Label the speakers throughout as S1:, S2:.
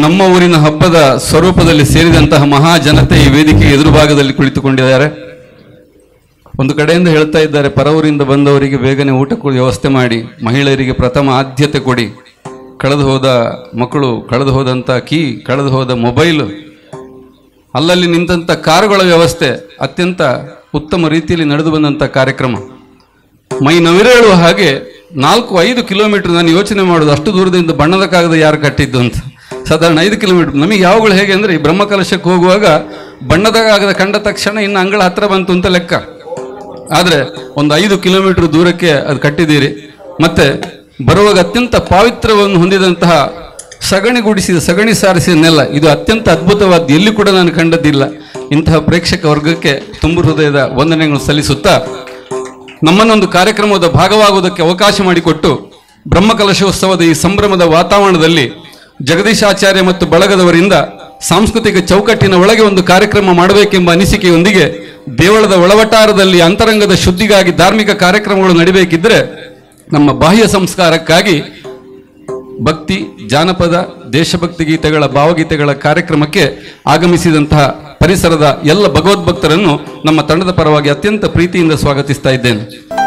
S1: ನಮ್ಮ ಊರಿನ ಹಬ್ಬದ ಸ್ವರೂಪದಲ್ಲಿ ಸೇರಿದಂತಹ ಮಹಾ ಜನತೆ ಈ ವೇದಿಕೆ ಎದುರು ಭಾಗದಲ್ಲಿ ಕುಳಿತುಕೊಂಡಿದ್ದಾರೆ. ಒಂದು ಕಡೆಯಿಂದ ಹೇಳ್ತಾ ಇದ್ದಾರೆ, ಪರವೂರಿಂದ ಬಂದವರಿಗೆ ಬೇಗನೆ ಊಟ ವ್ಯವಸ್ಥೆ ಮಾಡಿ, ಮಹಿಳೆಯರಿಗೆ ಪ್ರಥಮ ಆದ್ಯತೆ ಕೊಡಿ, ಕಳೆದು ಹೋದ ಮಕ್ಕಳು, ಕಳೆದು ಹೋದಂಥ ಕಳೆದು ಹೋದ ಮೊಬೈಲು, ಅಲ್ಲಲ್ಲಿ ನಿಂತಹ ಕಾರುಗಳ ವ್ಯವಸ್ಥೆ ಅತ್ಯಂತ ಉತ್ತಮ ರೀತಿಯಲ್ಲಿ ನಡೆದು ಬಂದಂಥ ಕಾರ್ಯಕ್ರಮ. ಮೈ ನವಿರೇಳುವ ಹಾಗೆ 4-5 ಕಿಲೋಮೀಟರ್ ನಾನು ಯೋಚನೆ ಮಾಡೋದು, ಅಷ್ಟು ದೂರದಿಂದ ಬಣ್ಣದ ಕಾಗದ ಯಾರು ಕಟ್ಟಿದ್ದು ಅಂತ. ಸಾಧಾರಣ 5 ಕಿಲೋಮೀಟರ್. ನಮಗೆ ಯಾವಾಗಲೂ ಹೇಗೆ ಅಂದರೆ, ಈ ಬ್ರಹ್ಮಕಲಶಕ್ಕೆ ಹೋಗುವಾಗ ಬಣ್ಣದ ಕಾಗದ ಕಂಡ ತಕ್ಷಣ ಇನ್ನು ಅಂಗಳ ಹತ್ರ ಬಂತು ಅಂತ ಲೆಕ್ಕ. ಆದರೆ ಒಂದು 5 ಕಿಲೋಮೀಟರ್ ದೂರಕ್ಕೆ ಅದು ಕಟ್ಟಿದ್ದೀರಿ. ಮತ್ತೆ ಬರುವಾಗ ಅತ್ಯಂತ ಪಾವಿತ್ರ್ಯವನ್ನು ಹೊಂದಿದಂತಹ ಸಗಣಿ ಸಾರಿಸಿದ ನೆಲ, ಇದು ಅತ್ಯಂತ ಅದ್ಭುತವಾದ, ಎಲ್ಲಿ ಕೂಡ ನಾನು ಕಂಡದ್ದಿಲ್ಲ. ಇಂತಹ ಪ್ರೇಕ್ಷಕ ವರ್ಗಕ್ಕೆ ತುಂಬು ಹೃದಯದ ವಂದನೆಗಳು ಸಲ್ಲಿಸುತ್ತಾ, ನಮ್ಮನ್ನೊಂದು ಕಾರ್ಯಕ್ರಮದ ಭಾಗವಾಗುವುದಕ್ಕೆ ಅವಕಾಶ ಮಾಡಿಕೊಟ್ಟು ಬ್ರಹ್ಮಕಲಶೋತ್ಸವದ ಈ ಸಂಭ್ರಮದ ವಾತಾವರಣದಲ್ಲಿ ಜಗದೀಶಾಚಾರ್ಯ ಮತ್ತು ಬಳಗದವರಿಂದ ಸಾಂಸ್ಕೃತಿಕ ಚೌಕಟ್ಟಿನ ಒಳಗೆ ಒಂದು ಕಾರ್ಯಕ್ರಮ ಮಾಡಬೇಕೆಂಬ ಅನಿಸಿಕೆಯೊಂದಿಗೆ ದೇವಳದ ಒಳವಟಾರದಲ್ಲಿ ಅಂತರಂಗದ ಶುದ್ಧಿಗಾಗಿ ಧಾರ್ಮಿಕ ಕಾರ್ಯಕ್ರಮಗಳು ನಡೀಬೇಕಿದ್ರೆ ನಮ್ಮ ಬಾಹ್ಯ ಸಂಸ್ಕಾರಕ್ಕಾಗಿ ಭಕ್ತಿ, ಜಾನಪದ, ದೇಶಭಕ್ತಿ ಗೀತೆಗಳ, ಭಾವಗೀತೆಗಳ ಕಾರ್ಯಕ್ರಮಕ್ಕೆ ಆಗಮಿಸಿದಂತಹ ಪರಿಸರದ ಎಲ್ಲ ಭಗವದ್ಭಕ್ತರನ್ನು ನಮ್ಮ ತಂಡದ ಪರವಾಗಿ ಅತ್ಯಂತ ಪ್ರೀತಿಯಿಂದ ಸ್ವಾಗತಿಸ್ತಾ ಇದ್ದೇನೆ.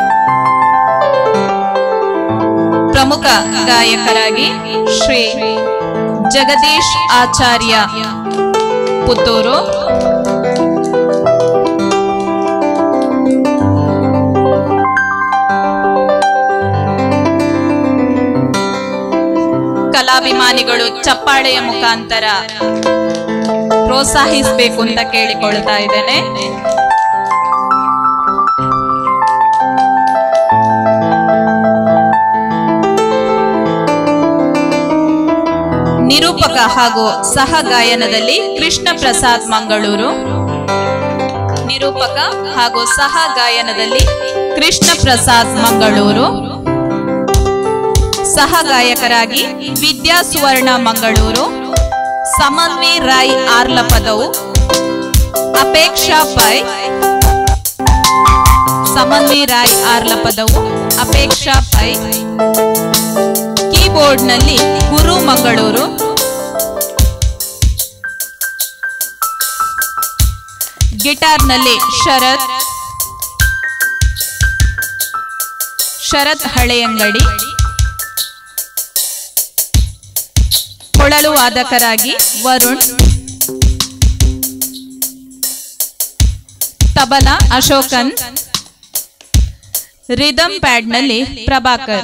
S2: ಪ್ರಮುಖ ಗಾಯಕರಾಗಿ ಶ್ರೀ ಜಗದೀಶ್ ಆಚಾರ್ಯ ಪುತ್ತೂರು, ಕಲಾಭಿಮಾನಿಗಳು ಚಪ್ಪಾಳೆಯ ಮುಖಾಂತರ ಪ್ರೋತ್ಸಾಹಿಸಬೇಕು ಅಂತ ಕೇಳಿಕೊಳ್ತಾ ಇದ್ದೇನೆ. ನಿರೂಪಕ ಹಾಗೂ ಸಹ ಗಾಯನದಲ್ಲಿ ಕೃಷ್ಣ ಪ್ರಸಾದ್ ಮಂಗಳೂರು. ನಿರೂಪಕ ಹಾಗೂ ಸಹ ಗಾಯನದಲ್ಲಿ ಕೃಷ್ಣ ಪ್ರಸಾದ್ ಮಂಗಳೂರು. ಸಹ ಗಾಯಕರಾಗಿ ವಿದ್ಯಾ ಸುವರ್ಣ ಮಂಗಳೂರು, ಸಮನ್ವಿ ರಾಯ್ ಆರ್ಲಪದವು, ಅಪೇಕ್ಷಾ ಪೈ, ಸಮನ್ವಿ ರಾಯ್ ಆರ್ಲಪದವು, ಅಪೇಕ್ಷಾ ಪೈ. ಕೀಬೋರ್ಡ್ನಲ್ಲಿ ಗುರು ಮಂಗಳೂರು, ಗಿಟಾರ್ನಲ್ಲಿ ಶರತ್ ಹಳೆಯಂಗಡಿ. ಕೊಳಲು ವಾದಕರಾಗಿ ವರುಣ್, ತಬಲಾ ಅಶೋಕನ್, ರಿದಮ್ ಪ್ಯಾಡ್ನಲ್ಲಿ ಪ್ರಭಾಕರ್,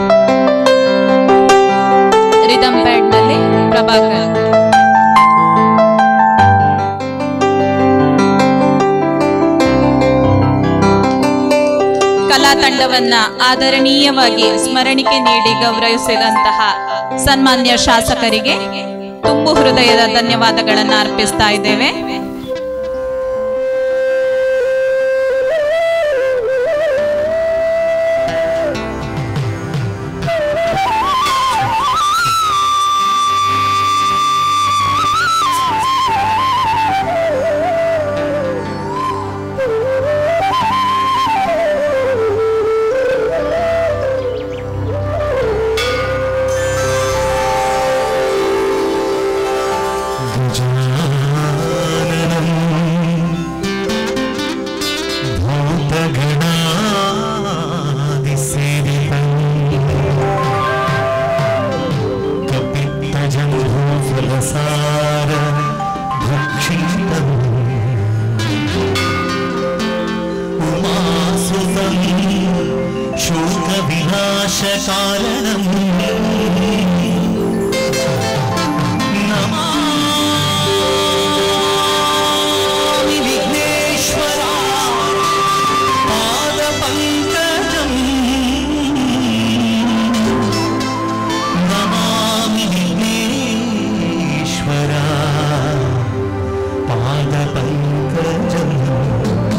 S2: ರಿದಮ್ ಪ್ಯಾಡ್ನಲ್ಲಿ ಪ್ರಭಾಕರ್. ಕಲಾ ತಂಡವನ್ನ ಆದರಣೀಯವಾಗಿ ಸ್ಮರಣಿಕೆ ನೀಡಿ ಗೌರವಿಸಿದಂತಹ ಸನ್ಮಾನ್ಯ ಶಾಸಕರಿಗೆ ತುಂಬು ಹೃದಯದ ಧನ್ಯವಾದಗಳನ್ನು ಅರ್ಪಿಸ್ತಾ ಇದ್ದೇವೆ.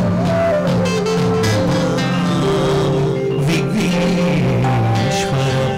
S3: ವಿಘ್ನೇಶ್ವರ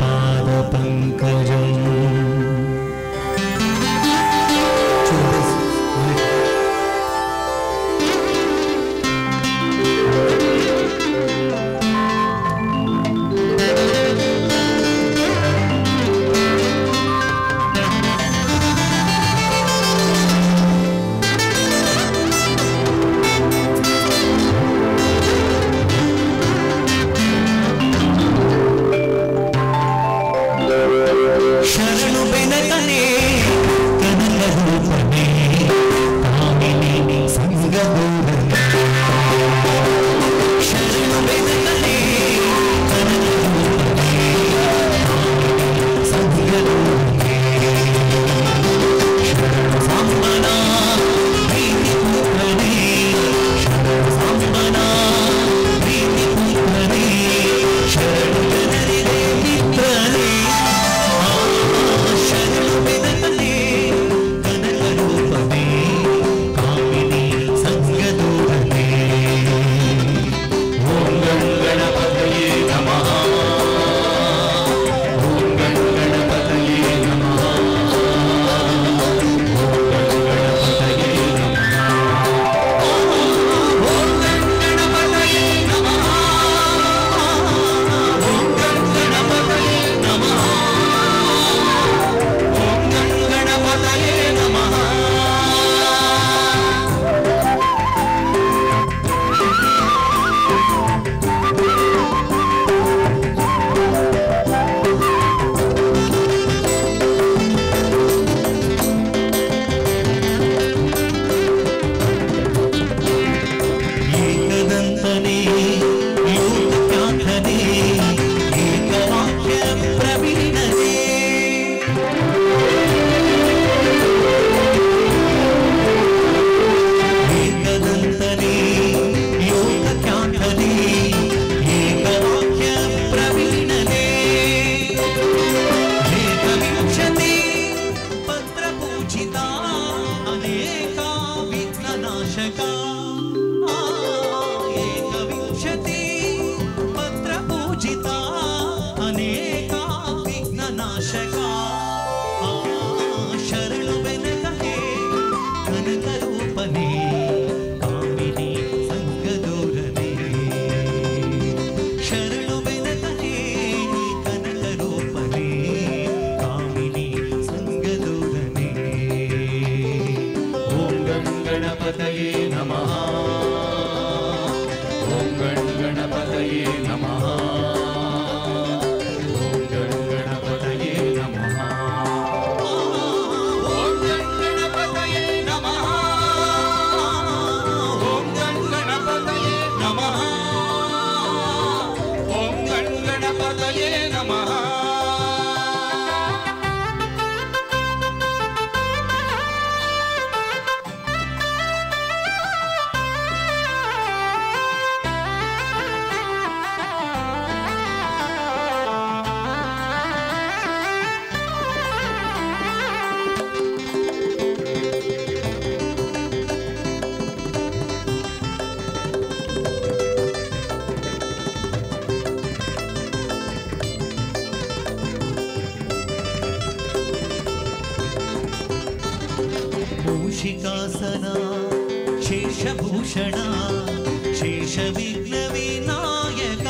S3: ಮೂಷಿಕಾಸನ ಶೇಷಭೂಷಣ ಶೇಷ ವಿಘ್ನ ವಿನಾಯಕ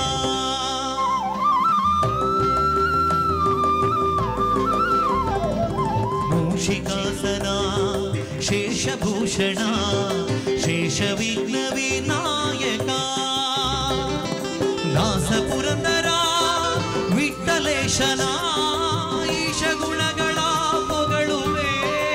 S3: ಮೂಷಿಕಾಸನ ಶೇಷಭೂಷಣ ಶೇಷ ವಿಘ್ನ ವಿನಾಯಕ ದಾಸ ಪುರಂದರ ವಿಠ್ಠಲೇಶನ ಈಶ ಗುಣಗಳ ಪೊಗಳುವೆ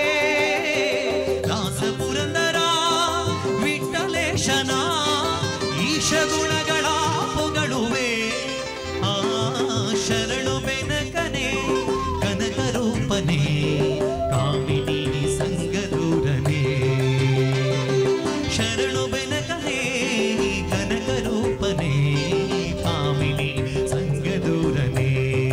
S3: ದಾಸ ಪುರಂದರ ವಿಠ್ಠಲೇಶನ ಈಶ ಗುಣಗಳ ಪೊಗಳುವೆ ಆ ಶರಣು ಬೆನಕನೆ ಕನಕ ರೂಪನೆ ಕಾಮಿನಿ ಸಂಗದೂರನೆ ಶರಣು ಬೆನಕನೆ ಕನಕ ರೂಪನೆ ಕಾಮಿನಿ ಸಂಗದೂರನೆ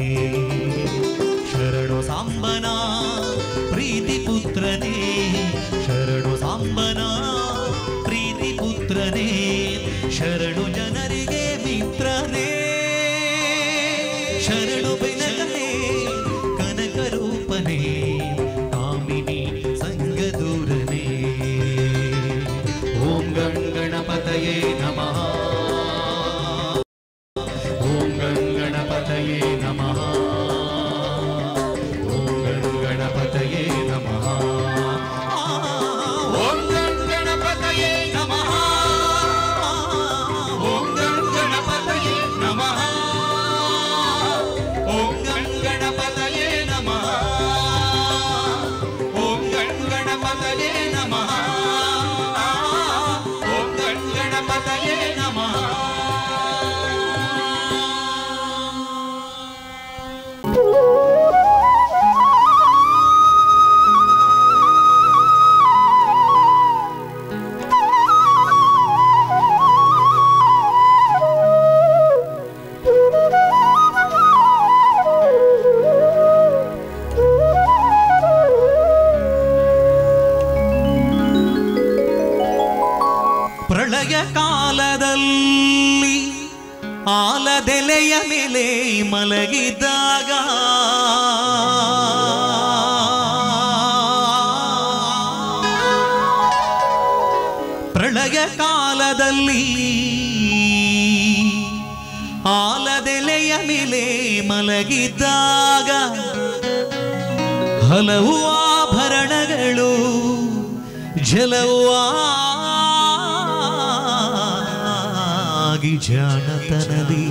S3: ಶರಣು ಸಾಂಬನ ಪ್ರೀತಿ ಪುತ್ರನೇ ಶರಣು ಸಾಂಬನ ಪ್ರೀತಿ ಪುತ್ರನೇ ಶರಣು ಜನರಿಗೆ ಮಿತ್ರನೇ ಶರಣು ಬೆನಕನೆ ಕನಕ ರೂಪನೆ ಕಾಮಿನಿ ಸಂಗದೂರನೆ ಓಂ ಗಂ ಗಣಪತಯೇ ನಮಃ ಓಂ ಗಂ ಗಣಪತಯೇ ನಮಃ ಓಂ ಗಂ ಗಣಪತಯೇ ನಮಃ ಓಂ ಗಂ ಗಣಪತಯೇ ನಮಃ ಓಂ ಗಂ ಗಣಪತಯೇ ನಮಃ ಓಂ ಗಂ ಗಣಪತಯೇ ನಮಃ ಓಂ ಗಂ ಗಣಪತಯೇ ನಮಃ ಓಂ ಗಂ ಗಣಪತಯೇ ನಮಃ ಪ್ರಳಯ ಕಾಲದಲ್ಲಿ ಆಲದೆಲೆಯ ಮೇಲೆ ಮಲಗಿದ್ದಾಗ ಪ್ರಳಯ ಕಾಲದಲ್ಲಿ ಆಲದೆಲೆಯ ಮೇಲೆ ಮಲಗಿದ್ದಾಗ ಹಲವು ಆಭರಣಗಳು ಜಲವಾಗಿ ಜಾಣತನದಿ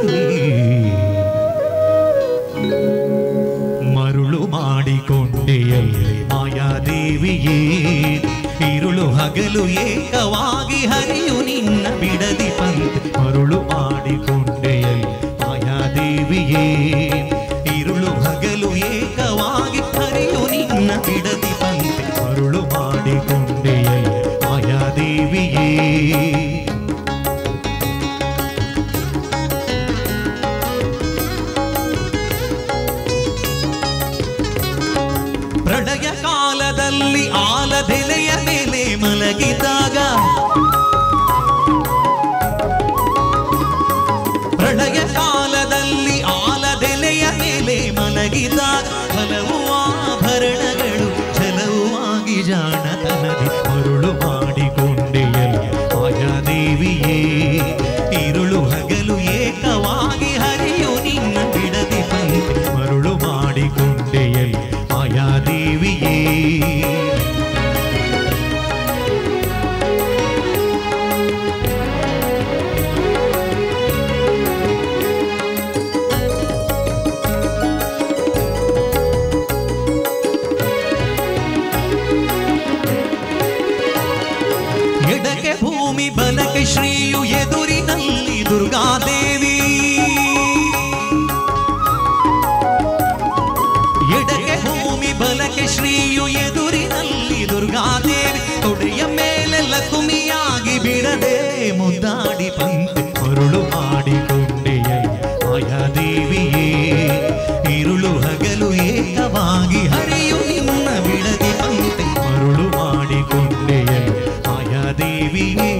S3: ಮರುಳು ಮಾಡಿಕೊಂಡೆಯಲ್ಲಿ ಮಾಯಾದೇವಿಯೇ ಇರುಳು ಹಗಲು ಏಕವಾಗಿ ಹರಿಯು ನಿನ್ನ ಬಿಡದಿ ಪಂತೆ ಮರುಳು ಮಾಡಿಕೊಂಡೆಯಲ್ಲಿ ಮಾಯಾದೇವಿಯೇ ಇರುಳು ಹಗಲು ಏಕವಾಗಿ ಹರಿಯು ನಿನ್ನ ಬಿಡದಿ ಪಂತೆ ಮರುಳು ಮಾಡಿಕೊಂಡೆಯಲ್ಲಿ ಮಾಯಾದೇವಿಯೇ ಪ್ರಳಯ ಕಾಲದಲ್ಲಿ ಆಲದೆಲೆಯ ಮೇಲೆ ಮಲಗಿದಾಗ ಪ್ರಳಯ ಕಾಲದಲ್ಲಿ ಆಲದೆಲೆಯ ಮೇಲೆ ಮಲಗಿದಾಗ ಹಲವು ಆಭರಣಗಳು ಛಲವಾಗಿ ಜಾಣತನದಿ ಮರುಳು ಮಾಡಿಕೊಂಡೆಯಲ್ಲಿ ಮಾಯಾದೇವಿಯೇ ಇರುಳು ಹಗಲು ಏಕವಾಗಿ ಹರಿಯು ನಿನ್ನ ಬಿಡದಿ ಪಂತೆ ಮರುಳು ಮಾಡಿಕೊಂಡೆಯಲ್ಲಿ ಮಾಯಾದೇವಿಯೇ ಎಡಕ್ಕೆ ಭೂಮಿ ಬಲಕ್ಕೆ ಶ್ರೀಯು ಎದುರಿನಲ್ಲಿ ದುರ್ಗಾದೇವಿ ಎಡಕ್ಕೆ ಭೂಮಿ ಬಲಕ್ಕೆ ಶ್ರೀಯು ಎದುರಿನಲ್ಲಿ ದುರ್ಗಾದೇವಿ ತೊಡೆಯ ಮೇಲೆ ಲಕುಮಿಯಾಗಿ ಬಿಡದೆ ಮುದ್ದಾಡಿ ಪಂತೆ ಮರುಳು ಮಾಡಿಕೊಂಡೆಯಲ್ಲಿ ಮಾಯಾದೇವಿಯೇ ಇರುಳು ಹಗಲು ಏಕವಾಗಿ ಹರಿಯು ನಿನ್ನ ಬಿಡದಿ ಪಂತೆ ಮರುಳು ಮಾಡಿಕೊಂಡೆಯಲ್ಲಿ ಮಾಯಾದೇವಿಯೇ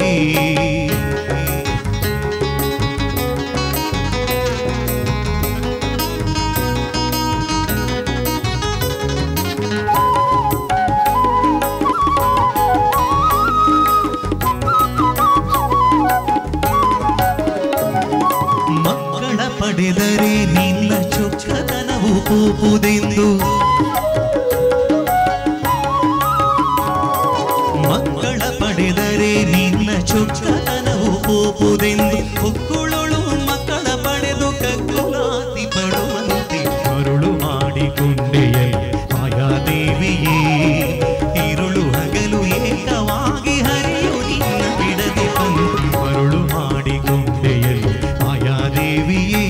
S3: ಮಕ್ಕಳ ಪಡೆದರೆ ನಿನ್ನ ಚೊಕ್ಕತನವು ಕೂಪುದೆಂದು ಮಕ್ಕಳ ಪಡೆದರೆ ನಿನ್ನ ಚೊಕ್ಕತನವು ಕೂಪುದೆಂದು ಹೊಕ್ಕುಳಳು ಮಕ್ಕಳ ಪಡೆದು ಕಗ್ಗುಲಾತಿ ಪಡುವಂತೆ ಮರುಳು ಮಾಡಿಕೊಂಡೆಯಲ್ಲ ಮಾಯಾದೇವಿಯೇ ಇರುಳು ಹಗಲು ಏಕವಾಗಿ ಹರಿಯು ನಿನ್ನ ಬಿಡದೆ ಪಂಕ್ತಿ ಮರುಳು ಮಾಡಿಕೊಂಡೆಯಲ್ಲ ಮಾಯಾದೇವಿಯೇ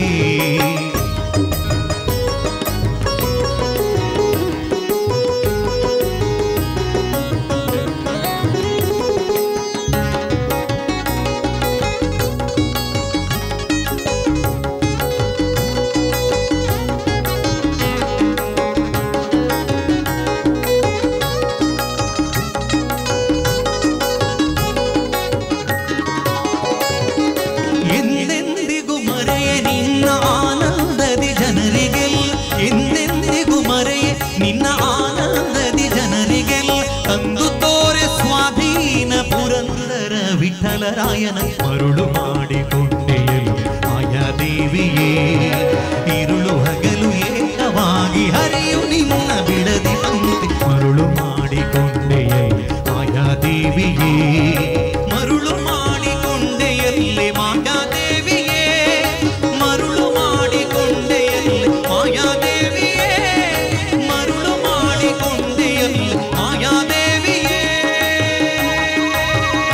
S3: ಎಂದೆಂದಿಗೂ ಮರೆಯೇ ನಿನ್ನ ಆನಂದದಿ ಜನರಿಗೆಲ್ಲ ಎಂದೆಂದಿಗೂ ಮರೆಯೇ ನಿನ್ನ ಆನಂದದಿ ಜನರಿಗೆಲ್ಲ ತಂದು ತೋರೆ ಸ್ವಾಧೀನ ಪುರಂದರ ವಿಠಲರಾಯನ ಮರುಳು ಮಾಡಿಕೊಂಡೆಯಲು ಮಾಯಾದೇವಿಯೇ ಇರುಳು ಹಗಲು ಏಕವಾಗಿ ಹರಿಯು ನಿನ್ನ ಬಿಡದಿ ಪಂಕ್ತಿ ಮರುಳು ಮಾಡಿಕೊಂಡೆಯಲು ಮಾಯಾದೇವಿಯೇ ಮರುಳು ಮಾಡಿಕೊಂಡೆಯಲ್ಲಿ ಮಾಯಾದೇವಿಯೇ ಮರುಳು ಮಾಡಿಕೊಂಡೆಯಲ್ಲಿ ಮಾಯಾದೇವಿಯೇ ಮರುಳು ಮಾಡಿಕೊಂಡೆಯಲ್ಲಿ ಮಾಯಾದೇವಿಯೇ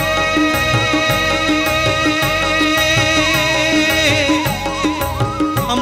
S3: ಆ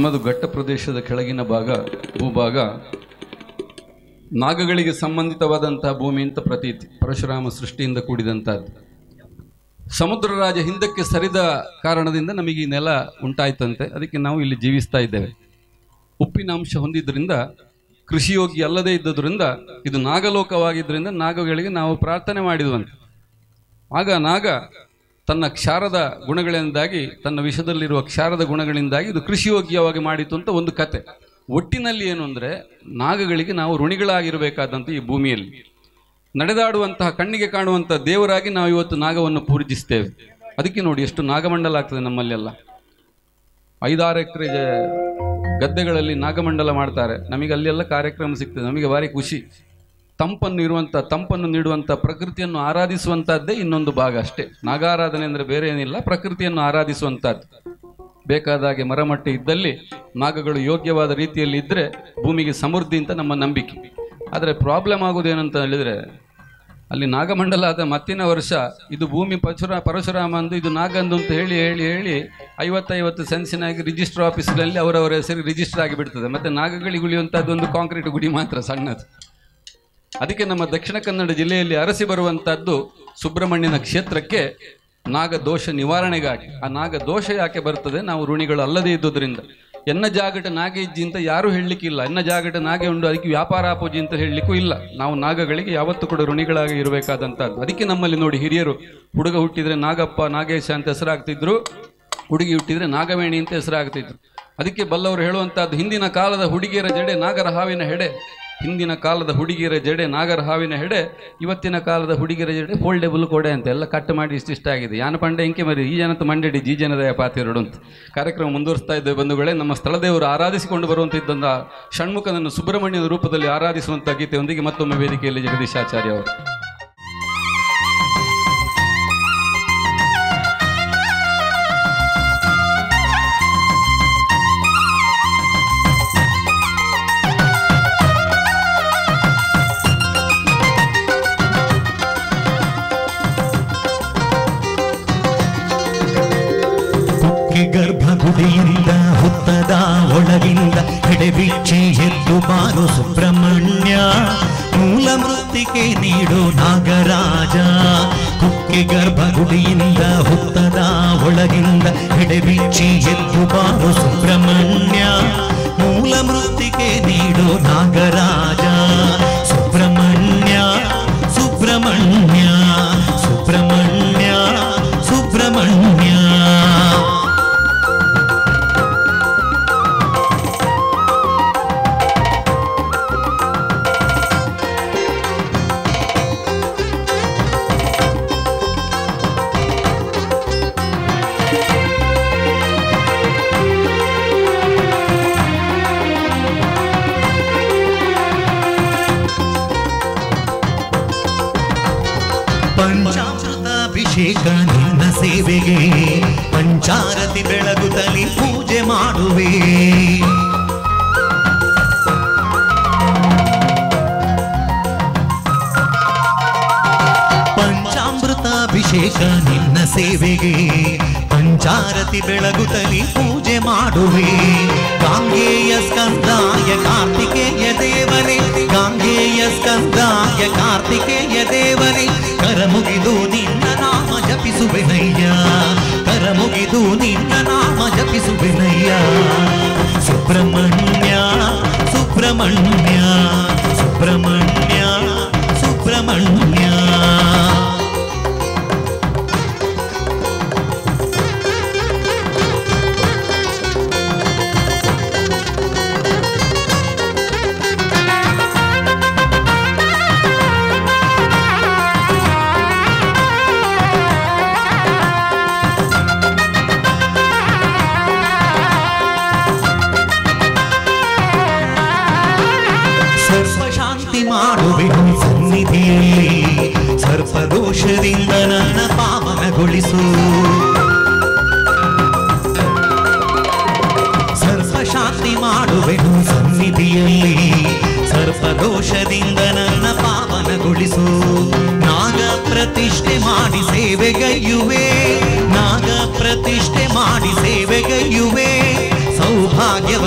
S1: ನಮ್ಮದು ಘಟ್ಟ ಪ್ರದೇಶದ ಕೆಳಗಿನ ಭಾಗ, ಭೂಭಾಗ ನಾಗಗಳಿಗೆ ಸಂಬಂಧಿತವಾದಂತಹ ಭೂಮಿ ಅಂತ ಪ್ರತೀತಿ. ಪರಶುರಾಮ ಸೃಷ್ಟಿಯಿಂದ ಕೂಡಿದಂತಹದ್ದು. ಸಮುದ್ರ ರಾಜ ಹಿಂದಕ್ಕೆ ಸರಿದ ಕಾರಣದಿಂದ ನಮಗೆ ಈ ನೆಲ ಉಂಟಾಯ್ತಂತೆ. ಅದಕ್ಕೆ ನಾವು ಇಲ್ಲಿ ಜೀವಿಸ್ತಾ ಇದ್ದೇವೆ. ಉಪ್ಪಿನ ಅಂಶ ಹೊಂದಿದ್ರಿಂದ, ಕೃಷಿಯೋಗಿ ಅಲ್ಲದೇ ಇದ್ದುದರಿಂದ, ಇದು ನಾಗಲೋಕವಾಗಿದ್ದರಿಂದ ನಾಗಗಳಿಗೆ ನಾವು ಪ್ರಾರ್ಥನೆ ಮಾಡಿದ್ವಂತೆ. ಆಗ ನಾಗ ತನ್ನ ಕ್ಷಾರದ ಗುಣಗಳಿಂದಾಗಿ, ತನ್ನ ವಿಷದಲ್ಲಿರುವ ಕ್ಷಾರದ ಗುಣಗಳಿಂದಾಗಿ ಇದು ಕೃಷಿಯೋಗ್ಯವಾಗಿ ಮಾಡಿತು ಅಂತ ಒಂದು ಕತೆ. ಒಟ್ಟಿನಲ್ಲಿ ಏನು ಅಂದರೆ, ನಾಗಗಳಿಗೆ ನಾವು ಋಣಿಗಳಾಗಿರಬೇಕಾದಂಥ ಈ ಭೂಮಿಯಲ್ಲಿ ನಡೆದಾಡುವಂತಹ, ಕಣ್ಣಿಗೆ ಕಾಣುವಂತಹ ದೇವರಾಗಿ ನಾವು ಇವತ್ತು ನಾಗವನ್ನು ಪೂಜಿಸ್ತೇವೆ. ಅದಕ್ಕೆ ನೋಡಿ ಎಷ್ಟು ನಾಗಮಂಡಲ ಆಗ್ತದೆ ನಮ್ಮಲ್ಲೆಲ್ಲ. 5-6 ಎಕರೆ ಗದ್ದೆಗಳಲ್ಲಿ ನಾಗಮಂಡಲ ಮಾಡ್ತಾರೆ. ನಮಗೆ ಅಲ್ಲೆಲ್ಲ ಕಾರ್ಯಕ್ರಮ ಸಿಗ್ತದೆ. ನಮಗೆ ಭಾರಿ ಖುಷಿ. ತಂಪನ್ನು ನೀಡುವಂಥ ಪ್ರಕೃತಿಯನ್ನು ಆರಾಧಿಸುವಂತಹದ್ದೇ ಇನ್ನೊಂದು ಭಾಗ ಅಷ್ಟೇ. ನಾಗಾರಾಧನೆ ಅಂದರೆ ಬೇರೆ ಏನಿಲ್ಲ, ಪ್ರಕೃತಿಯನ್ನು ಆರಾಧಿಸುವಂತಹದ್ದು. ಬೇಕಾದಾಗೆ ಮರಮಟ್ಟೆ ಇದ್ದಲ್ಲಿ ನಾಗಗಳು ಯೋಗ್ಯವಾದ ರೀತಿಯಲ್ಲಿ ಇದ್ದರೆ ಭೂಮಿಗೆ ಸಮೃದ್ಧಿ ಅಂತ ನಮ್ಮ ನಂಬಿಕೆ. ಆದರೆ ಪ್ರಾಬ್ಲಮ್ ಆಗೋದೇನಂತ ಹೇಳಿದರೆ, ಅಲ್ಲಿ ನಾಗಮಂಡಲ ಆದ ಮತ್ತಿನ ವರ್ಷ ಇದು ಭೂಮಿ ಪರಶುರಾಮ ಅಂದು ಇದು ನಾಗಂದು ಅಂತ ಹೇಳಿ 50 ಸೆನ್ಸಿನಾಗಿ ರಿಜಿಸ್ಟರ್ ಆಫೀಸ್ಗಳಲ್ಲಿ ಅವರವರ ಹೆಸರು ರಿಜಿಸ್ಟರ್ ಆಗಿಬಿಡ್ತದೆ. ಮತ್ತು ನಾಗಗಳಿಗೆ ಉಳಿಯುವಂಥದ್ದು ಒಂದು ಕಾಂಕ್ರೀಟ್ ಗುಡಿ ಮಾತ್ರ, ಸಣ್ಣದು. ಅದಕ್ಕೆ ನಮ್ಮ ದಕ್ಷಿಣ ಕನ್ನಡ ಜಿಲ್ಲೆಯಲ್ಲಿ ಅರಸಿ ಬರುವಂತಹದ್ದು ಸುಬ್ರಹ್ಮಣ್ಯನ ಕ್ಷೇತ್ರಕ್ಕೆ ನಾಗದೋಷ ನಿವಾರಣೆಗಾಗಿ. ಆ ನಾಗದೋಷ ಯಾಕೆ ಬರ್ತದೆ? ನಾವು ಋಣಿಗಳು ಅಲ್ಲದೇ ಇದ್ದುದರಿಂದ. ಎನ್ನ ಜಾಗಟ ನಾಗೆ ಇಜ್ಜಿ ಅಂತ ಯಾರೂ ಹೇಳಲಿಕ್ಕಿಲ್ಲ. ಎನ್ನ ಜಾಗಟ ನಾಗೆ ಉಂಡು ಅದಕ್ಕೆ ವ್ಯಾಪಾರ ಪೂಜೆ ಅಂತ ಹೇಳಲಿಕ್ಕೂ ಇಲ್ಲ. ನಾವು ನಾಗಗಳಿಗೆ ಯಾವತ್ತೂ ಕೂಡ ಋಣಿಗಳಾಗಿ ಇರಬೇಕಾದಂಥದ್ದು. ಅದಕ್ಕೆ ನಮ್ಮಲ್ಲಿ ನೋಡಿ, ಹಿರಿಯರು ಹುಡುಗ ಹುಟ್ಟಿದರೆ ನಾಗಪ್ಪ, ನಾಗೇಶ ಅಂತ ಹೆಸರಾಗ್ತಿದ್ರು, ಹುಡುಗಿ ಹುಟ್ಟಿದರೆ ನಾಗವೇಣಿ ಅಂತ ಹೆಸರಾಗ್ತಿದ್ರು. ಅದಕ್ಕೆ ಬಲ್ಲವರು ಹೇಳುವಂಥದ್ದು, ಹಿಂದಿನ ಕಾಲದ ಹುಡುಗಿಯರ ಜಡೆ ನಾಗರ ಹಾವಿನ ಹೆಡೆ, ಹಿಂದಿನ ಕಾಲದ ಹುಡುಗಿಯರ ಜಡೆ ನಾಗರ ಹಾವಿನ ಹೆಡೆ, ಇವತ್ತಿನ ಕಾಲದ ಹುಡುಗಿಯರ ಜಡೆ ಫೋಲ್ಡೇಬಲ್ ಕೊಡೆ ಅಂತ ಎಲ್ಲ ಕಟ್ ಮಾಡಿ ಇಷ್ಟಿಷ್ಟ ಆಗಿದೆ. ಯಾನ ಪಂಡೆ ಇಂಕೆ ಮರಿ ಈ ಜನತ ಮಂಡಡಿ ಜಿ ಜನದಯ ಪಾತಿರಡು ಅಂತ ಕಾರ್ಯಕ್ರಮ ಮುಂದುವರಿಸ್ತಾ ಇದ್ದೇವೆ ಬಂಧುಗಳೇ. ನಮ್ಮ ಸ್ಥಳದೇವರು ಆರಾಧಿಸಿಕೊಂಡು ಬರುವಂತಿದ್ದಂಥ ಷಣ್ಮುಖನನ್ನು ಸುಬ್ರಹ್ಮಣ್ಯನ ರೂಪದಲ್ಲಿ ಆರಾಧಿಸುವಂಥ ಗೀತೆಯೊಂದಿಗೆ ಮತ್ತೊಮ್ಮೆ ವೇದಿಕೆಯಲ್ಲಿ ಜಗದೀಶಾಚಾರ್ಯ ಅವರು.
S3: ಗರ್ಭಗುಡಿಯಿಂದ ಹುತ್ತದ ಒಳಗಿಂದ ಎಡೆಬಿಚ್ಚಿ ಎದ್ದು ಬಾರು ಸುಬ್ರಹ್ಮಣ್ಯ, ಮೂಲ ಮೃತ್ತಿಕೆ ನೀಡು ನಾಗರಾಜ. ಕುಕ್ಕೆ ಗರ್ಭಗುಡಿಯಿಂದ ಹುತ್ತದ ಒಳಗಿಂದ ಎಡೆಬಿಚ್ಚಿ ಎದ್ದು ಬಾರು ಸುಬ್ರಹ್ಮಣ್ಯ, ಮೂಲ ಮೃತ್ತಿಕೆ ನೀಡು ನಾಗರಾಜ. ಸುಬ್ರಹ್ಮಣ್ಯ ಸುಬ್ರಹ್ಮಣ್ಯ ಸುಬ್ರಹ್ಮಣ್ಯ ಸುಬ್ರಹ್ಮಣ್ಯ. ಪಂಚಾಮೃತಾಭಿಷೇಕ ನಿನ್ನ ಸೇವೆಗೆ, ಪಂಚಾರತಿ ಬೆಳಗುತ್ತಲಿ ಪೂಜೆ ಮಾಡುವೆ. ಪಂಚಾಮೃತಾಭಿಷೇಕ ನಿನ್ನ ಸೇವೆಗೆ, ಪಂಚಾರತಿ ಬೆಳಗುತ್ತಲಿ ಪೂಜೆ ಮಾಡುವೆ. ಗಾಂಗೇಯ ಸ್ಕಂದಾಯ ಕಾರ್ತಿಕೇಯ ದೇವರೇ, ಗಾಂಗೇಯ ಸ್ಕಂದಾಯ ಕಾರ್ತಿಕೇಯ ದೇವರೇ, ಕರಮುಗಿದು ನಿನ್ನ ನಾಮ ಜಪಿಸುವೆನಯ್ಯ, ಕರಮುಗಿದು ನಿನ್ನ ನಾಮ ಜಪಿಸುವೆನಯ್ಯ. ಸುಬ್ರಹ್ಮಣ್ಯ ಸುಬ್ರಹ್ಮಣ್ಯ ಸುಬ್ರಹ್ಮಣ್ಯ ಸುಬ್ರಹ್ಮಣ್ಯ. ಮಾಡುವೆನು ಸನ್ನಿಧಿಯಲ್ಲಿ, ಸರ್ಪದೋಷದಿಂದ ನನ್ನ ಪಾವನಗೊಳಿಸು. ಸರ್ಪಶಾಂತಿ ಮಾಡುವೆನು ಸನ್ನಿಧಿಯಲ್ಲಿ, ಸರ್ಪದೋಷದಿಂದ ನನ್ನ ಪಾವನಗೊಳಿಸು. ನಾಗ ಪ್ರತಿಷ್ಠೆ ಮಾಡಿ ಸೇವೆಗೈಯುವೆ, ನಾಗ ಪ್ರತಿಷ್ಠೆ ಮಾಡಿ ಸೇವೆಗೈಯುವೆ. ಸೌಭಾಗ್ಯವ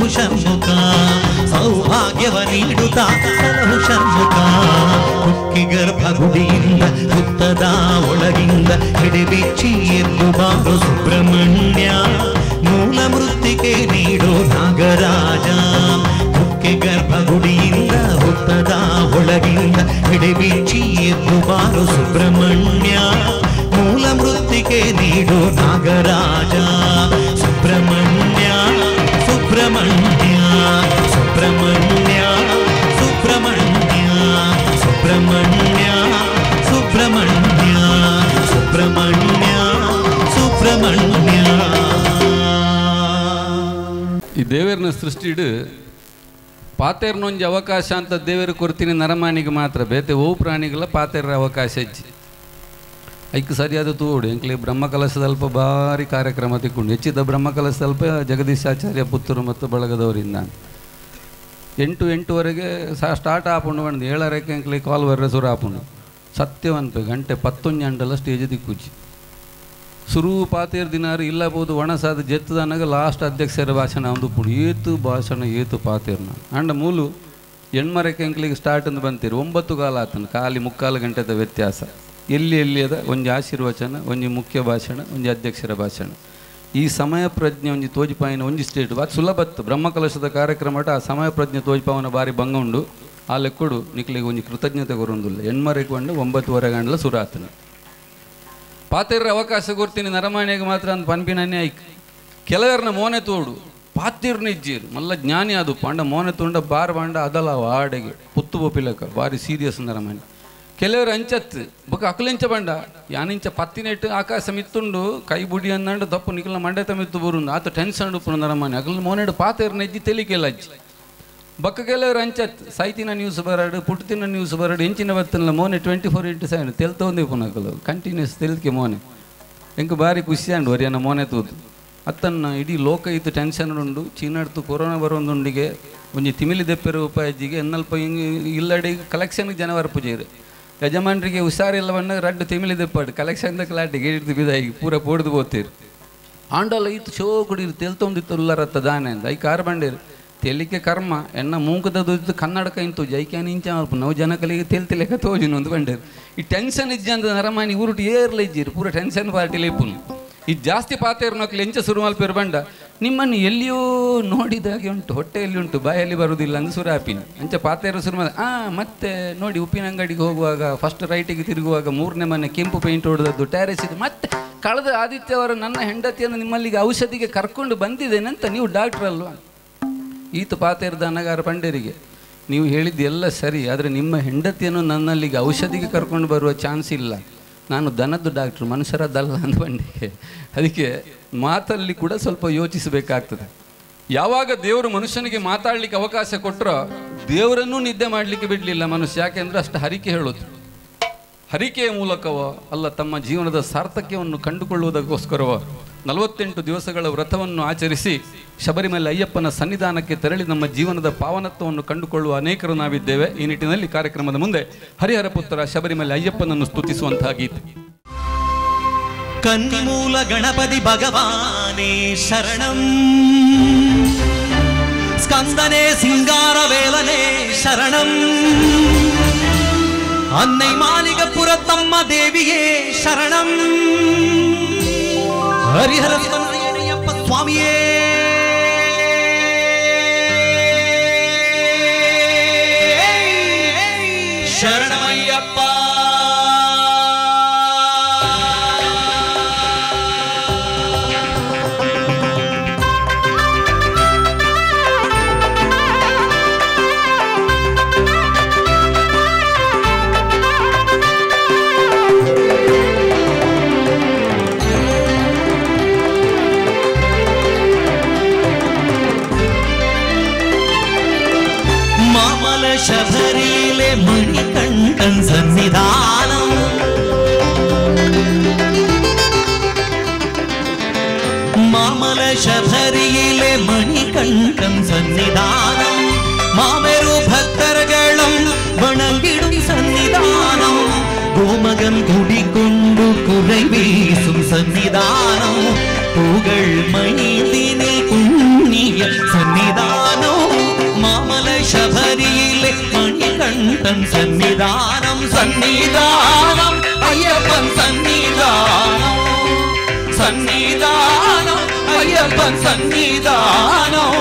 S3: ಷಣ್ಮುಖ ಸೌಭಾಗ್ಯವ ನೀಡುತ್ತಾ ಸಲಹು ಷಣ್ಮುಖ ಕುಕ್ಕಿ ಗರ್ಭಗುಡಿಯಿಂದ ಹುತ್ತದ ಒಳಗಿಂದ ಹಿಡಿಬಿಚ್ಚಿ ಎದ್ದು ಬಾರೋ ಸುಬ್ರಹ್ಮಣ್ಯ ಮೂಲ ಮೃತ್ತಿಗೆ ನೀಡೋ ನಾಗರಾಜ ಕುಕ್ಕಿ ಗರ್ಭಗುಡಿಯಿಂದ ಹುತ್ತದ ಒಳಗಿಂದ ಹಿಡಿಬಿಚ್ಚಿ ಎದ್ದು ಬಾರೋ ಸುಬ್ರಹ್ಮಣ್ಯ ಮೂಲ ಮೃತ್ತಿಗೆ ನೀಡೋ ನಾಗರಾಜ ಸುಬ್ರಹ್ಮಣ್ಯ ಸುಬ್ರಹ್ಮಣ್ಯ ಸುಬ್ರಹ್ಮಣ್ಯ ಸುಬ್ರಹ್ಮಣ್ಯ ಸುಬ್ರಹ್ಮಣ್ಯ ಸುಬ್ರಹ್ಮಣ್ಯ ಸುಬ್ರಹ್ಮಣ್ಯ ಸುಬ್ರಹ್ಮಣ್ಯ.
S1: ಈ ದೇವರನ್ನ ಸೃಷ್ಟಿಡು ಪಾತೆರ್ನೊಂಜಿ ಅವಕಾಶ ಅಂತ ದೇವರು ಕೊಡ್ತೀನಿ ನರಮಾನಿಗೆ ಮಾತ್ರ ಬೇತೆ ಓ ಪ್ರಾಣಿಗಳ ಪಾತೆರ ಅವಕಾಶ ಇಜ್ಜಿ ಐಕ್ ಸರಿಯಾದ ತೋಡು ಎಂಕ್ಲೆ ಬ್ರಹ್ಮಕಲಶದಲ್ಪ ಭಾರಿ ಕಾರ್ಯಕ್ರಮ ತಿಕ್ಕೊಂಡು ಹೆಚ್ಚಿದ ಬ್ರಹ್ಮಕಲಶದಲ್ಪ ಜಗದೀಶಾಚಾರ್ಯ ಪುತ್ತೂರು ಮತ್ತು ಬಳಗದವರಿಂದ 8-8ವರೆಗೆ ಸ್ಟಾರ್ಟ್ ಆಪುಂಡು ಬಂದು 7:30 ಎಂಕ್ಲೆ ಕಾಲ್ ಬರ್ರೆ ಸುರ ಆಪುಂಡು ಸತ್ಯವನ್ಪೆ ಗಂಟೆ 11 ಗಂಟೆಲ್ಲ ಸ್ಟೇಜ್ ದಿಕ್ಕುಚ್ಚಿ ಸುರು ಪಾತೇರ್ ದಿನಾರು ಇಲ್ಲ ಬೋದು ಒಣಸಾದ ಜೆತ್ತದನಾಗ ಲಾಸ್ಟ್ ಅಧ್ಯಕ್ಷರ ಭಾಷಣ ಒಂದು ಪುಡು ಏತು ಭಾಷಣ ಏತು ಪಾತೇರ್ನ ಅಂಡ ಮೂಲು 8:30 ಎಂಕ್ಲಿಗೆ ಸ್ಟಾರ್ಟ್ ಅಂತ ಬಂತೀರಿ 9 ಕಾಲ ಆತನ ಖಾಲಿ 3/4 ಗಂಟೆದ ವ್ಯತ್ಯಾಸ ಎಲ್ಲಿ ಅದ ಒಂಜಿ ಆಶೀರ್ವಚನ ಒಂಜಿ ಮುಖ್ಯ ಭಾಷಣ ಒಂಜಿ ಅಧ್ಯಕ್ಷರ ಭಾಷಣ ಈ ಸಮಯ ಪ್ರಜ್ಞೆ ಒಂಜಿ ತೋಜಿಪಾಯಿನ ಒಂಜಿ ಸ್ಟೇಟ್ ಅದು ಸುಲಭತ್ತು ಬ್ರಹ್ಮಕಲಶದ ಕಾರ್ಯಕ್ರಮ ಆ ಸಮಯ ಪ್ರಜ್ಞೆ ತೋಜಿಪಾವನ ಬಾರಿ ಬಂಗ ಉಂಡು ಆ ಲೆಕ್ಕಡು ನಿಕ್ಲಿಗೆ ಒಂಜಿ ಕೃತಜ್ಞತೆ ಕೊರೊಂದಿಲ್ಲ 8:30 ಬಂದು 9:15 ಗಂಟಲ ಸುರಾತನ ಪಾತೆರ ಅವಕಾಶ ಕೊಡ್ತೀನಿ ನರಮಾಣಿಗೆ ಮಾತ್ರ ಅಂತ ಪನ್ಪಿನೇ ಐಕ್ ಕೆಲವರನ್ನ ಮೋನೆ ತೋಡು ಪಾತಿರ್ನ ಇಜ್ಜೀರು ಮಲ್ಲ ಜ್ಞಾನಿ ಅದು ಪಂಡ ಮೋನೆ ತುಂಡ ಬಾರ್ ಬಾಂಡ ಅದಲ್ಲ ವಾಡೆಗೆ ಪುತ್ತು ಬೋಪಿಲಕ ಬಾರಿ ಸೀರಿಯಸ್ ನರಮಾಣಿ ಕೆಲವರು ಅಂಚತ್ತು ಬೊಕ್ಕ ಅಕಲಿಂಚ ಬಂಡ ಯಾನಿಂಚ ಪತ್ತಿನೆಟ್ಟು ಆಕಾಶ ಮಿತ್ತುಂಡು ಕೈ ಬುಡಿ ಅಂದಂಡು ದಪ್ಪು ನಿಖಲ ಮಂಡೆತ ಮಿತ್ತು ಬರುಂಡು ಆತ ಟೆನ್ಷನ್ ಉಪ್ಪು ನರಮಾಣಿ ಅಕಲ್ ಮೋನೆಡು ಪಾತೆರ್ನ ಇಜ್ಜಿ ತೆಲಿಕೆಲ್ಲ ಅಜ್ಜಿ ಬಕ್ಕ ಕೆಲವರು ಅಂಚತ್ ಸೈತಿನ ನ್ಯೂಸ್ ಬರಡು ಪುಟ್ಟತಿನ ನ್ಯೂಸ್ ಬರಡು ಎಂಚಿನ ಬರ್ತನಲ್ಲ ಮೋನೆ 24/7 ತೆಲ್ತೊಂದೇ ಪುನಕಲು ಕಂಟಿನ್ಯೂಸ್ ತೆಲ್ಕೆ ಮೋನೆ ಎಂಕ ಬಾರಿ ಖುಷಿ ಅಂಡು ವರಿಯನ್ನ ಮೋನೆ ತೂತು ಅತ್ತನ್ನ ಇಡೀ ಲೋಕ ಇತ್ತು ಟೆನ್ಷನ್ ಉಂಡು ಚೀನಾಡ್ತು ಕೊರೋನಾ ಬರೋಂದುಂಡಿಗೆ ಒಂಜಿ ತಿಮಿಲಿ ದೆಪ್ಪೆರ ಉಪಾಯಜ್ಜಿಗೆ ಎನ್ನಲ್ಪ ಇಲ್ಲಡಿ ಕಲೆಕ್ಷನ್ಗೆ ಜನ ವರ್ಪುಜೇರು ಯಜಮಾನರಿಗೆ ಹುಷಾರಿಲ್ಲ ಬಣ್ಣ ರಡ್ಡು ತಿಮಿಲಿ ದೆಪ್ಪಾಡು ಕಲೆಕ್ಷನ್ದ ಕ್ಲಾಟಿಗೆ ಹಿಡಿದು ಬಿದಾಗಿ ಪೂರ ಪೋಡ್ದು ಹೋಗ್ತೀರಿ ಆಂಡಲ್ಲ ಇತ್ತು ಶೋ ಕುಡೀರು ತೆಲ್ತೊಂದಿತ್ತು ಉಲ್ಲರತ್ತ ದಾನೆ ಅಂತ ಐ ಕಾರ್ ಬಂಡೇರು ತೆಲಿಕೆ ಕರ್ಮ ಎನ್ನ ಮೂಕದದು ಕನ್ನಡಕ ಇಂತು ಜೈಕ್ಯಾನ ಇಂಚ ನಾವು ಜನಕಲಿಗೆ ತೆಲ್ತಿಲೆಕ್ಕ ತೋಜಿನ ಒಂದು ಬಂಡೇರು ಈ ಟೆನ್ಷನ್ ಇಜ್ಜಿ ಅಂತ ನರಮಾನಿ ಊರುಟು ಏರ್ಲ ಇಜ್ಜಿರು ಪೂರ ಟೆನ್ಷನ್ ಪಾರ್ಟಿಲಿ ಇಪ್ಪುನು ಈ ಜಾಸ್ತಿ ಪಾತೇರು ನಕ್ಲಿ ಎಂಚ ಸುರುಮಲ್ಪೇರು ಬಂಡ ನಿಮ್ಮನ್ನು ಎಲ್ಲಿಯೋ ನೋಡಿದಾಗೆ ಉಂಟು ಹೊಟ್ಟೆಯಲ್ಲಿ ಉಂಟು ಬಾಯಲ್ಲಿ ಬರುವುದಿಲ್ಲ ಅಂದು ಸುರಾಪಿನಿ ಅಂಚ ಪಾತೇರು ಸುರುಮಲ್ ಮತ್ತೆ ನೋಡಿ ಉಪ್ಪಿನ ಅಂಗಡಿಗೆ ಹೋಗುವಾಗ ಫಸ್ಟ್ ರೈಟಿಗೆ ತಿರುಗುವಾಗ 3ನೇ ಮನೆ ಕೆಂಪು ಪೇಂಟ್ ಹೊಡೆದದ್ದು ಟ್ಯಾರೆಸ್ ಇದು ಮತ್ತೆ ಕಳೆದ ಆದಿತ್ಯವಾರ ನನ್ನ ಹೆಂಡತಿಯನ್ನು ನಿಮ್ಮಲ್ಲಿಗೆ ಔಷಧಿಗೆ ಕರ್ಕೊಂಡು ಬಂದಿದ್ದೇನೆ ಅಂತ ನೀವು ಡಾಕ್ಟ್ರ್ ಅಲ್ವಾ ಈತ ಪಾತೇರ್ದ ಅನ್ನಗಾರ ಪಂಡೇರಿಗೆ ನೀವು ಹೇಳಿದ್ದು ಎಲ್ಲ ಸರಿ ಆದರೆ ನಿಮ್ಮ ಹೆಂಡತಿಯನ್ನು ನನ್ನಲ್ಲಿಗೆ ಔಷಧಿಗೆ ಕರ್ಕೊಂಡು ಬರುವ ಚಾನ್ಸ್ ಇಲ್ಲ ನಾನು ದನದ್ದು ಡಾಕ್ಟ್ರು ಮನುಷ್ಯರದ್ದಲ್ಲ ಅಂತ ಬಂಡೆ ಅದಕ್ಕೆ ಮಾತಲ್ಲಿ ಕೂಡ ಸ್ವಲ್ಪ ಯೋಚಿಸಬೇಕಾಗ್ತದೆ ಯಾವಾಗ ದೇವರು ಮನುಷ್ಯನಿಗೆ ಮಾತಾಡಲಿಕ್ಕೆ ಅವಕಾಶ ಕೊಟ್ಟರೋ ದೇವರನ್ನೂ ನಿದ್ದೆ ಮಾಡಲಿಕ್ಕೆ ಬಿಡಲಿಲ್ಲ ಮನುಷ್ಯ ಯಾಕೆಂದ್ರೆ ಅಷ್ಟು ಹರಿಕೆ ಹೇಳೋದು ಹರಿಕೆಯ ಮೂಲಕವೋ ಅಲ್ಲ ತಮ್ಮ ಜೀವನದ ಸಾರ್ಥಕ್ಯವನ್ನು ಕಂಡುಕೊಳ್ಳುವುದಕ್ಕೋಸ್ಕರವೋ 48 ದಿವಸಗಳ ವ್ರತವನ್ನು ಆಚರಿಸಿ ಶಬರಿಮಲೆ ಅಯ್ಯಪ್ಪನ ಸನ್ನಿಧಾನಕ್ಕೆ ತೆರಳಿ ನಮ್ಮ ಜೀವನದ ಪಾವನತ್ವವನ್ನು ಕಂಡುಕೊಳ್ಳುವ ಅನೇಕರು ನಾವಿದ್ದೇವೆ. ಈ ನಿಟ್ಟಿನಲ್ಲಿ ಕಾರ್ಯಕ್ರಮದ ಮುಂದೆ ಹರಿಹರ ಪುತ್ರ ಶಬರಿಮಲೆ ಅಯ್ಯಪ್ಪನನ್ನು ಸ್ತುತಿಸುವಂತಹ ಗೀತೆ.
S3: ಕನ್ನಿಮೂಲ ಗಣಪತಿ ಭಗವಾನೇ ಶರಣಂ, ಸ್ಕಂದನೇ ಸಿಂಗಾರ ವೇಲನೆ ಶರಣಂ, ಅನ್ನೈ ಮಾಲಿಗಪುರ ತಮ್ಮ ದೇವಿಯೇ ಶರಣಂ, ಹರಿಹರ ಅಯ್ಯಪ್ಪ ಸ್ವಾಮಿಯೇ ಶರಣಮಯ್ಯಪ್ಪ. ശബരിയിലെ മണികണ്ഠൻ സന്നിധാനം, മാമല ശബരിയിലെ മണികണ്ഠൻ സന്നിധാനം, മാമരു ഭക്തർകളും വണങ്ങിടും സന്നിധാനം, ഗോമകം കുടികൊണ്ടു കുറെ വീസും സന്നിധാനം, പൂകൾ മണിതിനിൽ പുണ്യ സന്നിധാനം, சன்னிதானம் ஐயப்பன் சன்னிதானம் சன்னிதானம் ஐயப்பன் சன்னிதானம்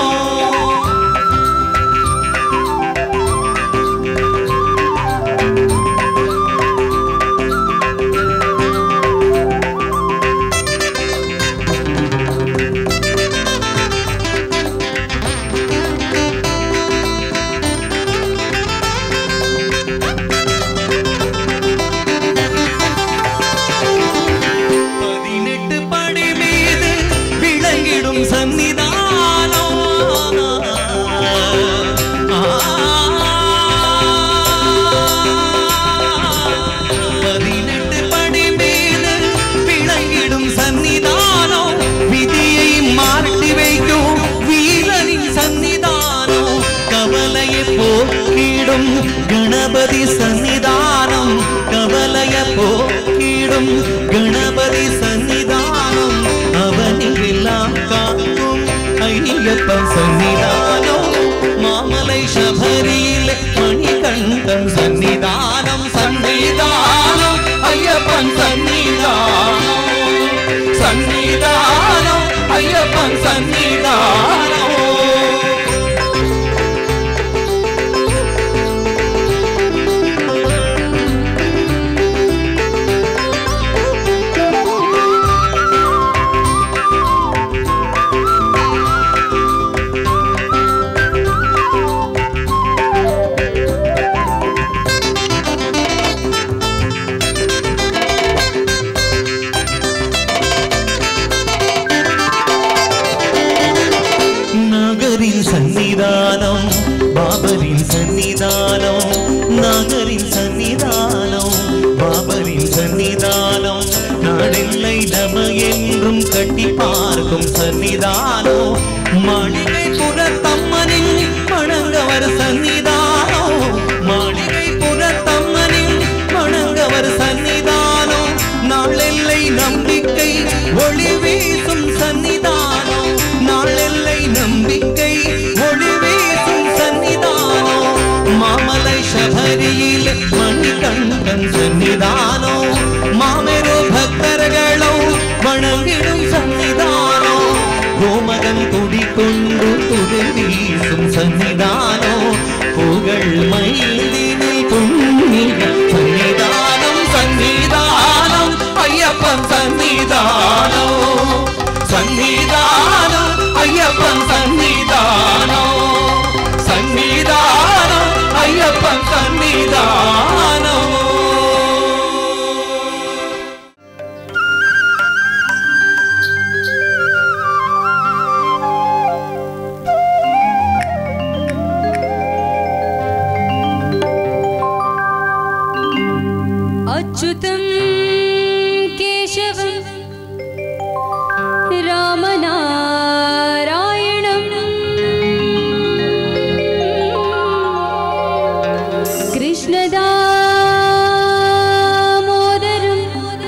S3: கணபதி சன்னிதானம் கவலைய போக்கிடும் கணபதி சன்னிதானம் அவனிலெல்லாம் காக்கும் ஐயப்பன் சன்னிதானம் மாமலை சபரியிலே மணிகண்டன் சன்னிதானம் சன்னிதானம் ஐயப்பன் சன்னிதானம் சன்னிதானம் ஐயப்பன் சன்னிதானம் சன்னிதானம் பாபரின் சன்னிதானம் நாகரின் சன்னிதானம் பாபரின் சன்னிதானம் நாடெல்லை நம என்றும் கட்டி பார்க்கும் சன்னிதானம் மாளிகை புறத்தம்மனின் வணங்கவர் சன்னிதானம் மாளிகை புறத்தம்மனின் வணங்கவர் சன்னிதானம் நாளெல்லை நம்பிக்கை ஒளி வீசும் சன்னிதானம் நாளெல்லை நம்பிக்கை ஒளி வீசும் சன்னிதானம் மாமலை சபரியில் மணிகண்டன் சன்னிதானம் மாமெரு பக்தர்களும் வணங்கிடும் சன்னிதானம் கோமகன் துடிக்கொண்டு துதி வீசும் சன்னிதானம் புகழ் மைதினில் புண்ணிய சன்னிதானம் சன்னிதானம் ஐயப்பன் சன்னிதானம் சன்னிதானம் ஐயப்பன் சன்னிதானம் சன்னிதானம் ஐயப்பன் சன்னிதானம்
S4: अच्युतं केशवं रामनारायणं कृष्णदामोदरं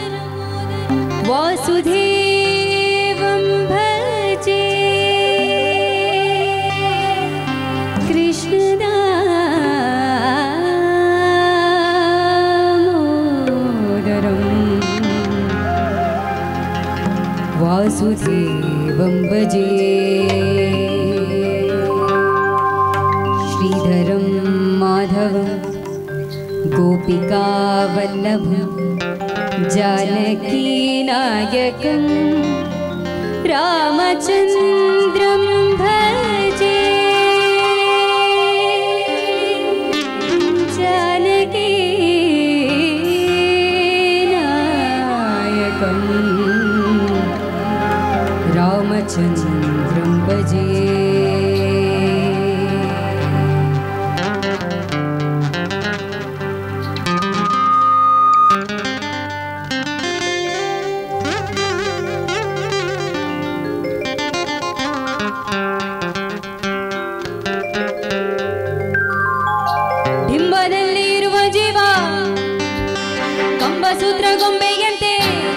S4: वासुदेवं भजे वासुदेवं भजे श्रीधरं माधवं गोपिकावल्लभं जानकीनायकं रामचन्द्रं भजे जानकीनायकं रामचन्द्रं भजे ಡಿಂಬದಲ್ಲಿರುವ ಜೀವ ಕಂಬಸೂತ್ರ ಗೊಂಬೆಯಂತೆ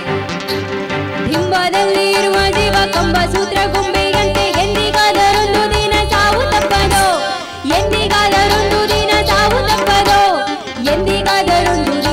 S4: ಡಿಂಬದಲ್ಲಿರುವ ಜೀವ ಕಂಬಸೂತ್ರ ಗೊಂಬೆಯಂತೆ ಎಂದಿಗಾದರೊಂದು ದಿನ ಸಾವು ತಪ್ಪದೋ ಎಂದಿಗಾದರೊಂದು ದಿನ ಸಾವು ತಪ್ಪದೋ ಎಂದಿಗಾದರೊಂದು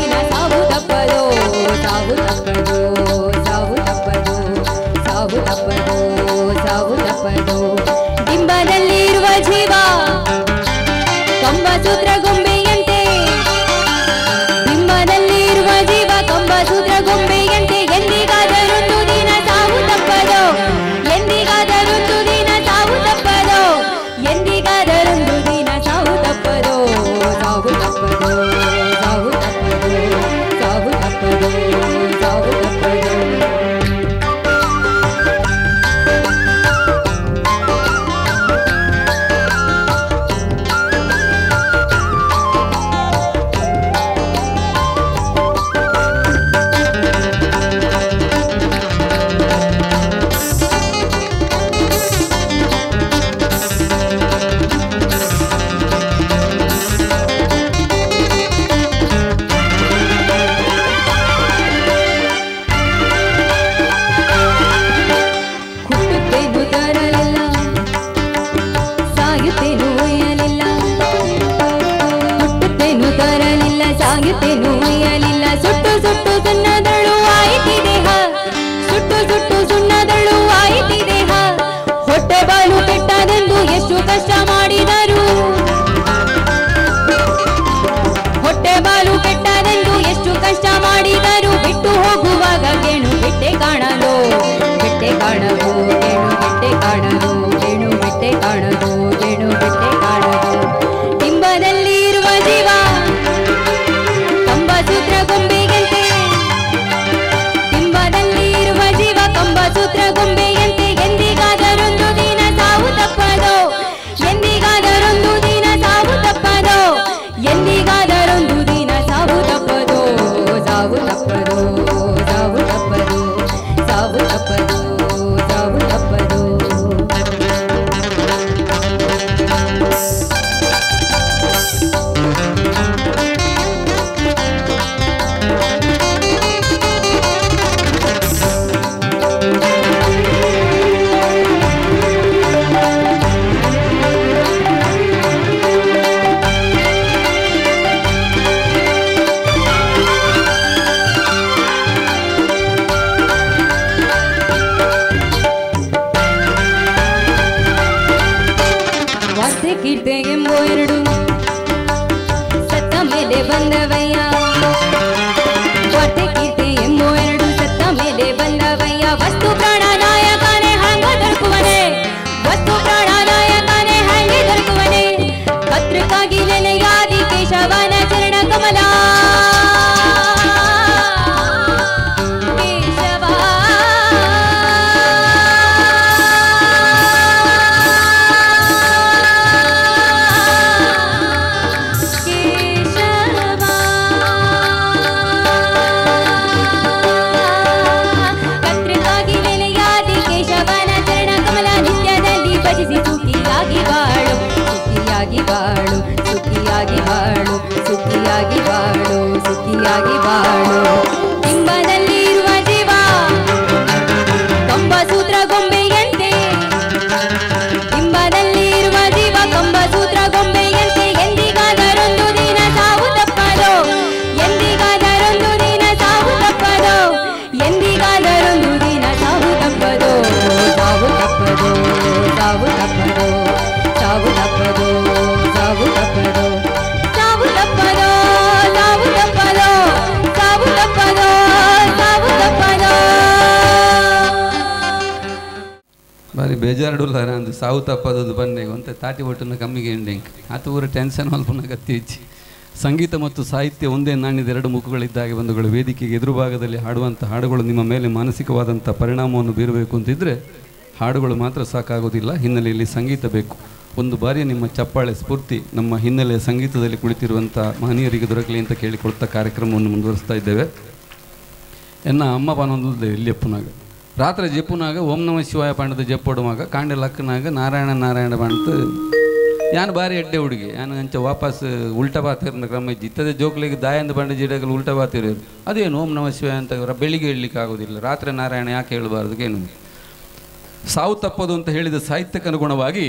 S4: ಬಾಳು ಬಿಂಬದಲ್ಲಿರುವ ಜೀವ ಕಂಬಸೂತ್ರ ಗೊಂಬೆಯಂತೆ ಬಿಂಬದಲ್ಲಿರುವ ಜೀವ ಕಂಬಸೂತ್ರ ಗೊಂಬೆಯಂತೆ ಎಂದಿಗಾದರೊಂದು ದಿನ ಸಾವು ತಪ್ಪದು ಎಂದಿಗಾದರೊಂದು ದಿನ ಸಾವು ತಪ್ಪದು ಎಂದಿಗಾದರೊಂದು ದಿನ ಸಾವು ತಪ್ಪದು ಸಾವು ತಪ್ಪದು ಸಾವು ತಪ್ಪದು ಸಾವು ತಪ್ಪದು ಸಾವು ತಪ್ಪದು ಸಾವು ತಪ್ಪದು ಸಾವು ತಪ್ಪದು ಸಾವು ತಪ್ಪದು ಸಾವು ತಪ್ಪದು
S1: ಬಾರಿ ಬೇಜಾರುಡುಲ್ಲಾರ ಅಂದು ಸಾವು ತಪ್ಪದದು ಬಂದೆ ಒಂತೆ ತಾಟಿ ಒಟ್ಟನ್ನು ಕಮ್ಮಿಗೆ ಎಂಡೆಂಕ್ ಆತ ಊರ ಟೆನ್ಷನ್ ಅಲ್ಪನ ಗತಿ ಹೆಚ್ಚಿ ಸಂಗೀತ ಮತ್ತು ಸಾಹಿತ್ಯ ಒಂದೇ ನಾಣ್ಯದ ಎರಡು ಮುಖಗಳಿದ್ದಾಗೆ ಬಂಧುಗಳು ವೇದಿಕೆಗೆ ಎದುರು ಭಾಗದಲ್ಲಿ ಹಾಡುವಂಥ ಹಾಡುಗಳು ನಿಮ್ಮ ಮೇಲೆ ಮಾನಸಿಕವಾದಂಥ ಪರಿಣಾಮವನ್ನು ಬೀರಬೇಕು ಅಂತಿದ್ದರೆ ಹಾಡುಗಳು ಮಾತ್ರ ಸಾಕಾಗೋದಿಲ್ಲ, ಹಿನ್ನೆಲೆಯಲ್ಲಿ ಸಂಗೀತ ಬೇಕು. ಒಂದು ಬಾರಿ ನಿಮ್ಮ ಚಪ್ಪಾಳೆ ಸ್ಫೂರ್ತಿ ನಮ್ಮ ಹಿನ್ನೆಲೆ ಸಂಗೀತದಲ್ಲಿ ಕುಳಿತಿರುವಂಥ ಮಹನೀಯರಿಗೆ ದೊರಕಲಿ ಅಂತ ಕೇಳಿಕೊಳ್ತಾ ಕಾರ್ಯಕ್ರಮವನ್ನು ಮುಂದುವರಿಸ್ತಾ ಇದ್ದೇವೆ. ಎನ್ನ ಅಮ್ಮ ಪಾನೊಂದು ಇಲ್ಲಿ ಎಪ್ಪುನಾಗ ರಾತ್ರಿ ಜಪ್ಪುನಾಗ ಓಂ ನಮ ಶಿವಾಯ ಪಾಂಡದ ಜಪ್ಪೊಡುವಾಗ ಕಾಂಡೆ ಲಕ್ಕನಾಗ ನಾರಾಯಣ ನಾರಾಯಣ ಪಾಂಡ್ತು ಯಾನು ಬಾರಿ ಎಡ್ಡೆ ಹುಡುಗಿ ಯಾನು ಅಂಚ ವಾಪಸ್ ಉಲ್ಟಾ ಬಾತಿರೋ ಕ್ರಮ ಇದ್ದು ಇತ್ತದೇ ಜೋಕ್ಲಿಗೆ ದಾಯಂದ ಬಂಡ ಜಿಡಗಳು ಉಲ್ಟಾ ಬಾತಿರೋರು ಅದೇನು ಓಂ ನಮ ಶಿವಾಯ ಅಂತ ಬೆಳಿಗ್ಗೆ ಹೇಳಲಿಕ್ಕೆ ಆಗೋದಿಲ್ಲ, ರಾತ್ರಿ ನಾರಾಯಣ ಯಾಕೆ ಹೇಳಬಾರ್ದು ಏನು. ಸಾವು ತಪ್ಪದು ಅಂತ ಹೇಳಿದ ಸಾಹಿತ್ಯಕ್ಕೆ ಅನುಗುಣವಾಗಿ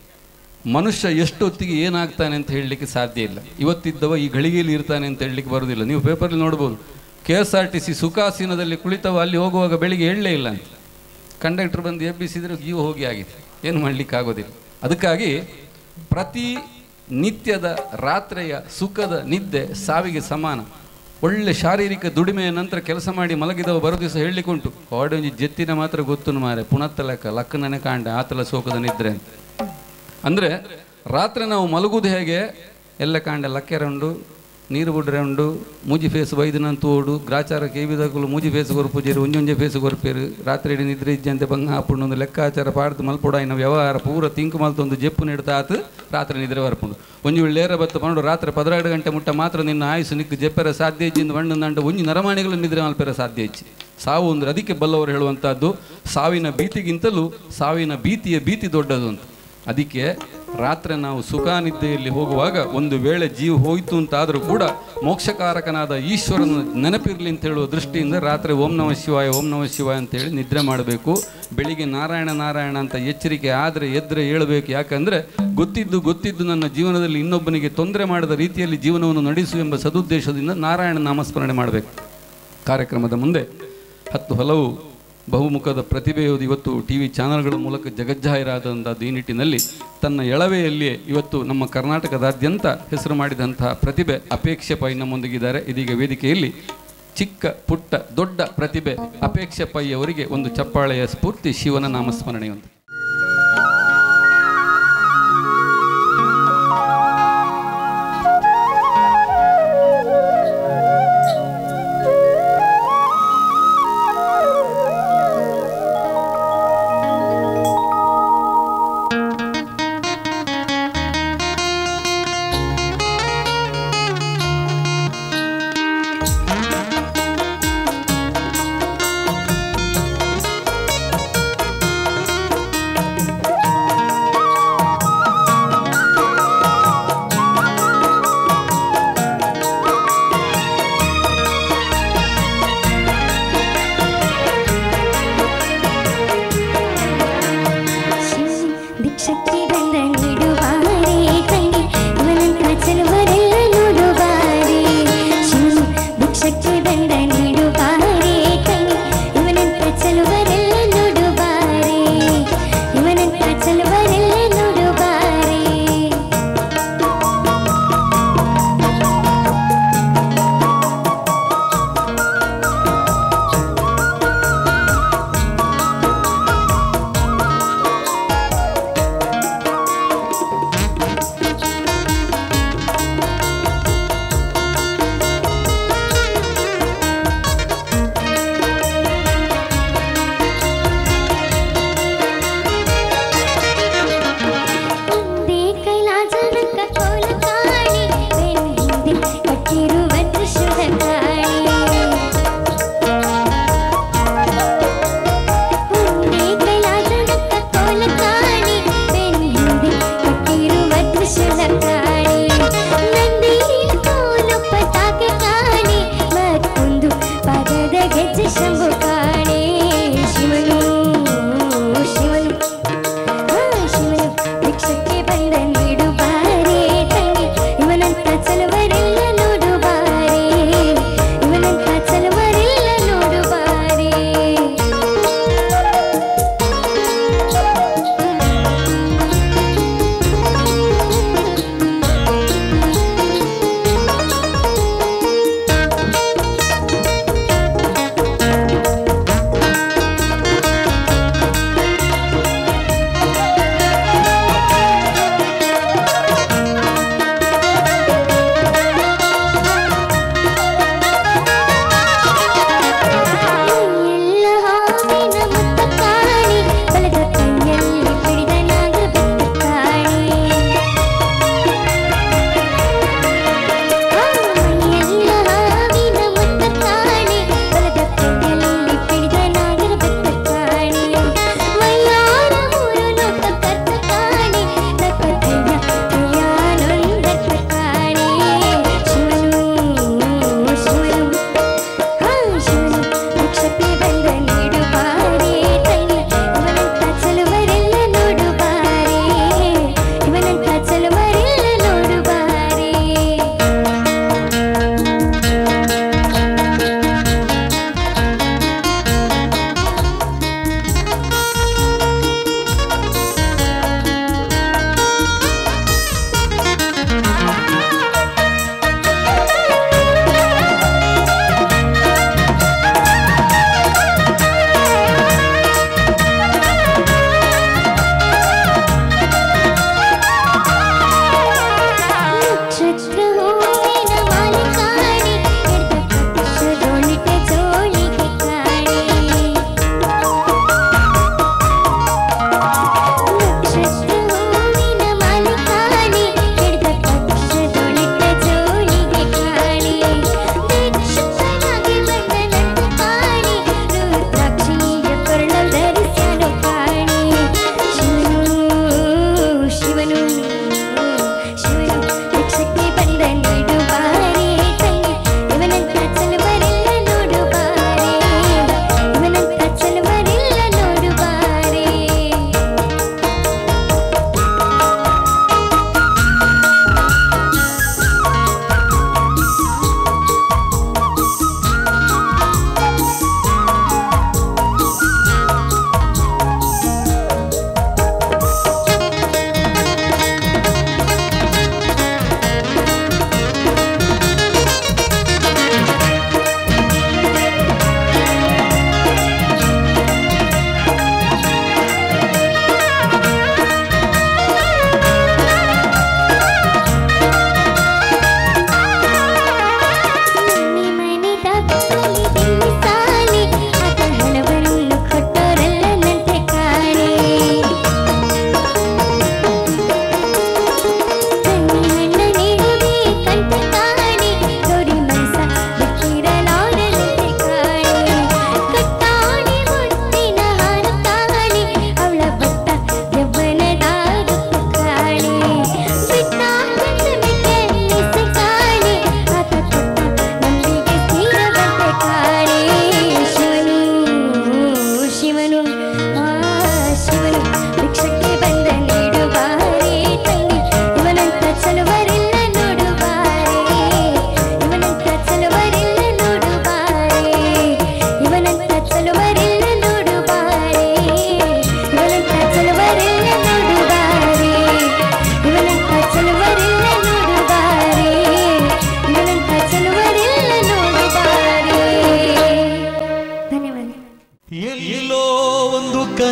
S1: ಮನುಷ್ಯ ಎಷ್ಟೊತ್ತಿಗೆ ಏನಾಗ್ತಾನೆ ಅಂತ ಹೇಳಲಿಕ್ಕೆ ಸಾಧ್ಯ ಇಲ್ಲ. ಇವತ್ತಿದ್ದವ ಈ ಗಳಿಗೆಯಲ್ಲಿ ಇರ್ತಾನೆ ಅಂತ ಹೇಳಲಿಕ್ಕೆ ಬರೋದಿಲ್ಲ. ನೀವು ಪೇಪರಲ್ಲಿ ನೋಡ್ಬೋದು, KSRTC ಸುಖಾಸೀನದಲ್ಲಿ ಕುಳಿತವ ಅಲ್ಲಿ ಹೋಗುವಾಗ ಬೆಳಿಗ್ಗೆ ಹೇಳಲೇ ಇಲ್ಲ ಅಂತ ಕಂಡಕ್ಟರ್ ಬಂದು ಎಬ್ಬಿಸಿದ್ರೆ ಜೀವ ಹೋಗಿ ಆಗಿದೆ, ಏನು ಮಾಡಲಿಕ್ಕೆ ಆಗೋದಿಲ್ಲ. ಅದಕ್ಕಾಗಿ ಪ್ರತಿ ನಿತ್ಯದ ರಾತ್ರಿಯ ಸುಖದ ನಿದ್ದೆ ಸಾವಿಗೆ ಸಮಾನ. ಒಳ್ಳೆ ಶಾರೀರಿಕ ದುಡಿಮೆಯ ನಂತರ ಕೆಲಸ ಮಾಡಿ ಮಲಗಿದವ ಬರೋ ದಿವಸ ಹೇಳಲಿಕ್ಕೆ ಉಂಟು, ಕಾಡೊಂಜಿ ಜೆತ್ತಿನ ಮಾತ್ರ ಗೊತ್ತು ಮಾರೆ ಪುನತ್ತ ಲೆಕ್ಕ ಲಕ್ಕನೇ ಕಾಂಡೆ ಆತಲ ಸೋಕದ ನಿದ್ರೆ ಅಂತ. ಅಂದರೆ ರಾತ್ರಿ ನಾವು ಮಲಗುವುದು ಹೇಗೆ, ಎಲ್ಲ ಕಾಂಡೆ ಲಕ್ಕೆರ ಉಂಡು, ನೀರು ಬಿಡ್ರೆ ಉಂಡು, ಮೂಜಿ ಫೇಸ್ ಬೈದನಂತೂ ಓಡು, ಗ್ರಾಚಾರ ಕೇವಿದಾಗಲು ಮೂಜಿ ಫೇಸ್ ಗೊರಪುಜೇರು ಒಂಜೊಂಜೆ ಫೇಸ್ ಗೊರಪೇರು, ರಾತ್ರಿ ಇಡೀ ನಿದ್ರೆ ಇಜ್ಜಂತೆ ಬಂಗ ಹಾಪುಂಡು ಒಂದು ಲೆಕ್ಕಾಚಾರ ಪಾಡ್ದು ಮಲ್ಪೊಡ ಇನ್ನು ವ್ಯವಹಾರ ಪೂರ ತಿಂಕು ಮಲ್ತೊಂದು ಜೆಪ್ಪು ನೀಡ್ತಾ ಆತು ರಾತ್ರಿ ನಿದ್ರೆ ಬರ್ಪುಂಡು. ಒಂಜಿ ವೇಳೆ ಬತ್ತು ಪಂಡು ರಾತ್ರಿ 12 ಗಂಟೆ ಮುಟ್ಟ ಮಾತ್ರ ನಿನ್ನ ಆಯುಸು ನಿಕ್ಕು ಜೆಪ್ಪೆರ ಸಾಧ್ಯ ಇಜ್ಜಿಂದ ಬಣ್ಣ ನಂಡು ಒಂಜಿ ನರಮಾಣಿಗಳು ನಿದ್ರೆ ಮಲ್ಪೆರ ಸಾಧ್ಯ ಇಚ್ಚಿ. ಸಾವು ಅಂದರೆ ಅದಕ್ಕೆ ಬಲ್ಲವರು ಹೇಳುವಂಥದ್ದು ಸಾವಿನ ಭೀತಿಗಿಂತಲೂ ಸಾವಿನ ಭೀತಿಯ ಭೀತಿ ದೊಡ್ಡದು ಅಂತ. ಅದಕ್ಕೆ ರಾತ್ರಿ ನಾವು ಸುಖ ನಿದ್ದೆಯಲ್ಲಿ ಹೋಗುವಾಗ ಒಂದು ವೇಳೆ ಜೀವ ಹೋಯಿತು ಅಂತಾದರೂ ಕೂಡ ಮೋಕ್ಷಕಾರಕನಾದ ಈಶ್ವರನ ನೆನಪಿರಲಿ ಅಂತ ಹೇಳುವ ದೃಷ್ಟಿಯಿಂದ ರಾತ್ರಿ ಓಂ ನಮ ಶಿವಾಯ ಓಂ ನಮ ಶಿವಾಯ ಅಂತೇಳಿ ನಿದ್ರೆ ಮಾಡಬೇಕು. ಬೆಳಿಗ್ಗೆ ನಾರಾಯಣ ನಾರಾಯಣ ಅಂತ ಎಚ್ಚರಿಕೆ ಆದರೆ ಎದ್ರೆ ಹೇಳಬೇಕು. ಯಾಕಂದರೆ ಗೊತ್ತಿದ್ದು ನನ್ನ ಜೀವನದಲ್ಲಿ ಇನ್ನೊಬ್ಬನಿಗೆ ತೊಂದರೆ ಮಾಡದ ರೀತಿಯಲ್ಲಿ ಜೀವನವನ್ನು ನಡೆಸು ಎಂಬ ಸದುದ್ದೇಶದಿಂದ ನಾರಾಯಣ ನಾಮಸ್ಮರಣೆ ಮಾಡಬೇಕು. ಕಾರ್ಯಕ್ರಮದ ಮುಂದೆ 10 ಹಲವು ಬಹುಮುಖದ ಪ್ರತಿಭೆಯೋದು ಇವತ್ತು TV ಚಾನಲ್ಗಳ ಮೂಲಕ ಜಗಜ್ಜಾಹಿರಾದಂಥದ್ದು. ಈ ನಿಟ್ಟಿನಲ್ಲಿ ತನ್ನ ಎಳವೆಯಲ್ಲಿಯೇ ಇವತ್ತು ನಮ್ಮ ಕರ್ನಾಟಕದಾದ್ಯಂತ ಹೆಸರು ಮಾಡಿದಂತಹ ಪ್ರತಿಭೆ ಅಪೇಕ್ಷೆ ಪೈ ನಮ್ಮೊಂದಿಗಿದ್ದಾರೆ. ಇದೀಗ ವೇದಿಕೆಯಲ್ಲಿ ಚಿಕ್ಕ ಪುಟ್ಟ ದೊಡ್ಡ ಪ್ರತಿಭೆ ಅಪೇಕ್ಷೆ ಪೈ ಅವರಿಗೆ ಒಂದು ಚಪ್ಪಾಳೆಯ ಸ್ಫೂರ್ತಿ ಶಿವನ ನಾಮಸ್ಮರಣೆಯೊಂದು.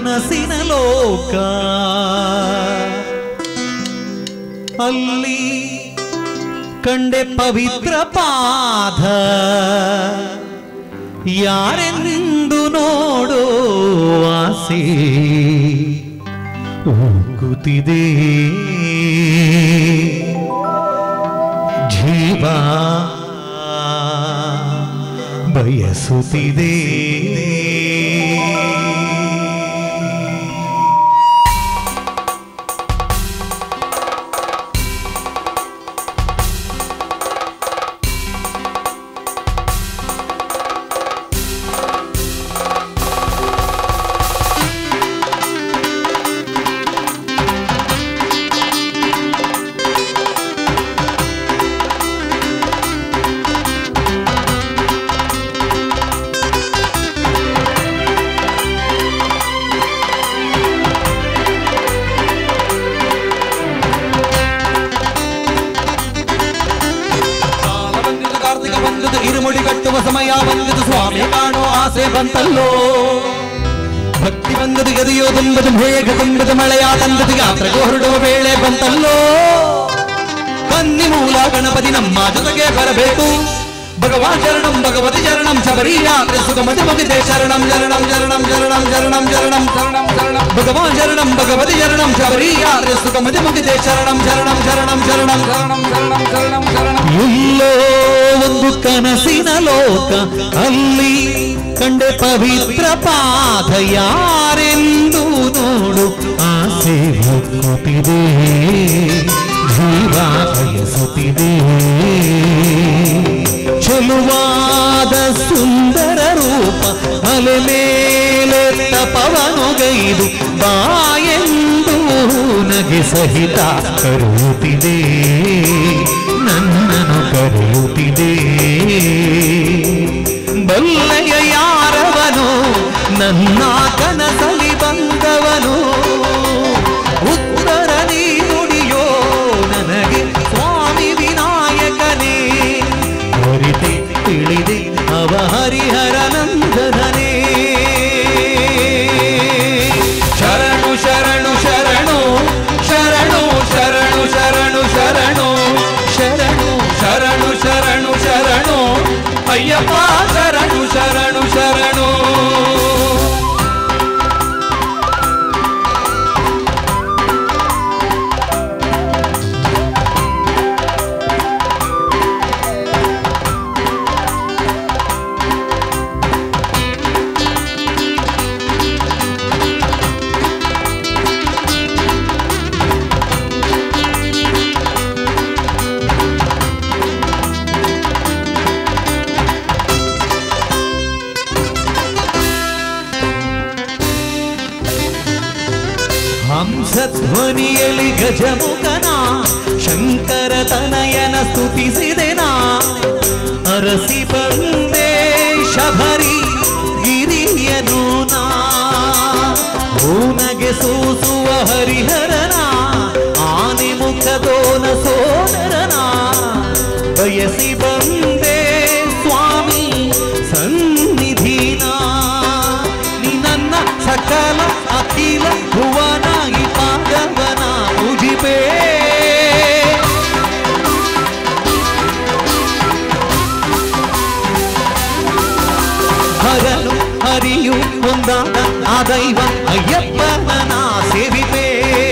S3: ಕನಸಿನ ಲೋಕ ಅಲ್ಲಿ ಕಂಡೆ ಪವಿತ್ರ ಪಾದ ಯಾರೆಂದು ನೋಡೋ ಆಸೆ ಉಕ್ಕುತ್ತಿದೆ ಜೀವ ಬಯಸುತ್ತಿದೆ ಇರುಮುಡಿ ಕಟ್ಟುವ ಸಮಯ ಬಂದದು ಸ್ವಾಮಿ ಕಾಣೋ ಆಸೆ ಬಂತಲ್ಲೋ ಭಕ್ತಿ ಬಂದದು ಗದಿಯೋ ತುಂಬದು ಬೇಗ ತುಂಬದು ಮಳೆಯ ತಂದದು ಯಾತ್ರೆಗೆ ಹೊರಡುವ ವೇಳೆ ಬಂತಲ್ಲೋ ಕನ್ನಿ ಮೂಲ ಗಣಪತಿ ನಮ್ಮ ಜೊತೆಗೆ ಬರಬೇಕು ಭಗವಾನ್ ಶರಣಂ ಭಗವತಿ ಶರಣಂ ಶಬರಿ ಯಾತ್ರೆ ಸುಗಮತಿ ಮುಗಿದೆ ಶರಣಂ ಶರಣಂ ಶರಣಂ ಶರಣಂ ಶರಣಂ ಶರಣಂ ಶರಣಂ ಶರಣಂ ಭಗವಾನ್ ಶರಣಂ ಭಗವತಿ ಶರಣಂ ಶಬರಿ ಯಾತ್ರೆ ಸುಗಮತಿ ಮುಗಿದೆ ಶರಣಂ ಶರಣಂ ಶರಣಂ ಶರಣಂ ಶರಣಂ ಶರಣಂ ಶರಣಂ ಶರಣಂ ಎಲ್ಲೋ ಒಂದು ಕನಸಿನ ಲೋಕ ಅಲ್ಲಿ ಕಂಡೆ ಪವಿತ್ರ ಪಾದ ಯಾರೆಂದು ನೋಡು ಆಸೆ ಹುಕ್ಕುತ್ತಿದೆ ಜೀವ ಬಯಸುತ್ತಿದೆ ಚೆಲುವಾದ ಸುಂದರ ರೂಪ ಅಲೆ ಮೇಲೆ ತಪವನುಗೈದು ಬಾಯೆಂದು ನಗೆ ಸಹಿತ ಕರೆಯುತ್ತಿದೆ ನನ್ನನ್ನು ಕರೆಯುತ್ತಿದೆ ಬಲ್ಲೆಯ ಯಾರವನು ನನ್ನ ಕನಸಲಿ ಬಂದವನು ಉತ್ತರ ನೀ ನುಡಿಯೋ ನನಗೆ ಸ್ವಾಮಿ ವಿನಾಯಕನೇ ಹರಿತೆ ತಿಳಿದೆ ಅವ ಹರಿಹರ ನಂದನೇ ಶರಣು ಶರಣು ಶರಣು ಶರಣು ಶರಣು ಶರಣು ಶರಣು ಶರಣು ಶರಣು ಶರಣು ಶರಣು ಅಯ್ಯಪ್ಪ ಶರಣು ಶರಣು ಶರಣು ಹಂಸಧ್ವನಿಯಲ್ಲಿ ಗಜಮುಖನ ಶಂಕರ ತನಯನ ಸ್ತುತಿಸಿದೆನಾ ಅರಸಿ ಬಂದೆ ಶಬರಿ ಗಿರಿಯನು ನಾ ಹೂನಗೆ ಸೂಸುವ ಹರಿಹರನ ಆನೆ ಮುಖದೋನ ಸೋದರನ ಬಯಸಿ ಬಂದೆ ಸ್ವಾಮಿ ಸನ್ನಿಧಿನ ನೀ ನನ್ನ ಸಕಲ ಅಖಿಲ ಭುವನ ಈ ಪಾದವನ ಮುಜಿಬೇ ಹರನು ಹರಿಯು ಒಂದಾದ ಆ ದೈವ ಅಯ್ಯಪ್ಪನ ಸೇವಿಪೇ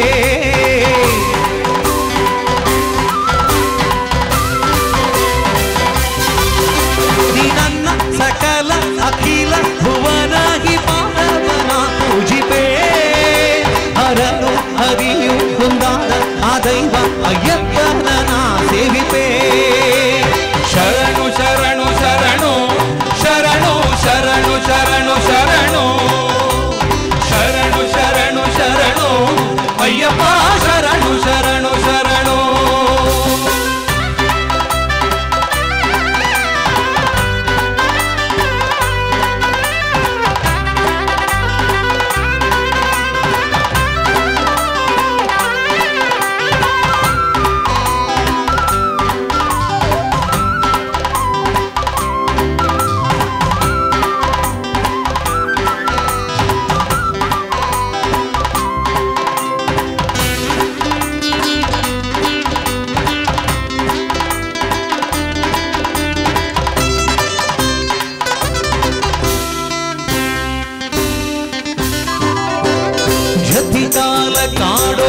S3: ನೀ ನನ್ನ ಸಕಲ ಅಖಿಲ ಭುವನ ಈ ಪಾದವನ ಮುಜಿಬೇ ಹರನು ಹರಿಯು ಒಂದಾದ ಆ ದೈವ ಅಯ್ಯಪ್ಪನ ಸೇವಿಪೇ ಶರಣು ಶರಣು ಶರಣು ಶರಣು ಶರಣು ಶರಣು ಶರಣು ಶರಣು ಶರಣು ಶರಣು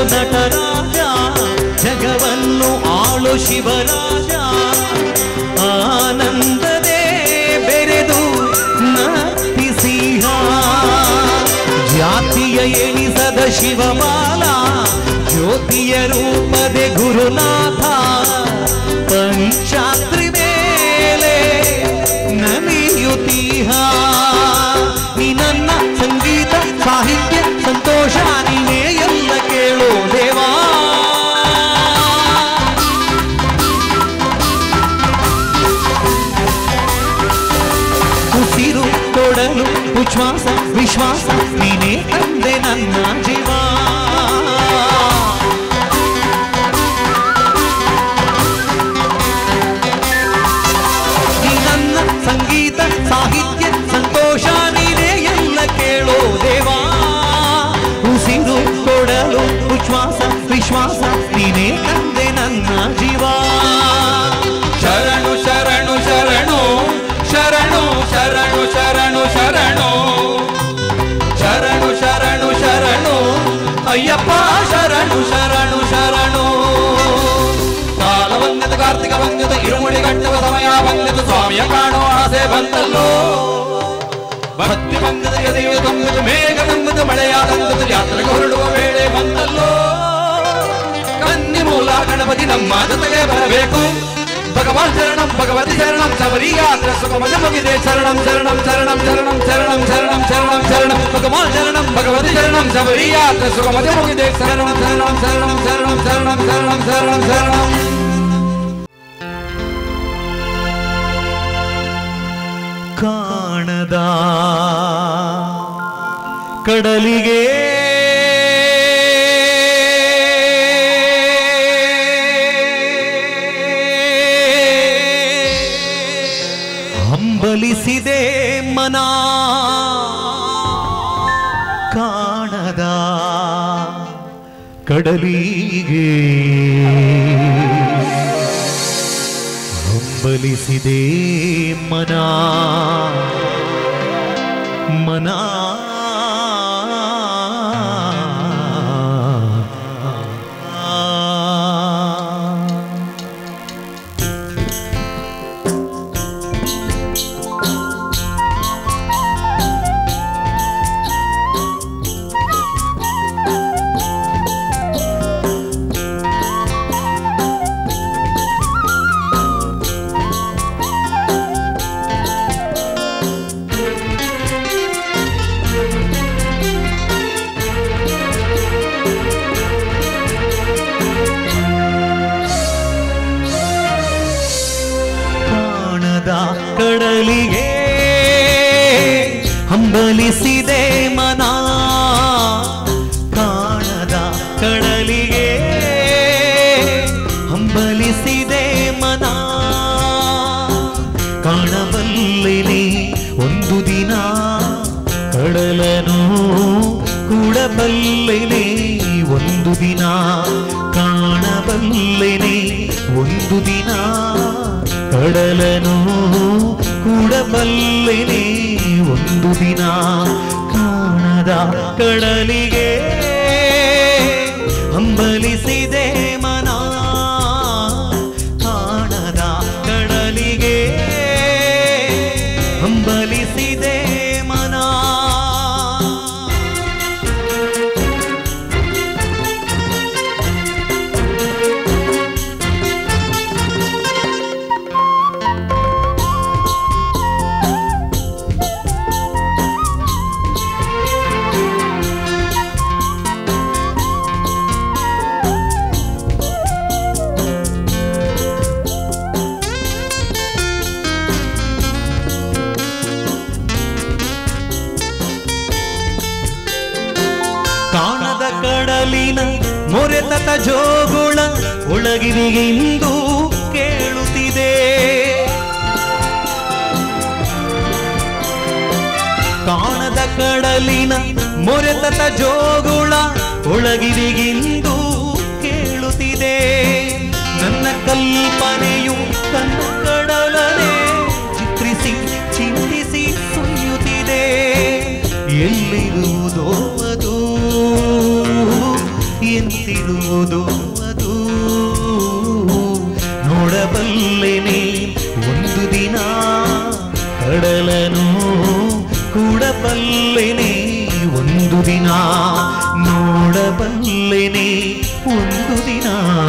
S3: ನಟರಾಜ ಜಗವನ್ನು ಆಳು ಶಿವರಾಜ ಆನಂದದೇ ಬೆರೆದು ನರ್ತಿಸಿಹ ಜಾತಿಯ ಎಣಿಸದ ಶಿವಮಾಲ ಜ್ಯೋತಿಯ ರೂಪದೆ ಗುರುನಾಥ ಪಂಚಾದ್ರಿ ಮೇಲೆ ನಲಿಯುತ್ತೀಹ ನೀ ನನ್ನ ಸಂಗೀತ ಸಾಹಿತ್ಯ ಸಂತೋಷ ನೀನೇ ಎಲ್ಲ ಕೇಳೋ ದೇವಾ ಉಸಿರು ಕೊಡಲು ಉಚ್ಛ್ವಾಸ ವಿಶ್ವಾಸ ನೀನೇ ತಂದೆ ನನ್ನ ಜೀವ ನೀ ನನ್ನ ಸಂಗೀತ ಸಾಹಿತ್ಯ ಸಂತೋಷ ನೀನೇ ಎಲ್ಲ ಕೇಳೋ ದೇವಾ ಉಸಿರು ಕೊಡಲು ಉಚ್ಛ್ವಾಸ ವಿಶ್ವಾಸ ನೀನೇ ತಂದೆ ನನ್ನ ಜೀವ
S1: ಶರಣು ಶರಣು ಶರಣು ಶರಣು ಶರಣು ಶರಣು ಶರಣು ಶರಣು ಶರಣು ಶರಣು ಅಯ್ಯಪ್ಪ ಶರಣು ಶರಣು ಶರಣು ಕಾಲ ಬಂದದ ಕಾರ್ತಿಕ ಬಂದದ ಇರುಮುಡಿ ಗಟ್ಟವ ಸಮಯ ಬಂದದ ಸ್ವಾಮಿಯ ಕಾಣೋ ಆಸೆ ಬಂತಲ್ಲೋ ಭಕ್ತಿ ಬಂದದ ಎದೆಯು ತಂದದ ಮೇಘ ತಂದದ ಮಳೆಯಾದಂದದ ಯಾತ್ರೆಗೆ ಹೊರಡುವ ವೇಳೆ ಬಂತಲ್ಲೋ ಕನ್ನಿ ಮೂಲ ಗಣಪತಿ ನಮ್ಮ ಜೊತೆಗೆ ಬರಬೇಕು ಭಗವಾನ್ ಶರಣಂ ಭಗವತಿ ಶರಣಂ ಶಬರಿ ಯಾತ್ರೆ ಸುಖಮದ ಮುಗಿದೆ ಶರಣಂ ಶರಣಂ ಶರಣಂ ಶರಣಂ ಶರಣಂ ಶರಣಂ ಶರಣಂ ಶರಣಂ ಭಗವಾನ್ ಶರಣಂ ಭಗವತಿ ಶರಣಂ ಶಬರಿ ಯಾತ್ರೆ ಸುಖಮದ ಮುಗಿದೆ ಶರಣಂ ಶರಣಂ ಶರಣಂ ಶರಣಂ ಶರಣಂ ಶರಣಂ ಶರಣಂ ಶರಣಂ
S3: ಕಾಣದ ಕಡಲಿಗೆ ಹಂಬಲಿಸಿದೆ ಮನ ಕಾಣದ ಕಡಲಿಗೆ ಹಂಬಲಿಸಿದೆ ಮನ ಮನ ಕಡಲಿಗೆ ಹಂಬಲಿಸಿದೆ ಮನ ಕಾಣದ ಕಡಲಿಗೆ ಹಂಬಲಿಸಿದೆ ಮನ ಕಾಣಬಲ್ಲೆನೆ ಒಂದು ದಿನ ಕಡಲನು ಕೂಡಬಲ್ಲೆನೆ ಒಂದು ದಿನ ಕಾಣಬಲ್ಲೆನೆ ಒಂದು ದಿನ ಕಡಲನು ಕೂಡಬಲ್ಲೆನೆ ಒಂದು ದಿನ ಕಾಣದ ಕಡಲಿಗೆ ಹಂಬಲಿಸಿದೆ ಮನ ಕಾಣದ ಕಡಲಿಗೆ ಹಂಬಲಿಸಿದೆ ಮನ ಕಾಣದ ಕಡಲಿನ ಮೊರೆತಟ ಜೋಗುಳ ಒಳಗಿರಿಗಿಂದು ಕೇಳುತ್ತಿದೆ ಕಾಣದ ಕಡಲಿನ ಮೊರೆತಟ ಜೋಗುಳ ಒಳಗಿರಿಗಿಂದು ಕೇಳುತ್ತಿದೆ ನನ್ನ ಕಲ್ಪನೆಯು ತನ್ನ ಕಡಲನೆ ಚಿತ್ರಿಸಿ ಚಿಂತಿಸಿ ಸುಯ್ಯುತ್ತಿದೆ ಎಲ್ಲಿರುವುದೋ ಅದು ಎಂತಿರುವುದು ಅದು ನೋಡಬಲ್ಲೆನೆ ಒಂದು ದಿನ ಕಡಲನು ಕೂಡಬಲ್ಲೆನೆ ಒಂದು ದಿನ ನೋಡಬಲ್ಲೆನೆ ಒಂದು ದಿನ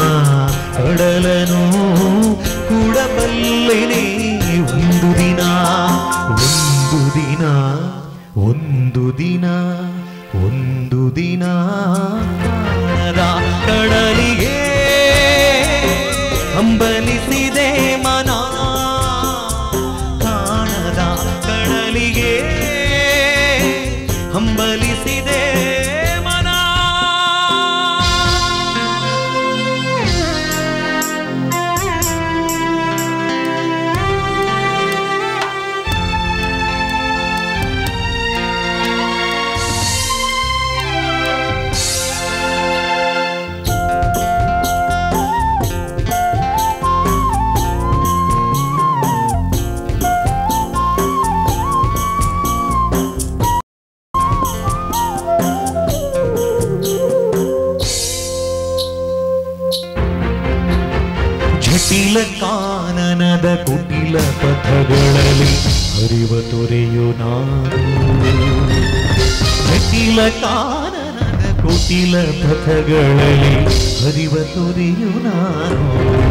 S3: ಕಡಲನು ಕೂಡಬಲ್ಲೆನೆ ಒಂದು ದಿನ ಒಂದು ದಿನ ಒಂದು ದಿನ ಒಂದು ದಿನ ಕಾಣದ ಕಡಲಿಗೆ ಹಂಬಲಿಸಿದೆ ಮನ ಕಾಣದ ಕಡಲಿಗೆ ಹಂಬಲಿಸಿದೆ ಮನ ಜಟಿಲ ಕಾನನದ ಕುಟಿಲ ಪಥಗಳಲ್ಲಿ ಹರಿವ ತೊರೆಯು ನಾನು ಜಟಿಲ ಕಾನನದ ಕುಟಿಲ ಪಥಗಳಲ್ಲಿ ಹರಿವ ತೊರೆಯು ನಾನು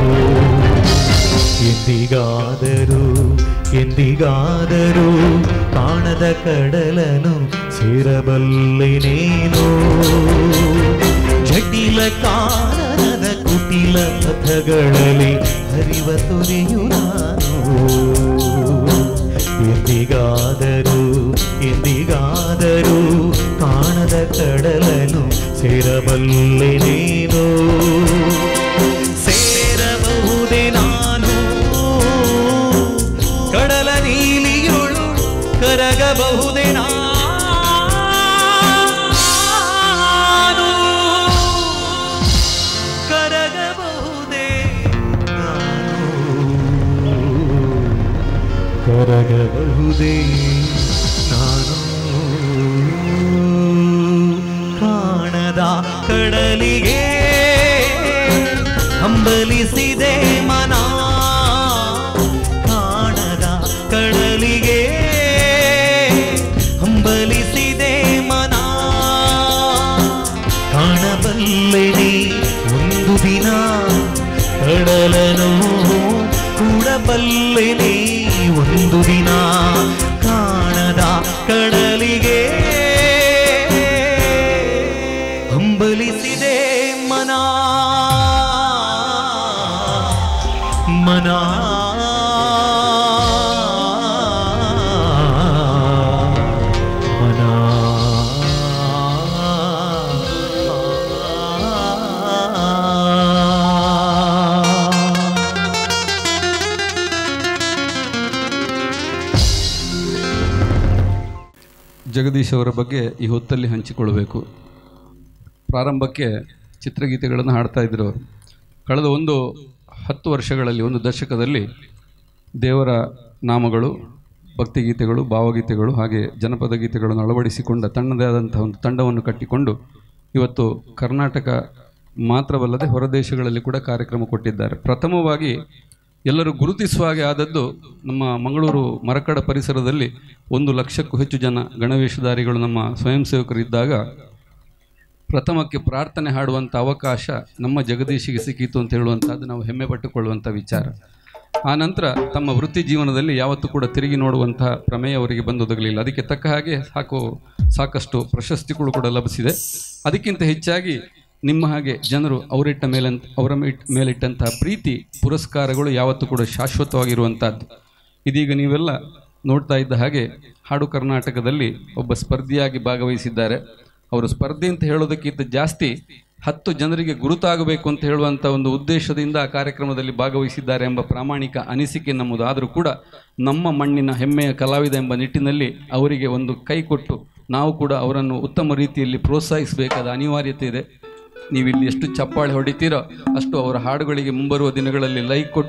S3: ಎಂದಿಗಾದರೂ ಎಂದಿಗಾದರೂ ಕಾಣದ ಕಡಲನು ಸೇರಬಲ್ಲೆನೇನೋ ಜಟಿಲ ಕಾನನದ ಕುಟಿಲ ಪಥಗಳಲ್ಲಿ ಹರಿವ ತೊರೆಯು ನಾನು ಎಂದಿಗಾದರೂ ಎಂದಿಗಾದರೂ ಕಾಣದ ಕಡಲನು ಸೇರಬಲ್ಲೆನೇನೋ ಸೇರಬಹುದೇ ನಾನು ಕಡಲ ನೀಲಿಯೊಳು ಕರಗಬಹುದೇ ನಾನು ಕರಗಬಹುದೇ ನಾನು ಕರಗಬಹುದೇ ನಾನು ಕಾಣದ ಕಡಲಿಗೆ ಹಂಬಲಿಸಿದೆ ಮನ ಕಾಣದ ಕಡಲಿಗೆ ಹಂಬಲಿಸಿದೆ ಮನ ಕಾಣಬಲ್ಲೆನೆ ಒಂದು ದಿನ ಕಡಲನು ಕೂಡಬಲ್ಲೆನೆ ಒಂದು ದಿನ ಕಾಣದ ಕಡಲಿಗೆ ಹಂಬಲಿಸಿದೆ ಮನ ಮನ ಮನ
S1: ಜಗದೀಶ್ ಅವರ ಬಗ್ಗೆ ಈ ಹೊತ್ತಲ್ಲಿ ಹಂಚಿಕೊಳ್ಳಬೇಕು. ಪ್ರಾರಂಭಕ್ಕೆ ಚಿತ್ರಗೀತೆಗಳನ್ನು ಹಾಡ್ತಾ ಇದ್ರು ಅವರು. ಕಳೆದ 10 ವರ್ಷಗಳಲ್ಲಿ, ಒಂದು ದಶಕದಲ್ಲಿ ದೇವರ ನಾಮಗಳು, ಭಕ್ತಿಗೀತೆಗಳು, ಭಾವಗೀತೆಗಳು ಹಾಗೆ ಜನಪದ ಗೀತೆಗಳನ್ನು ಅಳವಡಿಸಿಕೊಂಡ ತನ್ನದೇ ಆದಂತಹ ಒಂದು ತಂಡವನ್ನು ಕಟ್ಟಿಕೊಂಡು ಇವತ್ತು ಕರ್ನಾಟಕ ಮಾತ್ರವಲ್ಲದೆ ಹೊರದೇಶಗಳಲ್ಲಿ ಕೂಡ ಕಾರ್ಯಕ್ರಮ ಕೊಟ್ಟಿದ್ದಾರೆ. ಪ್ರಥಮವಾಗಿ ಎಲ್ಲರೂ ಗುರುತಿಸುವ ಹಾಗೆ ಆದದ್ದು ನಮ್ಮ ಮಂಗಳೂರು ಮರಕಡ ಪರಿಸರದಲ್ಲಿ 1 ಲಕ್ಷಕ್ಕೂ ಹೆಚ್ಚು ಜನ ಗಣವೇಷಧಾರಿಗಳು ನಮ್ಮ ಸ್ವಯಂ ಸೇವಕರಿದ್ದಾಗ ಪ್ರಥಮಕ್ಕೆ ಪ್ರಾರ್ಥನೆ ಹಾಡುವಂಥ ಅವಕಾಶ ನಮ್ಮ ಜಗದೀಶಿಗೆ ಸಿಕ್ಕಿತು ಅಂತ ಹೇಳುವಂಥದ್ದು ನಾವು ಹೆಮ್ಮೆ ಪಟ್ಟುಕೊಳ್ಳುವಂಥ ವಿಚಾರ. ಆ ನಂತರ ತಮ್ಮ ವೃತ್ತಿ ಜೀವನದಲ್ಲಿ ಯಾವತ್ತೂ ಕೂಡ ತಿರುಗಿ ನೋಡುವಂತಹ ಪ್ರಮೇಯ ಅವರಿಗೆ ಬಂದೊದಗಲಿಲ್ಲ. ಅದಕ್ಕೆ ತಕ್ಕ ಹಾಗೆ ಸಾಕಷ್ಟು ಪ್ರಶಸ್ತಿಗಳು ಕೂಡ ಲಭಿಸಿದೆ. ಅದಕ್ಕಿಂತ ಹೆಚ್ಚಾಗಿ ನಿಮ್ಮ ಹಾಗೆ ಜನರು ಅವರ ಮೇಲಿಟ್ಟಂತಹ ಪ್ರೀತಿ ಪುರಸ್ಕಾರಗಳು ಯಾವತ್ತೂ ಕೂಡ ಶಾಶ್ವತವಾಗಿರುವಂಥದ್ದು. ಇದೀಗ ನೀವೆಲ್ಲ ನೋಡ್ತಾ ಇದ್ದ ಹಾಗೆ ಹಾಡು ಕರ್ನಾಟಕದಲ್ಲಿ ಒಬ್ಬ ಸ್ಪರ್ಧಿಯಾಗಿ ಭಾಗವಹಿಸಿದ್ದಾರೆ. ಅವರು ಸ್ಪರ್ಧೆ ಅಂತ ಹೇಳೋದಕ್ಕಿಂತ ಜಾಸ್ತಿ 10 ಜನರಿಗೆ ಗುರುತಾಗಬೇಕು ಅಂತ ಹೇಳುವಂಥ ಒಂದು ಉದ್ದೇಶದಿಂದ ಆ ಕಾರ್ಯಕ್ರಮದಲ್ಲಿ ಭಾಗವಹಿಸಿದ್ದಾರೆ ಎಂಬ ಪ್ರಾಮಾಣಿಕ ಅನಿಸಿಕೆ ನಮ್ಮದು. ಆದರೂ ಕೂಡ ನಮ್ಮ ಮಣ್ಣಿನ ಹೆಮ್ಮೆಯ ಕಲಾವಿದ ಎಂಬ ನಿಟ್ಟಿನಲ್ಲಿ ಅವರಿಗೆ ಒಂದು ಕೈ ಕೊಟ್ಟು ನಾವು ಕೂಡ ಅವರನ್ನು ಉತ್ತಮ ರೀತಿಯಲ್ಲಿ ಪ್ರೋತ್ಸಾಹಿಸಬೇಕಾದ ಅನಿವಾರ್ಯತೆ ಇದೆ. ನೀವಿಲ್ಲಿ ಎಷ್ಟು ಚಪ್ಪಾಳೆ ಹೊಡಿತೀರೋ ಅಷ್ಟು ಅವರ ಹಾಡುಗಳಿಗೆ ಮುಂಬರುವ ದಿನಗಳಲ್ಲಿ ಲೈಕ್ ಕೊಟ್ಟು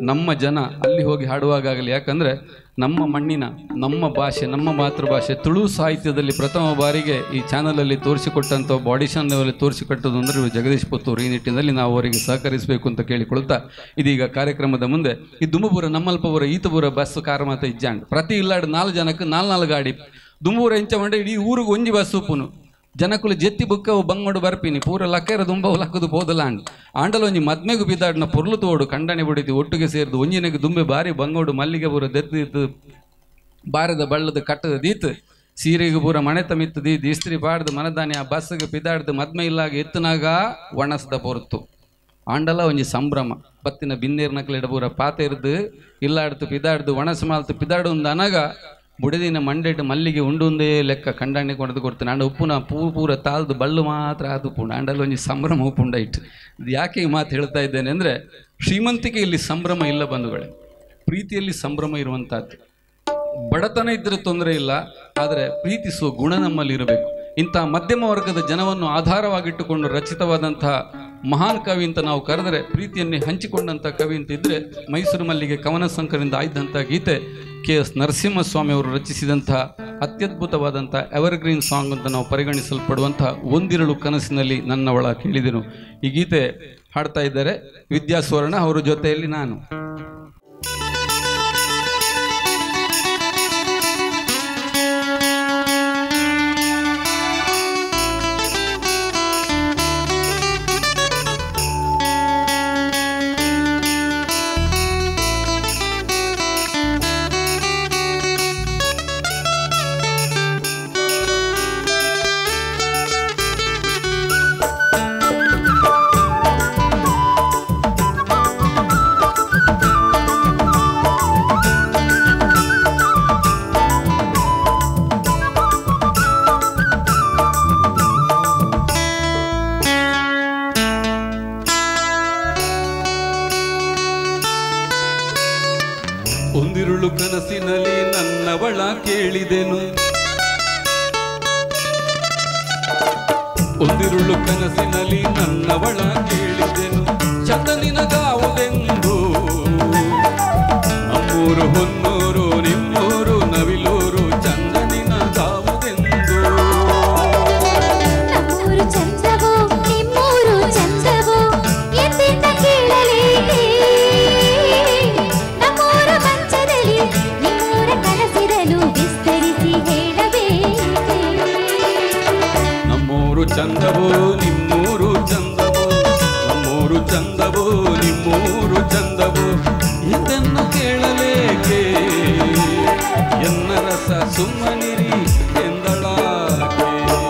S1: ನಮ್ಮ ಜನ ಅಲ್ಲಿ ಹೋಗಿ ಹಾಡುವಾಗಲಿ, ಯಾಕಂದರೆ ನಮ್ಮ ಮಣ್ಣಿನ, ನಮ್ಮ ಭಾಷೆ, ನಮ್ಮ ಮಾತೃಭಾಷೆ ತುಳು ಸಾಹಿತ್ಯದಲ್ಲಿ ಪ್ರಥಮ ಬಾರಿಗೆ ಈ ಚಾನಲಲ್ಲಿ ತೋರಿಸಿಕೊಟ್ಟಂಥ ಆಡಿಷನ್ ಲೆವೆಲ್ ತೋರಿಸಿಕೊಟ್ಟದು ಅಂದರೆ ಜಗದೀಶ್ ಪುತ್ತೂರು. ಈ ನಿಟ್ಟಿನಲ್ಲಿ ನಾವು ಅವರಿಗೆ ಸಹಕರಿಸಬೇಕು ಅಂತ ಕೇಳಿಕೊಳ್ತಾ, ಇದೀಗ ಕಾರ್ಯಕ್ರಮದ ಮುಂದೆ ಈ ದುಂಬುಪುರ ನಮ್ಮಲ್ಪುರ ಈತಪುರ ಬಸ್ ಕಾರ್ ಮಾತ ಇಜ್ಜಾಂಡ್ ಪ್ರತಿ ಇಲ್ಲಾಡು 4 ಜನಕ್ಕೆ 4 ಗಾಡಿ ದುಂಬೂರ ಎಂಚ ಮಂಡೆ ಇಡೀ ಊರಿಗೆ ಒಂಜಿ ಬಸ್ ಉಪ್ಪುನು ಜನಕ್ಕುಲು ಜೆತ್ತಿ ಬುಕ್ಕವು ಬಂಗೋಡು ಬರ್ಪಿನಿ ಪೂರ ಲಕ್ಕೇರ ದುಂಬವು ಲಕ್ಕದು ಪೋದಲ್ಲ ಆಂಡಲ ಒಂಜಿ ಮದ್ಮೆಗು ಬಿದ್ದಾಡ್ನ ಪೊರ್ಲು ತೋಡು ಕಂಡನೆ ಬಿಡಿತು ಒಟ್ಟಿಗೆ ಸೇರಿದು ಒಂಜಿನೆಗೆ ದುಂಬೆ ಬಾರಿ ಬಂಗೋಡು ಮಲ್ಲಿಗೆ ಪೂರ ದೆತ್ತು ಬಾರದ ಬಳ್ಳದ ಕಟ್ಟದ ದೀತು ಸೀರೆಗೆ ಪೂರ ಮನೆ ತಮಿತ್ತು ದೀತು ಇಸ್ತ್ರಿ ಪಾಡ್ದು ಮನದಾನಿ ಆ ಬಸ್ಗೆ ಪಿದಾಡ್ದು ಮದ್ಮೆ ಇಲ್ಲಾಗ ಎತ್ತನಾಗ ಒಣಸ್ದ ಪೊರ್ತು ಆಂಡಲ ಒಂಜಿ ಸಂಭ್ರಮ ಬತ್ತಿನ ಬಿನ್ನೇರ್ನಕ್ಲೆಡ ಪೂರ ಪಾತೆರ್ದು ಇಲ್ಲಾಡ್ತು ಪಿದಾಡ್ದು ಒಣಸ ಮಾಲ್ತು ಪಿದಾಡು ಒಂದು ಅನಗ ಬುಡದಿನ ಮಂಡೆಟ್ಟು ಮಲ್ಲಿಗೆ ಉಂಡುಂದೇ ಲೆಕ್ಕ ಕಂಡಾಣಿ ಕೊಡದು ಕೊಡ್ತಾನೆ ಅಂಡ ಉಪ್ಪುನ ಪೂರ ತಾಳ್ದು ಬಳ್ಳು ಮಾತ್ರ ಅದು ಉಪ್ಪುಂಡ ಅಂಡಲ್ಲಿ ಒಂಜಿ ಸಂಭ್ರಮ ಉಪ್ಪುಂಡ ಇಟ್ಟು ಇದು ಯಾಕೆ ಈ ಮಾತು ಹೇಳ್ತಾ ಇದ್ದೇನೆ ಅಂದರೆ ಶ್ರೀಮಂತಿಕೆಯಲ್ಲಿ ಸಂಭ್ರಮ ಇಲ್ಲ ಬಂಧುಗಳೇ, ಪ್ರೀತಿಯಲ್ಲಿ ಸಂಭ್ರಮ ಇರುವಂಥದ್ದು. ಬಡತನ ಇದ್ದರೆ ತೊಂದರೆ ಇಲ್ಲ, ಆದರೆ ಪ್ರೀತಿಸುವ ಗುಣ ನಮ್ಮಲ್ಲಿ ಇರಬೇಕು. ಇಂತಹ ಮಧ್ಯಮ ವರ್ಗದ ಜನವನ್ನು ಆಧಾರವಾಗಿಟ್ಟುಕೊಂಡು ರಚಿತವಾದಂತಹ ಮಹಾನ್ ಕವಿ ಅಂತ ನಾವು ಕರೆದರೆ, ಪ್ರೀತಿಯನ್ನೇ ಹಂಚಿಕೊಂಡಂಥ ಕವಿ ಅಂತ ಇದ್ದರೆ ಮೈಸೂರು ಮಲ್ಲಿಗೆ ಕವನ ಸಂಕಲನದಿಂದ ಆಯ್ದಂಥ ಗೀತೆ KS ನರಸಿಂಹಸ್ವಾಮಿ ಅವರು ರಚಿಸಿದಂತಹ ಅತ್ಯದ್ಭುತವಾದಂಥ ಎವರ್ಗ್ರೀನ್ ಸಾಂಗ್ ಅಂತ ನಾವು ಪರಿಗಣಿಸಲ್ಪಡುವಂಥ ಒಂದಿರಳು ಕನಸಿನಲ್ಲಿ ನನ್ನವಳ ಕೇಳಿದೆನು. ಈ ಗೀತೆ ಹಾಡ್ತಾ ಇದ್ದಾರೆ ವಿದ್ಯಾಸ್ವರ್ಣ, ಅವರ ಜೊತೆಯಲ್ಲಿ ನಾನು. ಒಂದಿರುಳು ಕನಸಿನಲ್ಲಿ ನನ್ನವಳ ಕೇಳಿದೆನು, ಒಂದಿರುಳು ಕನಸಿನಲ್ಲಿ ನನ್ನವಳ ಕೇಳಿದೆನು, ಚಂದನಿನಗಾವುದೆಂದು ನಮ್ಮೂರು ಹೊನ್ನೂರು ನಿಮ್ಮೂರು ನವಿಲೂರು ಚಂದನಿನಗಾವುದೆಂದು.
S4: ನಮ್ಮೂರು ಚಂದವೋ ನಿಮ್ಮೂರು ಚಂದವೋ ಎಂದೆಂದ ಕೇಳಲೇಕೆ, ನಮ್ಮೂರ ಮಂಚದಲ್ಲಿ ನಿಮ್ಮೂರ ಕನಸಿರಲು ವಿಸ್ತರಿಸಿ ಹೇಳಬೇಕೆ.
S1: ನಮ್ಮೂರು ಚಂದವೋ ನಿಮ್ಮೂರು ಚಂದವೋ, ನಮ್ಮೂರು ಚಂದವೋ ನಿಮ್ಮೂರು ಚಂದವೋ ಇದನ್ನು ಕೇಳಲೇಕೆ, ಎನ್ನ ರಸ ಸುಮ್ಮನಿರಿ ಎಂದಳಾಕೆ.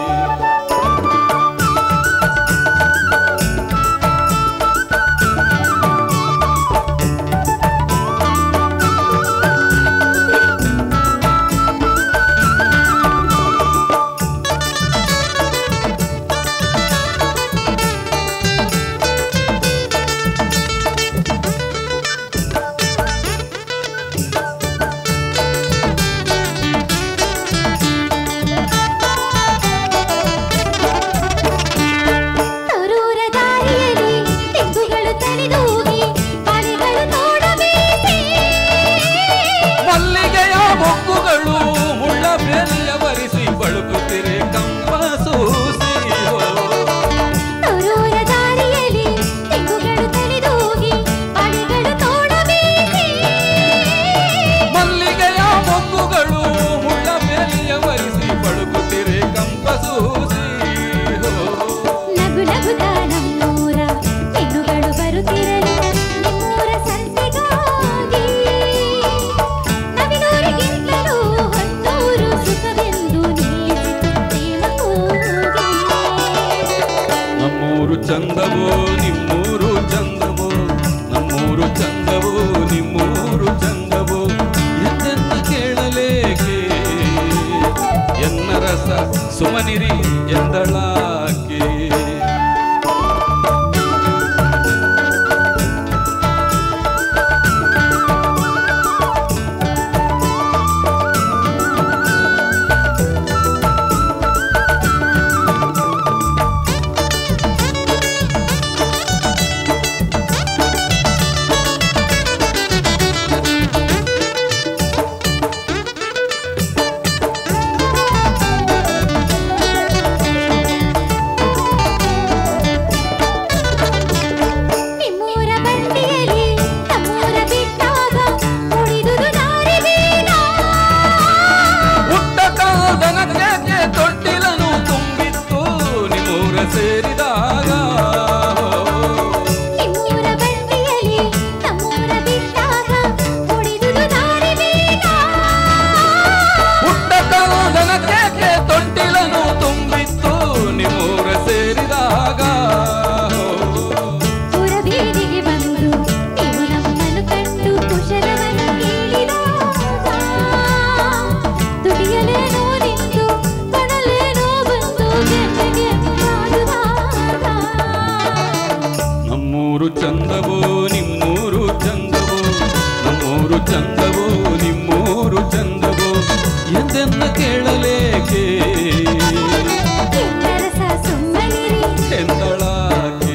S4: ತರೂರ ದಾರಿಯಲ್ಲಿ ತೆಂಗುಗಳು ತಲೆದೂಗಿ ಮನೆಗಳು ನೋಡಬೇಕೆ.
S1: ಮಲ್ಲಿಗೆಯ ಮೊಗ್ಗುಗಳು ಮುಳ್ಳ ಬೇಲಿಯ ಬರಿಸಿ ಬಳುಕುತ್ತಿರೆ ಕಂಪಸೂಸಿ.
S4: ತರೂರ ದಾರಿಯಲ್ಲಿ ತೆಂಗುಗಳು ತಲೆದೂಗಿ ಮನೆಗಳು ನೋಡಬೇಕೆ.
S1: ಮಲ್ಲಿಗೆಯ ಮೊಗ್ಗುಗಳು ಮುಳ್ಳ ಬೇಲಿಯ ಬರಿಸಿ ಬಳುಕುತ್ತಿರೆ ಕಂಪಸೂಸಿ.
S4: ನಗು ನಗುತ್ತಾ ನಮ್ಮೂರ ಹೆಣ್ಣುಗಳು ಬರುತ್ತಿರಲು ನಿಮ್ಮೂರ ಸಂತೆಗಾಗಿ. ನವಿಲೂರಿಗಿಂತಲೂ ಹೊನ್ನೂರು ಸುಖವೆಂದು ನಿಲ್ಲಿಸಿತು ಪ್ರೇಮ ಕೂಗಿ.
S1: ನಮ್ಮೂರು ಚಂದವೋ ನಿಮ್ಮೂರು ಚಂದವೋ, ನಮ್ಮೂರು ಚಂದವೋ ನಿಮ್ಮೂರು ಚಂದವೋ ಎಂದೆಂದು ಕೇಳಲೇಕೆ, ಎನ್ನ ರಸ ಸುಮನಿರಿ ಎಂದಳಾಕೆ.
S3: ಎಂದೆನ್ನ ಕೇಳಲೇಕೆ
S4: ಕಿನ್ನರಸ ಸುಮ್ಮನಿರಿ
S3: ಎಂದಳಾಕೆ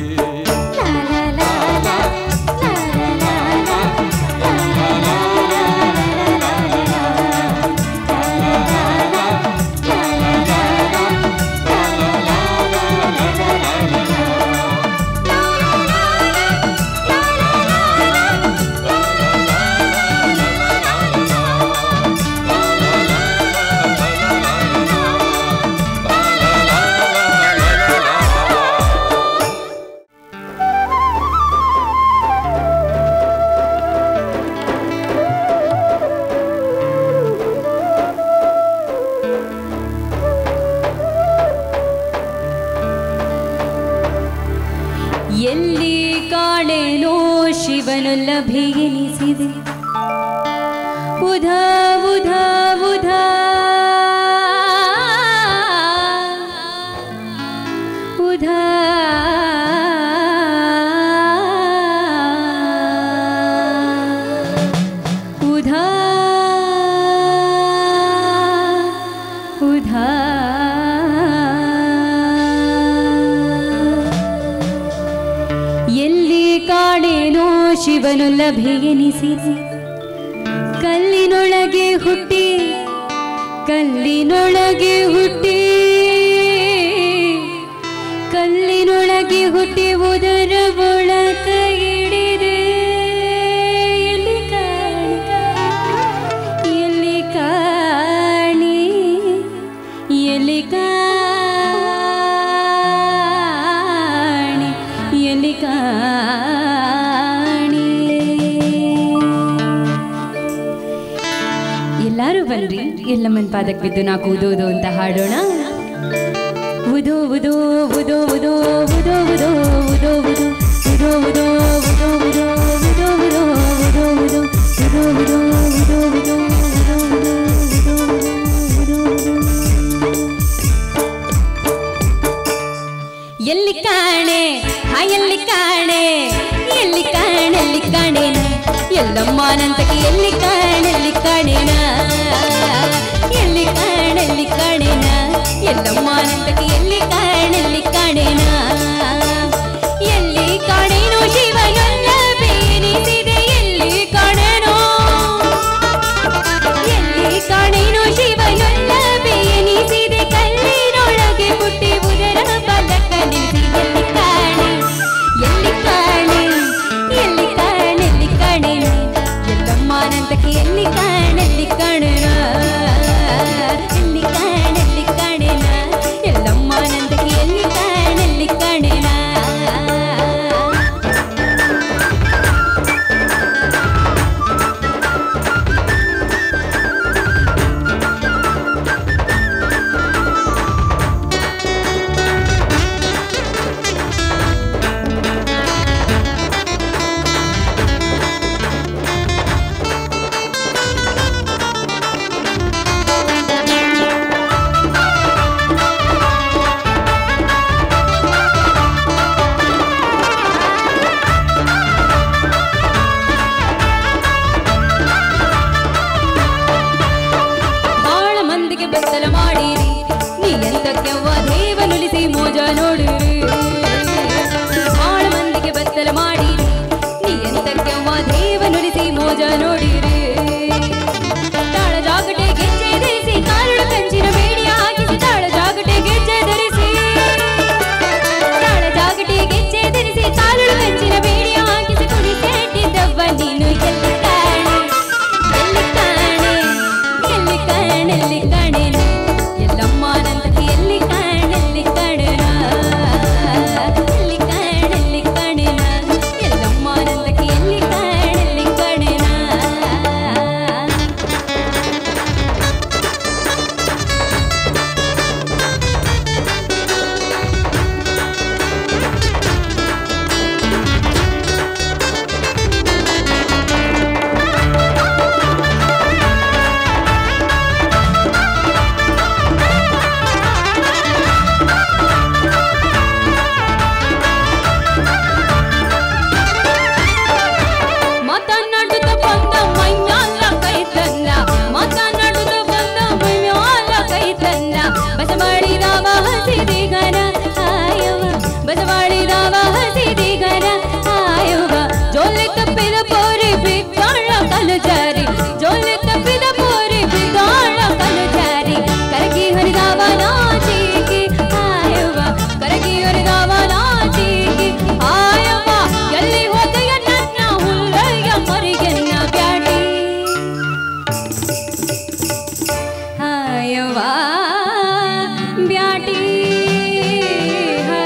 S5: ಎಲ್ಲಿ ಕಾಣೆನೋ ಶಿವನು ಲಭೆಯೆನಿಸಿದೆ ಉಧಾ ಉಧಾ ಉಧಾ ಉಧಾ ಉಧಾ ಉಧಾ ಎಲ್ಲಿ ಕಾಣೆನೋ ಶಿವನು ಲಭೆಯೆನಿಸಿದೆ ಕಲ್ಲಿನೊಳಗೆ ಹುಟ್ಟಿ ಕಲ್ಲಿನೊಳಗೆ ಹುಟ್ಟಿ ಕಲ್ಲಿನೊಳಗೆ ಹುಟ್ಟಿ ಉದರ ಒಳಕ ಹಿಡಿದೆ ಎಲ್ಲಿ ಕಾಣಿ ಎಲ್ಲಿ ಕಾಣಿ ಎಲ್ಲಿ ಕಾಣಿ ಎಲ್ಲಿ ಕಾಣಿ ಎಲ್ಲರೂ ಬನ್ರಿ ಎಲ್ಲಮ್ಮನ ಪಾದಕ್ಕೆ ಬಿದ್ದು ನಾಕು ಉದೋದು ಅಂತ ಹಾಡೋಣ ಉದೋ ಉದೋ ಉದೋ ಉದೋ ಉದೋ ಉದೋ ಉದೋ ಉದೋ ಉದೋ ಉದೋ ಉದೋ ಉದೋ ಉದೋ ಉದೋ ಉದೋ ಉದೋ ಉದೋ ಉದೋ ಉದೋ ಎಲ್ಲಿ ಕಾಣೆ ಹಾ ಎಲ್ಲಿ ಕಾಣೆ ಎಲ್ಲಿ ಕಾಣೆಲ್ಲಿ ಕಾಣೆನ ಎಲ್ಲಮ್ಮನಂತಕ್ಕೆ ಎಲ್ಲಿ ಕಾಣೆಲ್ಲಿ ಕಾಣೆನ ಎಲ್ಲಿ ಕಾಣೆಲ್ಲಿ ಕಾಣೆನ ಎಲ್ಲಮ್ಮನಂತಕ್ಕೆ ಎಲ್ಲಿ ಕಾಣೆಲ್ಲಿ ಕಾಣೆನ ಎಲ್ಲಿ ಕಾಣೆನೋ ಶಿವನಲ್ಲ ಬೇನಿಸಿದೆ ಎಲ್ಲಿ ಕಾಣೆನೋ ಎಲ್ಲಿ ಕಾಣೆನೋ ಶಿವನಲ್ಲ ಬೇನಿಸಿದೆ ಕಲ್ಲಿನೊಳಗೆ ಹುಟ್ಟಿ ಉದರ ಬಲಕ ನಿಂತಿ ಎಲ್ಲಿ ಕಾಣೆ ಎಲ್ಲಿ ಕಾಣೆ ಎಲ್ಲಿ ಕಾಣೆಲ್ಲಿ ಕಾಣೆನ ಎಲ್ಲಮ್ಮನಂತಕ್ಕೆ ಎಲ್ಲಿ ಕಾಣೆಲ್ಲಿ ಕಾಣೆನ ಎಲ್ಲಿ ಕಾಣೆಲ್ಲಿ ಕಾಣೆನ ಎಲ್ಲಮ್ಮನಂತಕ್ಕೆ ಎಲ್ಲಿ ಕಾಣೆಲ್ಲಿ ಕಾಣೆನ ಬಾಳ ಮಂದಿಗೆ ಬೆತ್ತಲ ಮಾಡಿರಿ ನೀ ಎಂತಕ್ಕೆ ದೇವನುಲಿಸಿ ಮೋಜ ನೋಡಿರಿ ಬಾಳ ಮಂದಿಗೆ ಬೆತ್ತಲ ಮಾಡಿರಿ ನೀ ಎಂತಕ್ಕೆ ದೇವನುಲಿಸಿ ಮೋಜ ನೋಡಿರಿ ತಾಳ ಜಾಗಟೆ ಗೆಜ್ಜೆ ಧರಿಸಿ ಕಾರಣ ಕಂಚಿನ ಬೇಡಿ ಹಾಕಿಸಿ ತಾಳ ಜಾಗಟೆ ಗೆಜ್ಜೆ ಧರಿಸಿ ತಾಳ ಜಾಗಟೆ ಗೆಜ್ಜೆ ಧರಿಸಿ ಕಾರಣ ಕಂಚಿನ ಬೇಡಿ ಹಾಕಿಸಿ ಕುಣಿಸೇಟಿದ್ದವ್ವ ನೀನು ಎಲ್ಲಿ ಕಾಣೆ ಎಲ್ಲಿ ಕಾಣೆ ಎಲ್ಲಿ ಕಾಣೆಲ್ಲಿ ಕಾಣೆನ ಎಲ್ಲಮ್ಮನಂತಕ್ಕೆ ಎಲ್ಲಿ ಕಾಣೆಲ್ಲಿ ಕಾಣೆನ यवा ब्याटी है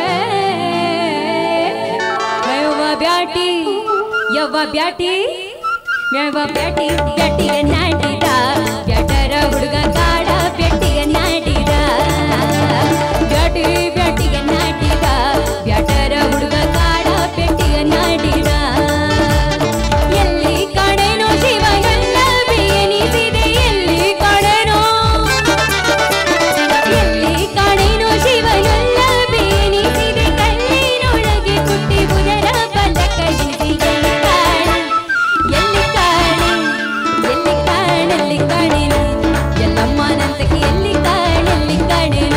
S5: यवा ब्याटी यवा ब्याटी यवा ब्याटी ब्याटिಗೆ ನಾಟಿದ ಬ್ಯಾಟರ ಹುಡುಗ ಕಾಡ ಬ್ಯಾಟಿಗೆ ನಾಟಿದ ಬ್ಯಾಟಿ ಬ್ಯಾಟಿಗೆ ನಾಟಿದ ಬ್ಯಾಟರ ಹುಡುಗ ಕಾಡ ಬ್ಯಾಟಿಗೆ ನಾಟಿದ ಎಲ್ಲಿ ಕಾಣೆನೋ ಶಿವ ಎಲ್ಲ ಬೇನಿಸಿದೆ ಎಲ್ಲಿ ಕಾಣೆನೋ ಶಿವ ಎಲ್ಲ ಬೇನಿಸಿದೆ ಕಲ್ಲಿನೊಳಗೆ ಕುಟ್ಟಿ ಬುಧರ ಪಲಕ ಹಿಡಿಸಿ ಎಲ್ಲಿ ಕಾಣೆನ ಎಲ್ಲಮ್ಮನಂತಕ್ಕೆ ಎಲ್ಲಿ ಕಾಣೆನ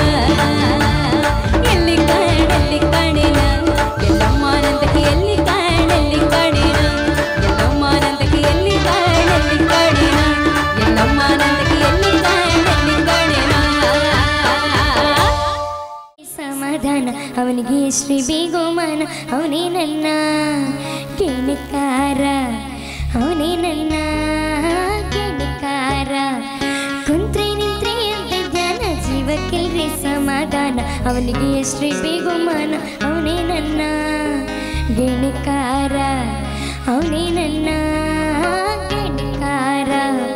S5: ಎಲ್ಲಮ್ಮನಂತಕ್ಕೆ ಎಲ್ಲಿ ಕಾಣೆನ ಎಲ್ಲಮ್ಮನಂತಕ್ಕೆ ಎಲ್ಲಿ ಕಾಣೆನ ಎಲ್ಲಮ್ಮನಂತಕ್ಕೆ ಎಲ್ಲಿ ಕಾಣೆನ
S4: ಸಮಾಧಾನ ಅವನಿಗೆ ಶ್ರೀ ಬೇಗುಮಾನ ಅವನೇ ನನ್ನ ಕೆಣಕಾರ ಅವನೇ ನನ್ನ ಕೆಣಕಾರ ಕುಂತ್ರೆ ನಿಂತ್ರೆ ಅಂತ ಜ್ಞಾನ ಜೀವಕ್ಕೆಲ್ರಿ ಸಮಾಧಾನ ಅವನಿಗೆ ಶ್ರೀ ಬೇಗುಮಾನ ಅವನೇ ನನ್ನ ಗೆಣಕಾರ ಅವನೇ ನನ್ನ ಗೆಣಕಾರ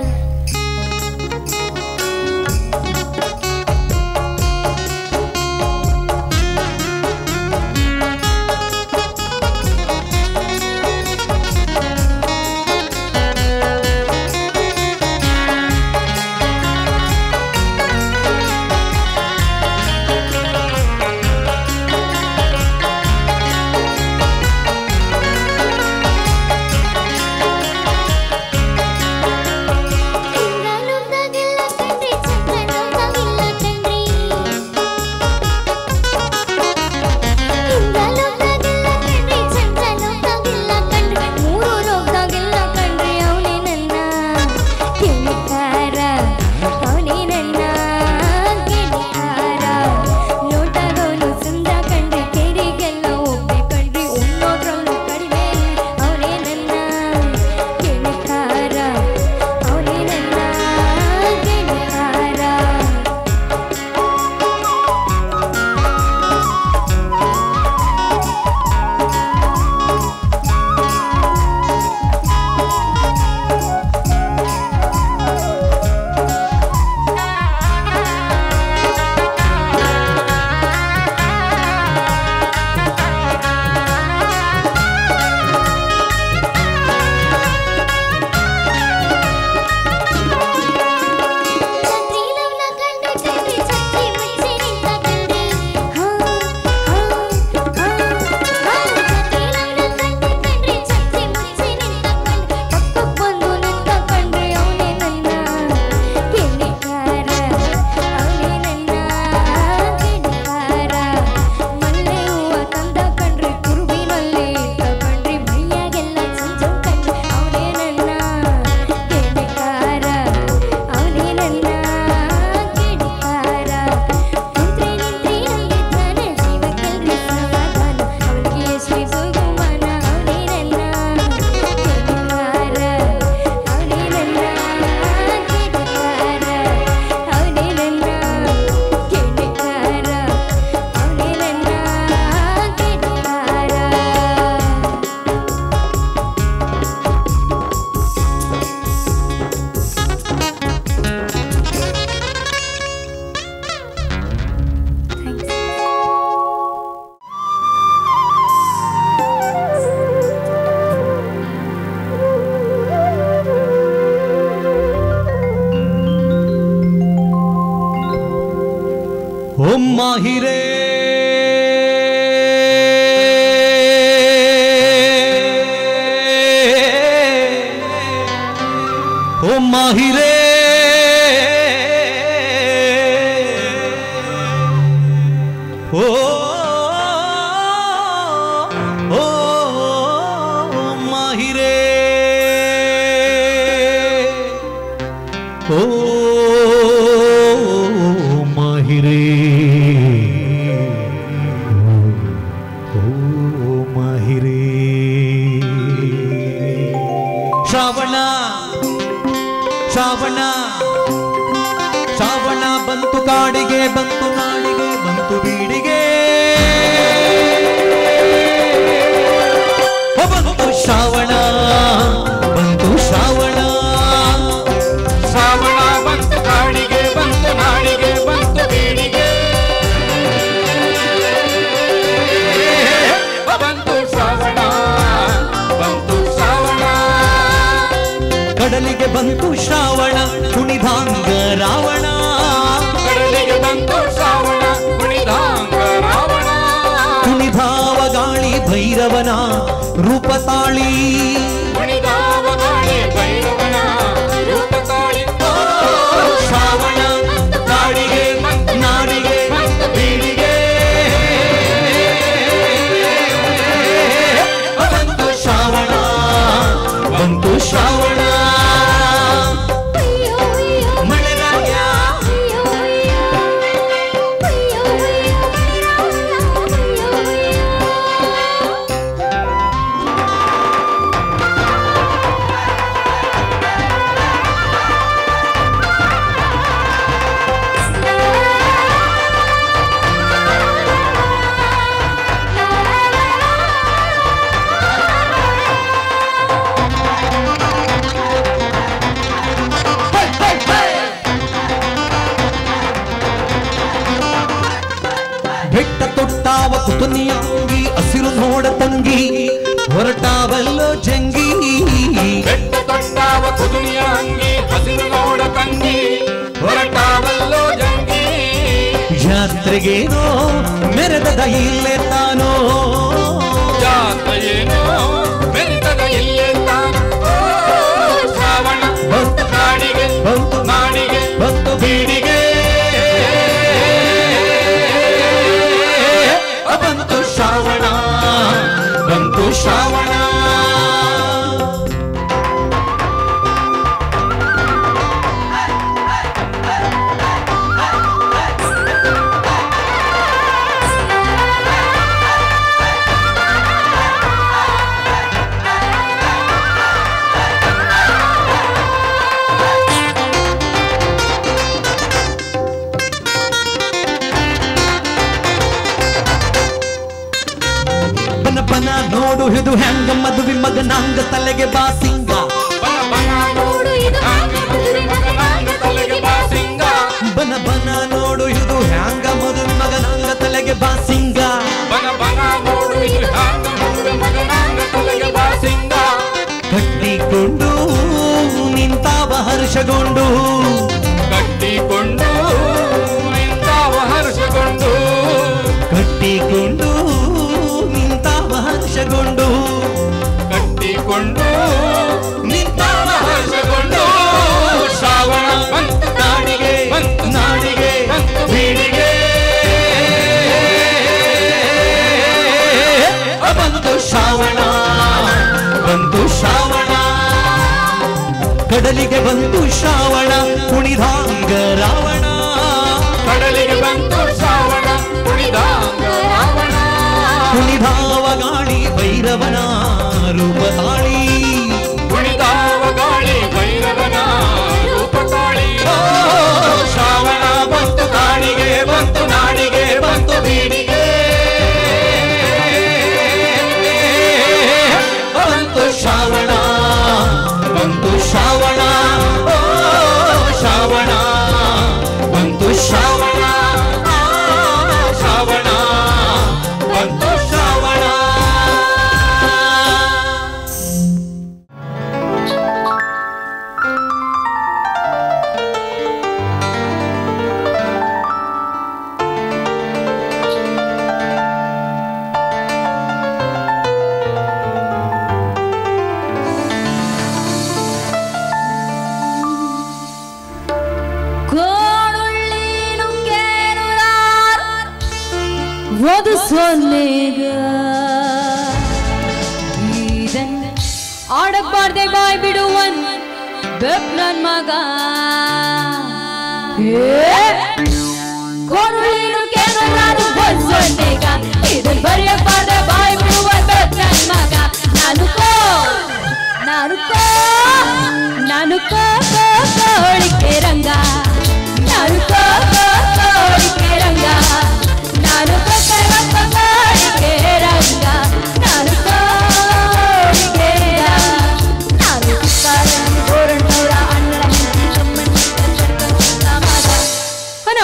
S3: ಓಂ ಮಾಹಿರೇ ಓಂ ಮಾಹಿರೇ ಓ ಮಾಹಿರೇ ಓ ಮಾಹಿರೇ ಮಾಹಿರೇ ಶ್ರಾವಣ ಶ್ರಾವಣ ಶ್ರಾವಣ ಬಂತು ಕಾಡಿಗೆ ಬಂತು ನಾಡಿಗೆ ಬಂತು ಬೀಡಿಗೆ ಬಂತು ಶ್ರಾವಣ ಬಂತು ಶ್ರಾವಣ
S6: ಶ್ರಾವಣ ಬಂತು ಕಾಡಿಗೆ ಬಂತು ನಾಡಿಗೆ ಬಂತು ಬೀಡಿಗೆ ಬಂತು ಶ್ರಾವಣ ಬಂತು ಶ್ರಾವಣ
S3: ಕಡಲಿಗೆ ಬಂತು ಶ್ರಾವಣ ಕುಣಿದಾಂಗ ರಾವಣ
S6: ಕಡಲಿಗೆ ಬಂತು ಶ್ರಾವಣ ಕುಣಿದಾಂಗ ರಾವಣ
S3: ಕುಣಿದಾವ ಗಾಳಿ ಭೈರವನ ರೂಪ ತಾಳಿ
S6: ಕುಣಿದಾವ ಗಾಳಿ ಭೈರವನ ರೂಪ ತಾಳಿ
S3: ಶ್ರಾವಣ ನಾಡಿಗೆ ನಾಡಿಗೆ ಬೀಡಿಗೆ ಬಂತು ಶ್ರಾವಣ ಬಂತು ಶ್ರಾವಣ ಮಳೆರಾಯ ಬೆಟ್ಟ ತೊಟ್ಟಾವ ಕುತುನಿಯಂಗಿ ಹಸಿರು ನೋಡ ತಂಗಿ ಹೊರಟಾವಲ್ಲೋ ಜಂಗಿ
S6: ಬೆಟ್ಟ ತೊಟ್ಟಾವ ಕುದುನಿಯ ಅಂಗಿ ಹಸಿರು ನೋಡ ತಂಗಿ ಹೊರಟಾವಲ್ಲೋ ಜಂಗಿ
S3: ಜಾತ್ರೆಗೇನೋ ಮೆರೆದ ಇಲ್ಲೇ ತಾನೋ
S6: ಜಾತ್ರೆಯೇನೋ ಮೆರೆತದ ಇಲ್ಲೇ ತಾನು ಶ್ರಾವಣ
S3: ಬಂತು
S6: ನಾಡಿಗೆ
S3: ಬಂತು
S6: ನಾಡಿಗೆ
S3: ಬಂತು ಬೀಡಿಗೆ ಬಂತು ಶ್ರಾವಣ ಬಂತು ಶ್ರಾವಣ ಬನ ನೋಡು ಇದು ಹೆಂಗ ಮದುವೆ ಮಗನಾಂಗ ತಲೆಗೆ ಬಾಸಿಂಗ
S6: ಬನ ಬನ ನೋಡು ಇದು ಹ್ಯಾಂಗ ಮದುವೆ ಮಗನಾಂಗ ತಲೆಗೆ ಬಾಸಿಂಗ
S3: ಬನ ಬನ ನೋಡು ಇದು ಹ್ಯಾಂಗ ಮದುವೆ ಮಗನಾಂಗ ತಲೆಗೆ ಬಾಸಿಂಗ
S6: ಬನ ಬನ ನೋಡು ಇದು ಹ್ಯಾಂಗ ಮದುವೆ ಮಗನಾಂಗ ತಲೆಗೆ ಬಾಸಿಂಗ
S3: ಕಟ್ಟಿಕೊಂಡು ನಿಂತಾವ ಹರ್ಷಗೊಂಡು
S6: ಕಟ್ಟಿಕೊಂಡು ನಿಂತಾವ ಹರ್ಷಗೊಂಡು
S3: ಕಟ್ಟಿಕೊಂಡು ನಿಂತಾವ ಹರ್ಷಗೊಂಡು
S6: ಕಟ್ಟಿಕೊಂಡು ನಿಂತಾವ ಹರ್ಷಗೊಂಡು ಶ್ರಾವಣ ಬಂತು ನಾಡಿಗೆ ಬಂತು
S3: ನಾಡಿಗೆ
S6: ಬಂತು
S3: ಬೀಡಿಗೆ ಬಂತು ಶ್ರಾವಣ ಬಂತು ಶ್ರಾವಣ ಕಡಲಿಗೆ ಬಂತು ಶ್ರಾವಣ ಕುಣಿದಾಂಗ ರಾವಣ
S6: ಕಡಲಿಗೆ ಬಂತು ಶ್ರಾವಣ ಕುಣಿದಾಂಗ ರಾವಣ
S3: ಕುಣಿದಾವ ಗಾಳಿ ಭೈರವನ ರೂಪ ತಾಳಿ
S6: ಕುಣಿದಾವ ಗಾಳಿ ಭೈರವನ ರೂಪ ತಾಳಿ
S3: ಶ್ರಾವಣ ಬಂತು ಕಾಡಿಗೆ ಬಂತು ನಾಡಿಗೆ ಬಂತು ಬೀಡಿಗೆ ಬಂತು ಶ್ರಾವಣ ಬಂತು ಶ್ರಾವಣ ಶ್ರಾವಣ ಬಂತು ಶ್ರಾವಣ ಶ್ರಾವಣ ಬಂತು ಶ್ರಾವಣ
S5: ವಧು ಸೊನ್ನೆಗ ಆಡಬಾರ್ದೆ ಬಾಯ್ ಬಿಡುವನ್ ಬೆಪ್ ನನ್ ಮಗ ಕೊರುಳಿನು ಕೇನರಾರು ಸೊನ್ನೆಗ ಇದನ್ ಬರೆಯಬಾರ್ದೆ ಬಾಯ್ ಬಿಡುವನ್ ಬೆಪ್ ನನ್ ಮಗ ನಾನು ಕೋಳಿಕೆ ರಂಗ ನಾನು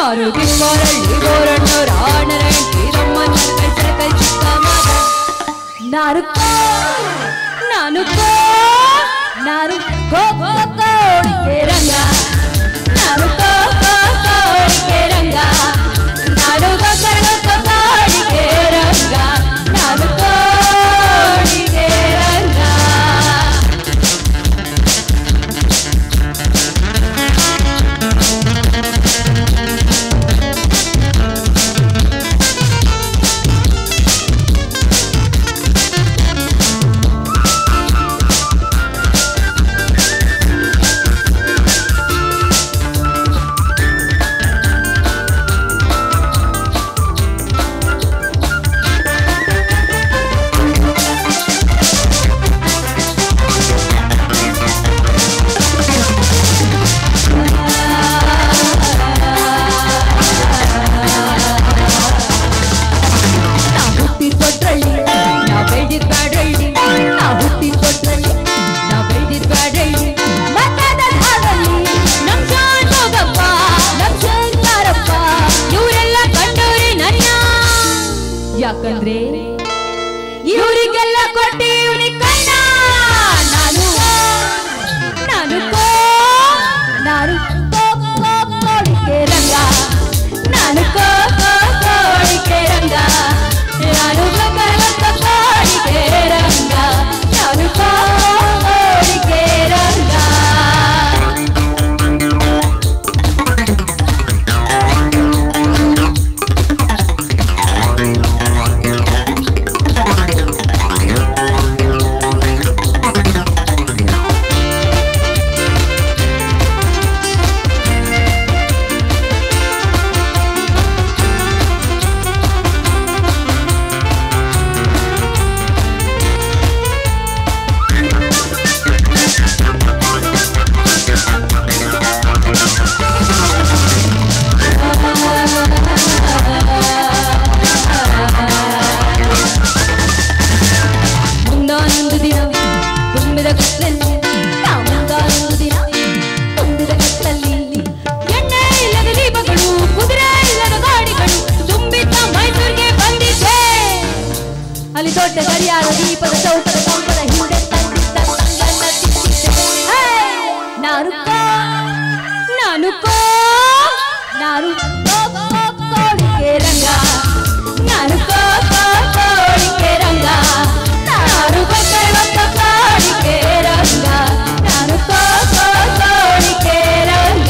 S5: ನಾನು ತಿಮ್ಮರಳ್ಳಿ ಬೋರಣ್ಣ ರಾಣರ ಹೆಂಡತಿ ರಮ್ಮನ ಕೈ ಚಿಕ್ಕ ಮಾತ ನಾನು ನಾನು ನಾನು ಕೋಳಿಗೆ ರಂಗ ನಾನು ಕೋಳಿಗೆ ರಂಗ ನಾನು ಕೋಳಿಗೆ ರಂಗ ನಾನು ಕೋಳಿಗೆ ರಂಗ ಯಾಕಂದ್ರೆ ಇವರಿಗೆಲ್ಲ ಕೊಟ್ಟಿ ಇವನಿಗೆ ಕಣ್ಣ ನಾನು ನಾನು ನಾನು ಕೋಳಿಗೆ ರಂಗ ನಾನು ಕೋಳಿಗೆ ರಂಗ ನಾನು ಕೋಳಿಗೆ ರಂಗ ನಾನು ಕೋಳಿಗೆ ರಂಗ ದೊಡ್ಡ ಗಡಿಯಾರ ದೀಪದ ಚೌಕದ ಕಂಬದ ಹಿಂದೆ ನಾನು ನಾನು ನಾನು ಕೋಳಿಗೆ ರಂಗ ನಾನು ಕೋಳಿಗೆ ರಂಗ ನಾನು ಕೋಳಿಗೆ ರಂಗ ನಾನು ಕೋಳಿಗೆ ರಂಗ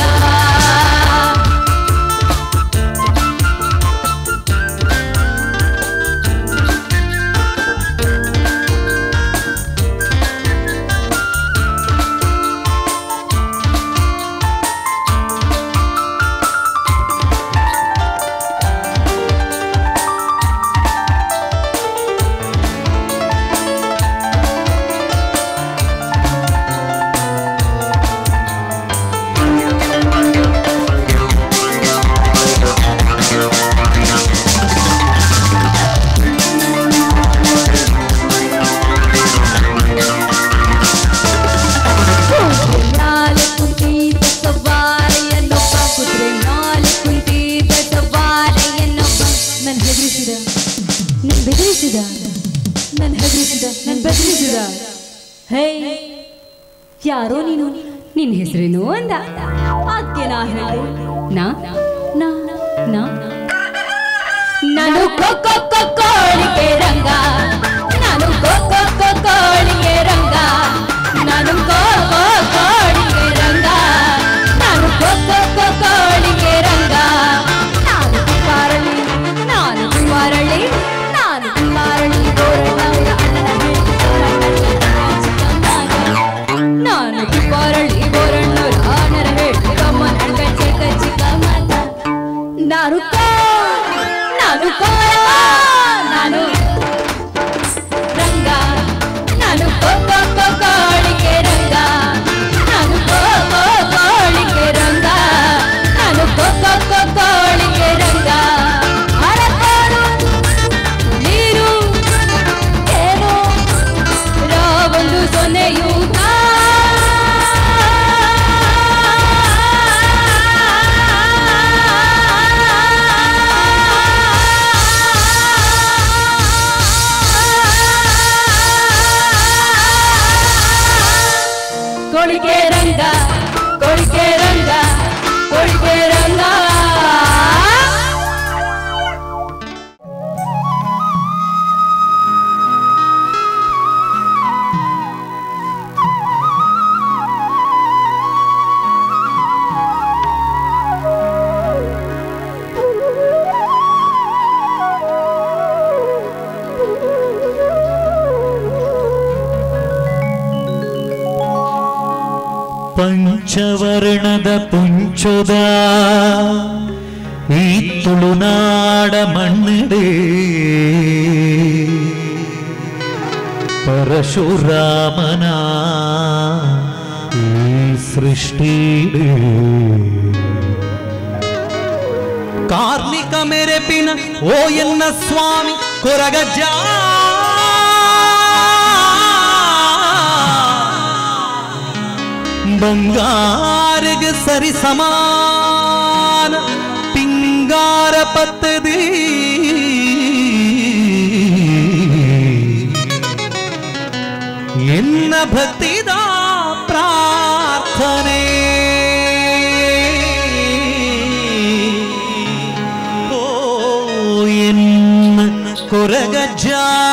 S5: ಹೇ ಯಾರೋ ನೀನು ನಿನ್ನ ಹೆಸರೇನು ಅಂದ ಅದಕ್ಕೆ ನಾ ಹೇಳಿದೆ ನಾನು ಕೋಳಿಗೆ ರಂಗ ನಾನು ಕೋಳಿಗೆ ರಂಗ ನಾನು ಕೋಳಿಗೆ ರಂಗ ನಾನು ಕೋಳಿಗೆ ರಂಗ ನಾನು ಕುಮಾರಳ್ಳಿ ನಾನು ಕುಮಾರಳ್ಳಿ ನಾನು ಕುಮಾರಳ್ಳಿ ನಾನು ಕುಮಾರಳ್ಳಿ ಬೋರಣ್ಣ ರಾಣರ ಹೇಳಿ ರಮ್ಮನ ಚಿಕ್ಕ ಚಿಕ್ಕ ಮಾತ ನಾನು ನಾನು ನಾನು ರಂಗ ನಾನು ಕೋಳಿಗೆ ರಂಗ ನಾನು ಕೋಳಿಗೆ ರಂಗ ನಾನು ಕೋಳಿಗೆ ರಂಗ ಹರಕೋಡು ನೀರು ಏನು ರಾವೊಂದು ಸೊನೆಯು ಕೊಡಿಗೆ ರಂಗ ಕೊಡಿಗೆ ರಂಗ ಕೊಡಿಗೆ ರಂಗ
S3: ಪಂಚವರ್ಣದ ಪುಂಚದ ಈ ತುಳುನಾಡ ಮಣ್ಣಡೆ ಪರಶುರಾಮನ ಈ ಸೃಷ್ಟಿ ಕಾರ್ಮಿಕ ಮೆರೆಪಿನ ಓ ಎನ್ನ ಸ್ವಾಮಿ ಕೊರಗಜ್ಜ ಬಂಗಾರಗೆ ಸರಿ ಸಮಾನ ಪಿಂಗಾರ ಪತ್ತದಿ ಎನ್ನ ಭಕ್ತಿದ ಪ್ರಾರ್ಥನೆ ಓ ಎನ್ನ ಕೊರಗಜ್ಜ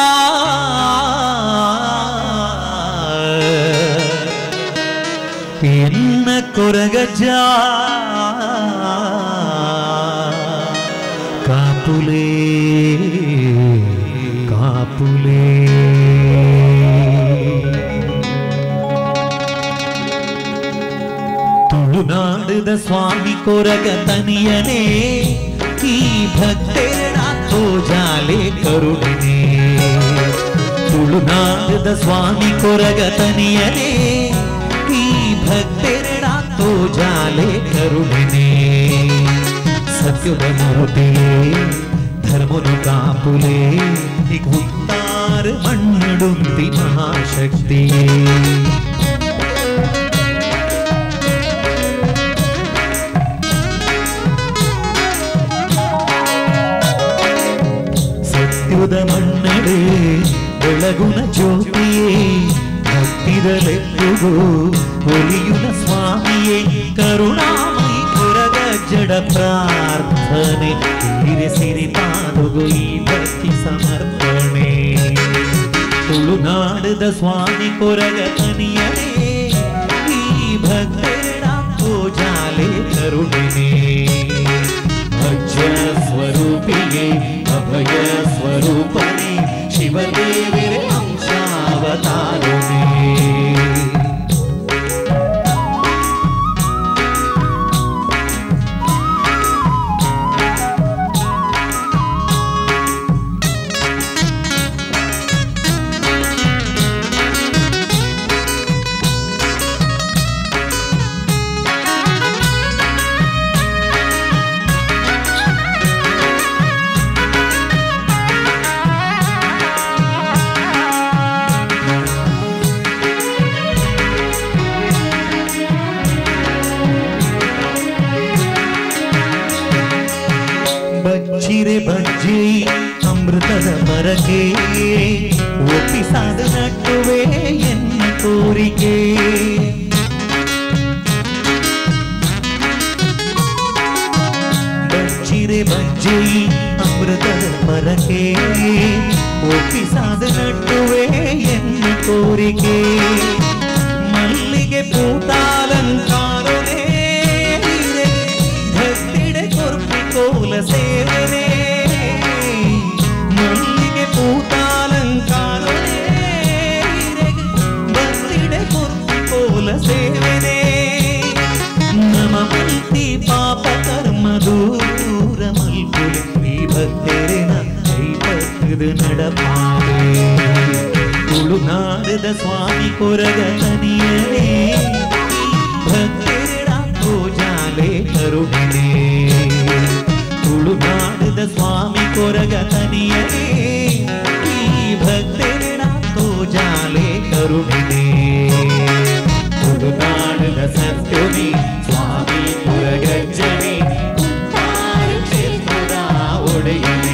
S3: ಎನ್ನ ಕೊರಗಜ್ಜ ಕಾಪುಲೆ ಕಾಪುಲೆ ತುಳುನಾಡದ ಸ್ವಾಮಿ ಕೊರಗ ತನಿಯನೇ ಈ ಭಕ್ತೇರ ತೋಜಾಲೆ ಕರುಣನೆ ತುಳುನಾಡದ ಸ್ವಾಮಿ ಕೊರಗ ತನಿಯನೇ ಈ ಭಕ್ತೇರ ತೋಜಾಲೆ ಕರುಣನೆ ಸತ್ಯದ ಮೂರ್ತಿಯೇ ಧರ್ಮನು ಕಾಪುಲೆ ಉತ್ತಾರ ಮಣ್ಣುಡುಂತಿ ಮಹಾಶಕ್ತಿಯೇ ಸತ್ಯದ ಮಣ್ಣಡೆ ಬೆಳಗುನ ಜ್ಯೋತಿಯೇ ಭಕ್ತಿದಲೆಪ್ಪುಗೋ ಒಲಿಯುನ ಸ್ವಾಮಿಯೇ ಕರುಣಾಮಯಿ ಕೊರಗಜ್ಜಡ ಪ್ರಾರ್ಥನೆ ಹಿರೆ ಸಿರಿ ಪಾದುಗೋ ಈ ಭಕ್ತಿ ಸಮರ್ಪಣೆ ತುಳುನಾಡದ ಸ್ವಾಮಿ ಕೊರಗ ತನಿಯನೇ ಈ ಭಕ್ತರ ಪೂಜಾಲೆ ಕರುಣನೆ ಭಜ ಸ್ವರೂಪಿಗೆ ಅಭಯ ಸ್ವರೂಪನೆ ಶಿವದೇವರ ಅಂಶಾವತಾರನೆ ಬಜ್ಜಿರೆ ಬಜ್ಜಿ ಅಮೃತದ ಮರಕೆ ಒಪ್ಪಿಸಾದ ನಟ್ಟುವೆ ಎನ್ನ ಕೋರಿಕೆ ಬಜ್ಜಿರೆ ಬಜ್ಜಿ ಅಮೃತದ ಮರಕೆ ಒಪ್ಪಿಸಾದ ನಟ್ಟುವೆ ಎನ್ನ ಕೋರಿಕೆ ಮಲ್ಲಿಗೆ ಪೂತಾಲಂಕಾರನೇ ಭಕ್ತಿಡೆ ಕೊರ್ಪಿಕೋಲ ಸೇವನೆ ಮಲ್ಲಿಗೆ ಪೂತಾಲಂಕಾರನೇ ಭಕ್ತಿಡೆ ಕೊರ್ಪಿಕೋಲ ಸೇವನೆ ನಮ ಮಲ್ತಿ ಪಾಪ ಕರ್ಮ ದೂರ ಮಲ್ಪುಲೆ ಈ ಭಕ್ತರಿನ ಕೈಪಕ್ಕದ ನಡಪಾಲೆ ತುಳುನಾಡದ ಸ್ವಾಮಿ ಕೊರಗ ತನಿಯನೇ ಭಕ್ತರ ಪೂಜಾಲೆ ಕರುಣನೆ ತುಳುನಾಡದ ಸ್ವಾಮಿ ಕೊರಗ ತನಿಯನೇ ಈ ಭಕ್ತರ ಪೂಜಾಲೆ ಕರುಣನೆ ತುಳುನಾಡದ ಸತ್ಯುನಿ ಸ್ವಾಮಿ ಕೊರಗಜ್ಜನೆ ಕ್ಷೇತ್ರದ ಒಡೆಯನೇ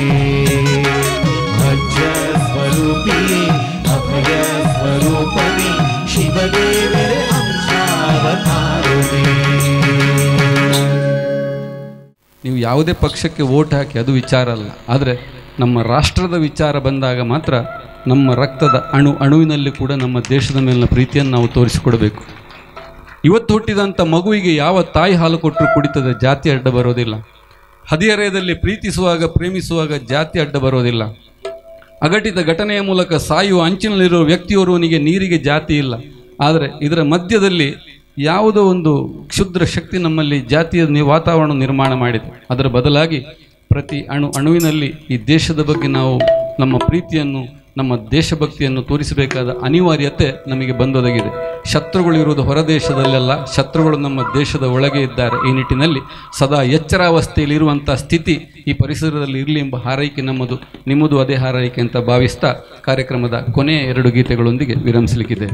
S3: ಭಜ ಸ್ವರೂಪಿಯೇ ಅಭಯ ಸ್ವರೂಪನೇ ಶಿವದೇವರ ಅಂಶ
S1: ಯಾವುದೇ ಪಕ್ಷಕ್ಕೆ ವೋಟ್ ಹಾಕಿ ಅದು ವಿಚಾರ ಅಲ್ಲ. ಆದರೆ ನಮ್ಮ ರಾಷ್ಟ್ರದ ವಿಚಾರ ಬಂದಾಗ ಮಾತ್ರ ನಮ್ಮ ರಕ್ತದ ಅಣುವಿನಲ್ಲಿ ಕೂಡ ನಮ್ಮ ದೇಶದ ಮೇಲಿನ ಪ್ರೀತಿಯನ್ನು ನಾವು ತೋರಿಸಿಕೊಡಬೇಕು. ಇವತ್ತು ಹುಟ್ಟಿದಂಥ ಮಗುವಿಗೆ ಯಾವ ತಾಯಿ ಹಾಲು ಕೊಟ್ಟರು ಕುಡಿತದೆ, ಜಾತಿ ಅಡ್ಡ ಬರೋದಿಲ್ಲ. ಹದಿಹರೆಯದಲ್ಲಿ ಪ್ರೀತಿಸುವಾಗ ಪ್ರೇಮಿಸುವಾಗ ಜಾತಿ ಅಡ್ಡ ಬರೋದಿಲ್ಲ. ಅಘಟಿತ ಘಟನೆಯ ಮೂಲಕ ಸಾಯುವ ಅಂಚಿನಲ್ಲಿರುವ ವ್ಯಕ್ತಿಯೋರ್ವನಿಗೆ ನೀರಿಗೆ ಜಾತಿ ಇಲ್ಲ. ಆದರೆ ಇದರ ಮಧ್ಯದಲ್ಲಿ ಯಾವುದೋ ಒಂದು ಕ್ಷುದ್ರ ಶಕ್ತಿ ನಮ್ಮಲ್ಲಿ ಜಾತಿಯ ವಾತಾವರಣ ನಿರ್ಮಾಣ ಮಾಡಿದೆ. ಅದರ ಬದಲಾಗಿ ಪ್ರತಿ ಅಣುವಿನಲ್ಲಿ ಈ ದೇಶದ ಬಗ್ಗೆ ನಾವು ನಮ್ಮ ಪ್ರೀತಿಯನ್ನು, ನಮ್ಮ ದೇಶಭಕ್ತಿಯನ್ನು ತೋರಿಸಬೇಕಾದ ಅನಿವಾರ್ಯತೆ ನಮಗೆ ಬಂದೊದಗಿದೆ. ಶತ್ರುಗಳು ಇರುವುದು ಹೊರದೇಶದಲ್ಲೆಲ್ಲ, ಶತ್ರುಗಳು ನಮ್ಮ ದೇಶದ ಒಳಗೆ ಇದ್ದಾರೆ. ಈ ನಿಟ್ಟಿನಲ್ಲಿ ಸದಾ ಎಚ್ಚರಾವಸ್ಥೆಯಲ್ಲಿರುವಂಥ ಸ್ಥಿತಿ ಈ ಪರಿಸರದಲ್ಲಿ ಇರಲಿ ಎಂಬ ಹಾರೈಕೆ ನಮ್ಮದು, ನಿಮ್ಮದು ಅದೇ ಹಾರೈಕೆ ಅಂತ ಭಾವಿಸ್ತಾ ಕಾರ್ಯಕ್ರಮದ ಕೊನೆಯ 2 ಗೀತೆಗಳೊಂದಿಗೆ ವಿರಮಿಸಲಿಕ್ಕಿದೆ.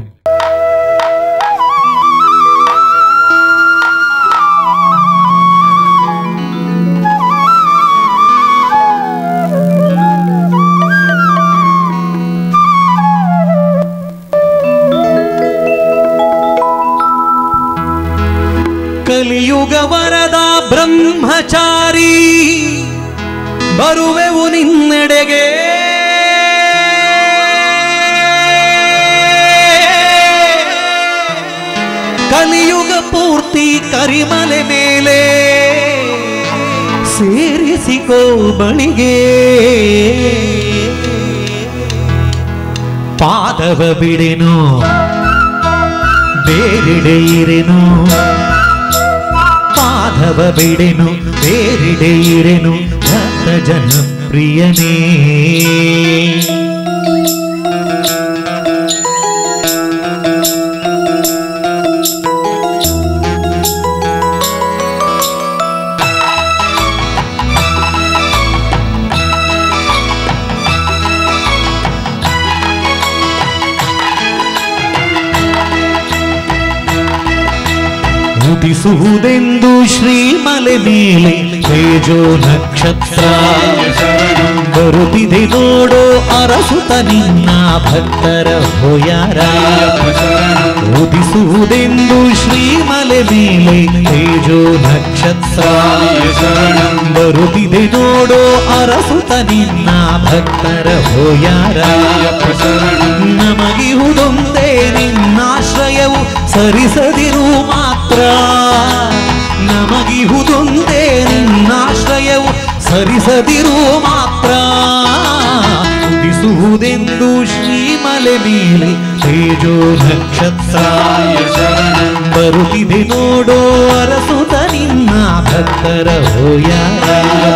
S3: ಕಲಿಯುಗ ವರದ ಬ್ರಹ್ಮಚಾರಿ ಬರುವೆವು ನಿನ್ನೆಡೆಗೆ, ಕಲಿಯುಗ ಪೂರ್ತಿ ಕರಿಮಲೆ ಮೇಲೆ ಸೇರಿಸಿಕೋ ಬಳಿಗೆ, ಪಾದವ ಬಿಡೆನು ಬೇರೆಡೆ ಇರೆನು, ಪಾದವ ಬಿಡೆನು ಬೇರೆಡೆ ಇರೆನು ಭಕ್ತ ಜನಪ್ರಿಯನೇ. ಉದಿಸುವುದೆಂದು ಶ್ರೀಮಲೆ ಮೇಲೆ ತೇಜೋ ನಕ್ಷತ್ರ, ಬರುತ್ತಿದೆ ನೋಡೋ ಅರಸುತ ನಿನ್ನ ಭಕ್ತರ ಹೊಯಾರ. ಉದಿಸುವುದೆಂದು ಶ್ರೀಮಲೆ ಮೇಲೆ ತೇಜೋ ನಕ್ಷತ್ರ, ಬರುತ್ತಿದೆ ನೋಡೋ ಅರಸುತ ನಿನ್ನ ಭಕ್ತರ ಹೊಯಾರ. ನಮಗಿಹುದೊಂದೇ ನಿನ್ನಾಶ್ರಯವು ಸರಿಸದಿರು ಮಾತ್ರ, ನಮಗಿಹುದೊಂದೇ ನಿನ್ನಾಶ್ರಯವು ಸರಿಸದಿರು ಮಾತ್ರ. ಉದಿಸುವುದೆಂದು ಶ್ರೀಮಲೆ ಮೇಲೆ ತೇಜೋ ನಕ್ಷತ್ರ, ಬರುತ್ತಿದೆ ನೋಡೋ ಅರಸುತ ನಿನ್ನ ಭಕ್ತರ ಹೊಯಾರ.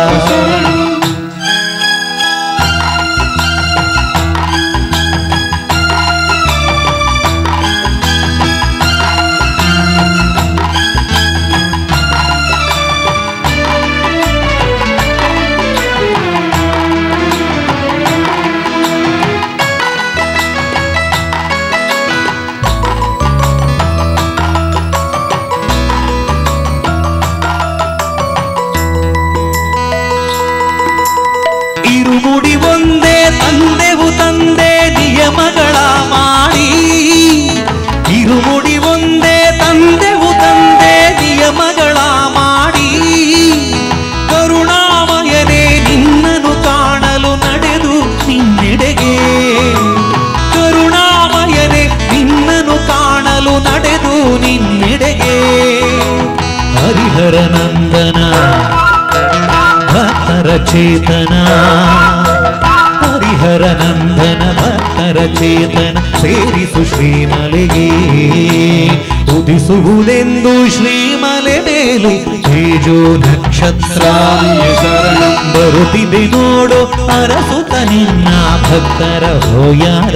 S3: ಇರುಮುಡಿ ಒಂದೇ ತಂದೆವು ತಂದೆ ನಿಯಮಗಳ ಮಾಡಿ, ಇರುಮುಡಿ ಒಂದೇ ತಂದೆವು ತಂದೆ ನಿಯಮಗಳ ಮಾಡಿ. ಕರುಣಾಮಯನೇ ನಿನ್ನನ್ನು ಕಾಣಲು ನಡೆದು ನಿನ್ನೆಡೆಗೆ, ಕರುಣಾಮಯನೇ ನಿನ್ನನ್ನು ಕಾಣಲು ನಡೆದು ನಿನ್ನೆಡೆಗೆ. ಹರಿಹರ ನಂದನ ಭಕ್ತರ ಚೇತನ, ಹರಿಹರ ನಂದನ ಭಕ್ತರ ಚೇತನ ಸೇರಿಸು ಶ್ರೀಮಲೆಗೆ. ಉದಿಸುವುದೆಂದು ಶ್ರೀಮಲೆ ಮೇಲೆ ತೇಜೋ ನಕ್ಷತ್ರ, ಬರುತ್ತಿದೆ ನೋಡು ಅರಸುತ ನಿನ್ನ ಭಕ್ತರ ಹೊಯಾರ.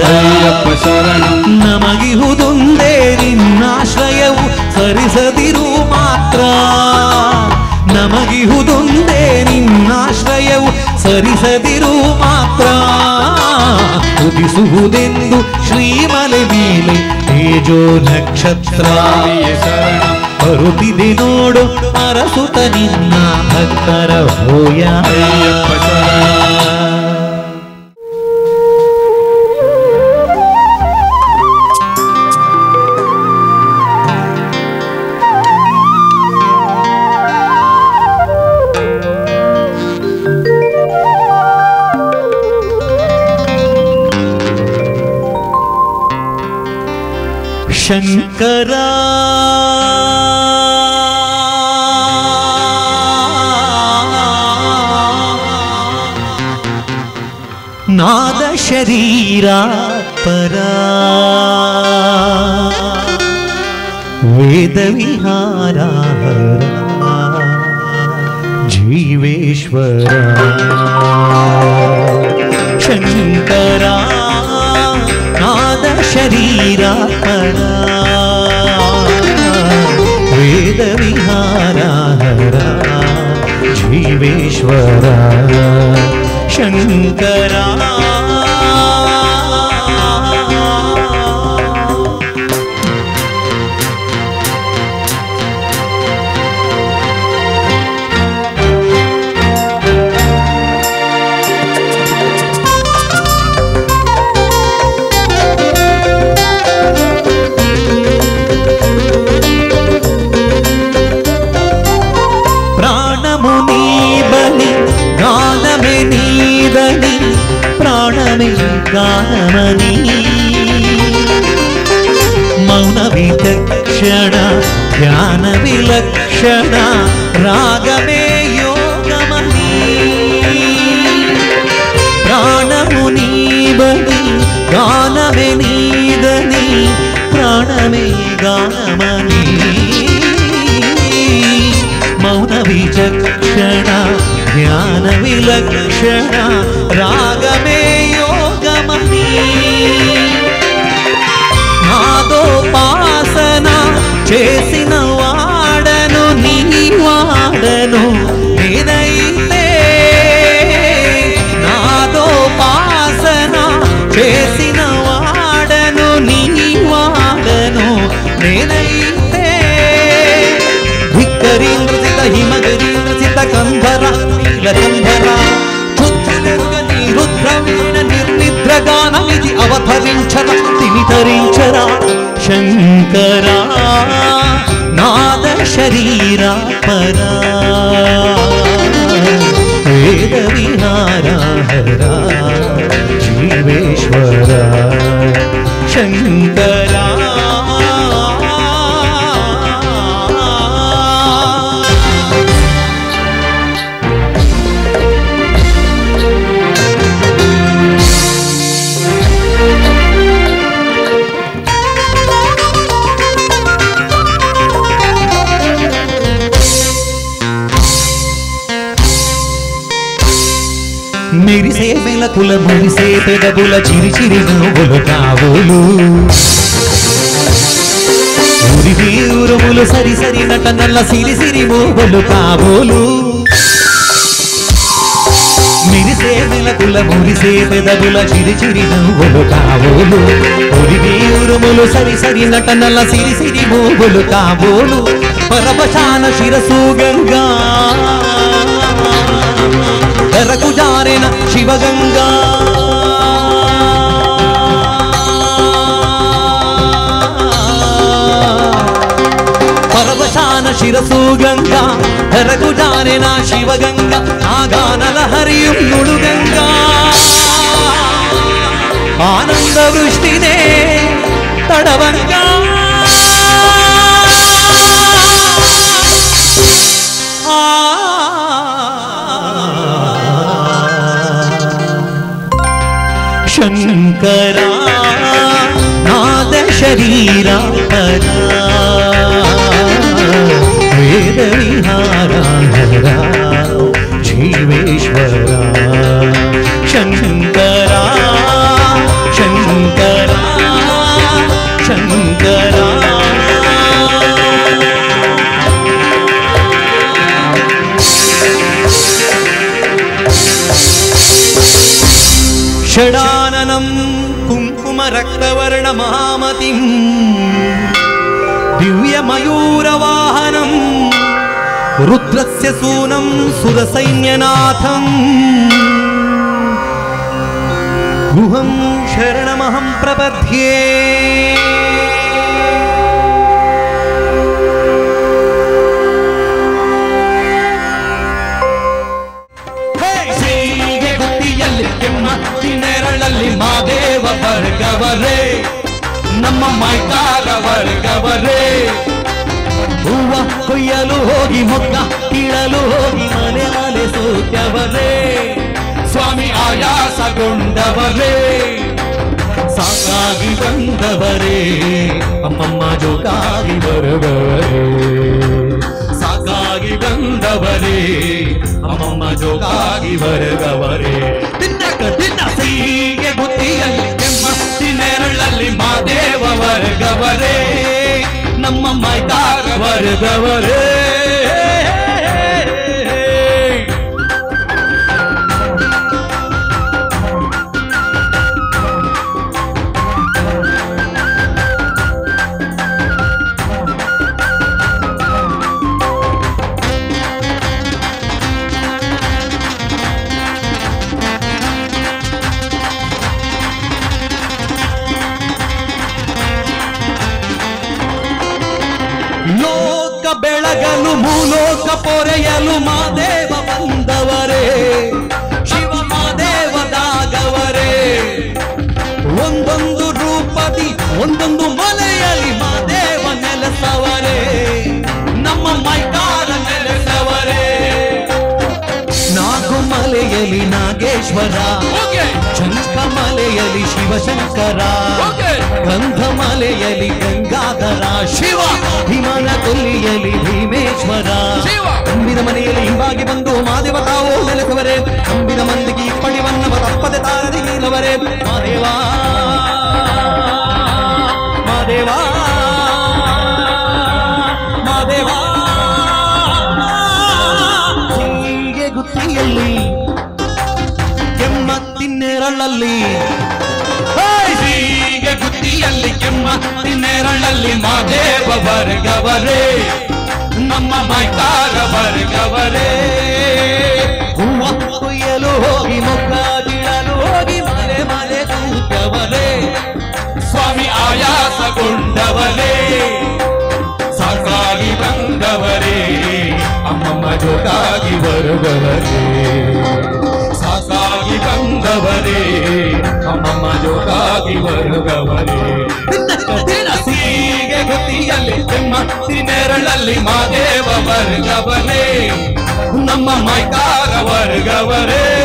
S3: ನಮಗಿಹುದೊಂದೇ ನಿನ್ನಾಶ್ರಯವು ಸರಿಸದಿರು ಮಾತ್ರ, ನಮಗಿಹುದೊಂದೇ ನಿನ್ನಾಶ್ರಯವು ಸರಿಸದಿರು ಮಾತ್ರ. ಉದಿಸುವುದೆಂದು ಶ್ರೀಮಲೆ ಮೇಲೆ ತೇಜೋ ನಕ್ಷತ್ರ, ಬರುತ್ತಿದೆ ನೋಡು ಅರಸುತ ನಿನ್ನ ಭಕ್ತರ ಹೊಯಾರ. ಶಂಕರ ನಾದ ಶರೀರ ಪರ ವೇದ ವಿಹಾರ ಜೀವೇಶ್ವರ ಶಂಕರ ನಾದ ಶರೀರ ಪರ ವೇದ ವಿಹಾರ ಜೀವೇಶ್ವರ ಶಂಕರ గానమని మౌన విచక్షణ ధ్యాన విలక్షణ రాగమే యోగమని ప్రాణము నీవని గానమే నీదని ప్రాణమే గానమని మౌన విచక్షణ ధ్యాన విలక్షణ రాగమే యోగమని నాదోపాసన చేసిన వాడను నీ వాడను నేనైతే నాదోపాసన చేసిన వాడను నీ వాడను నేనైతే ధిక్కరీంద్రసిత హిమగిరీంద్రసిత కంధర నీలకంధర క్షుద్రగని రుద్రవీణ నిర్నిద్రగానమిది అవతరించర తిమితరించర శంకర నాద శరీర పర వేద విహార జీవేశ్వర శంకర మెరిసే మెలకుల మురిసే పెదవుల చిరిచిరి నవ్వులు కావులు ఉరివి ఉరుములు సరి సరి నటనల్ల సిరి సిరి మూవులు కాబోలు మెరిసే మెలకుల మురిసే పెదవుల చిరిచిరి నవ్వులు కావులు ఉరివి ఉరుములు సరి సరి నటనల్ల సిరి సిరి మూవులు కాబోలు పరవశాన శిరసు గంగా ధరకు జారిన శివగంగా పరవశాన శిరసు గంగా ధరకు జారిన శివగంగా ఆగానల హరియుడు గంగా ఆనంద వృష్టినే తడవంగా శంకర నాద శరీర పర వేద విహార జీవేశ్వర శంకర శంకర శంకర షడాననం కుంకుమ రక్తవర్ణ మహామతిం దివ్య మయూర వాహనం రుద్రస్య సూనం సురసైన్యనాథం గుహం శరణమహం ప్రపద్యే ನೆರಳಲ್ಲಿ ಮಾದೇವ ಬರ್ಗವರೇ ನಮ್ಮ ಮೈಕಾರ ವರ್ಗವರೇ. ಹೂವ ಕೊಯ್ಯಲು ಹೋಗಿ ಮೊಗ್ಗ ಕೀಳಲು ಹೋಗಿ ಮನೆ ಮನೆ ಸೂತ್ಯವರೇ. ಸ್ವಾಮಿ ಆಯಾಸಗೊಂಡವರೇ, ಸಾಕಾಗಿ ಬಂದವರೇ, ಅಮ್ಮಮ್ಮ ಜೋಕಾಗಿ ಬರುವವರೇ. ಸಾಕಾಗಿ ಬಂದವರೇ, ಅಮ್ಮಮ್ಮ ಜೋಕಾಗಿ ಬರುವವರೇ. ತಿನ್ನ ಸೀಗೆ ಬುದ್ಧಿಯಲ್ಲಿ ಕೆಮ್ಮತ್ತಿ ನೆರಳಲ್ಲಿ ಮಾದೇವ ವರ್ಗವರೇ, ನಮ್ಮ ಮೈದಾರ ವರ್ಗವರೇ. ಲೋಕ ಬೆಳಗಲು ಭೂಲೋಕ ಪೊರೆಯಲು ಮಾದೇವ ಬಂದವರೇ, ಶಿವ ಮಾದೇವದಾಗವರೇ. ಒಂದೊಂದು ರೂಪದಿ ಒಂದೊಂದು ಮಲೆಯಲ್ಲಿ ಮಾದೇವ ನೆಲೆಸವರೇ, ನಮ್ಮ ಮೈಕಾರ ನೆಲೆಸವರೇ. ನಾಗುಮಲೆಯಲ್ಲಿ ನಾಗೇಶ್ವರ, ಶಂಖಮಲೆಯಲ್ಲಿ ಶಿವಶಂಕರ, ಗಂಧಮಲೆಯಲ್ಲಿ ಗಂಗಾಧರ ಶಿವ, ಹಿಮನ ಕೊಲ್ಲಿಯಲ್ಲಿ ಭೀಮೇಶ್ವರ. ಅಂಬಿನ ಮನೆಯಲ್ಲಿ ಹಿಂಬಾಗಿ ಬಂದು ಮಾದೇವ ತಾವು ನೆಲೆಸವರೇ, ಅಂಬಿನ ಮಂದಿಗೆ ಇಪ್ಪಡಿವನ್ನವ ತಪ್ಪದೆ ತಾರದೆ ನೀಲವರೇ. ಮಾದೇವ ಮಾದೇವ ಮಾದೇವ ಹೀಗೆ ಗುತ್ತಿಯಲ್ಲಿ ಕೆಮ್ಮತ್ತಿನ್ನೆರಳಲ್ಲಿ, ಹೀಗೆ ಗುತ್ತಿಯಲ್ಲಿ ಕೆಮ್ಮತ್ತಿನ್ನೆರಳಲ್ಲಿ ಮಾದೇವ ವರ್ಗವರೇ, ನಮ್ಮ ಮೈಕಾರ ವರ್ಗವರೇ. ಹೂವ ಕೊಯ್ಯಲು ಹೋಗಿ ಮೊಗ್ಗ ಕೀಳಲು ಹೋಗಿ ಮಲೆ ಮಲೆ ಕೂತವರೇ, ಸ್ವಾಮಿ ಆಯಾಸಗೊಂಡವರೇ, ಸಾಕಾಗಿ ಬಂದವರೇ, ಅಮ್ಮಮ್ಮ ಜೋಕಾಗಿ ಬರುವವರೇ. ಸಾಕಾಗಿ ಬಂದವರೇ, ಅಮ್ಮಮ್ಮ ಜೋಕಾಗಿ ಬರುವವರೇ. ಸೀಗೆ ಗತಿಯಲ್ಲಿ ಕೆಮ್ಮತ್ತಿ ನೆರಳಲ್ಲಿ ಮಾದೇವ ವರ್ಗವರೇ, ನಮ್ಮ ಮೈಕಾರ ವರ್ಗವರೇ.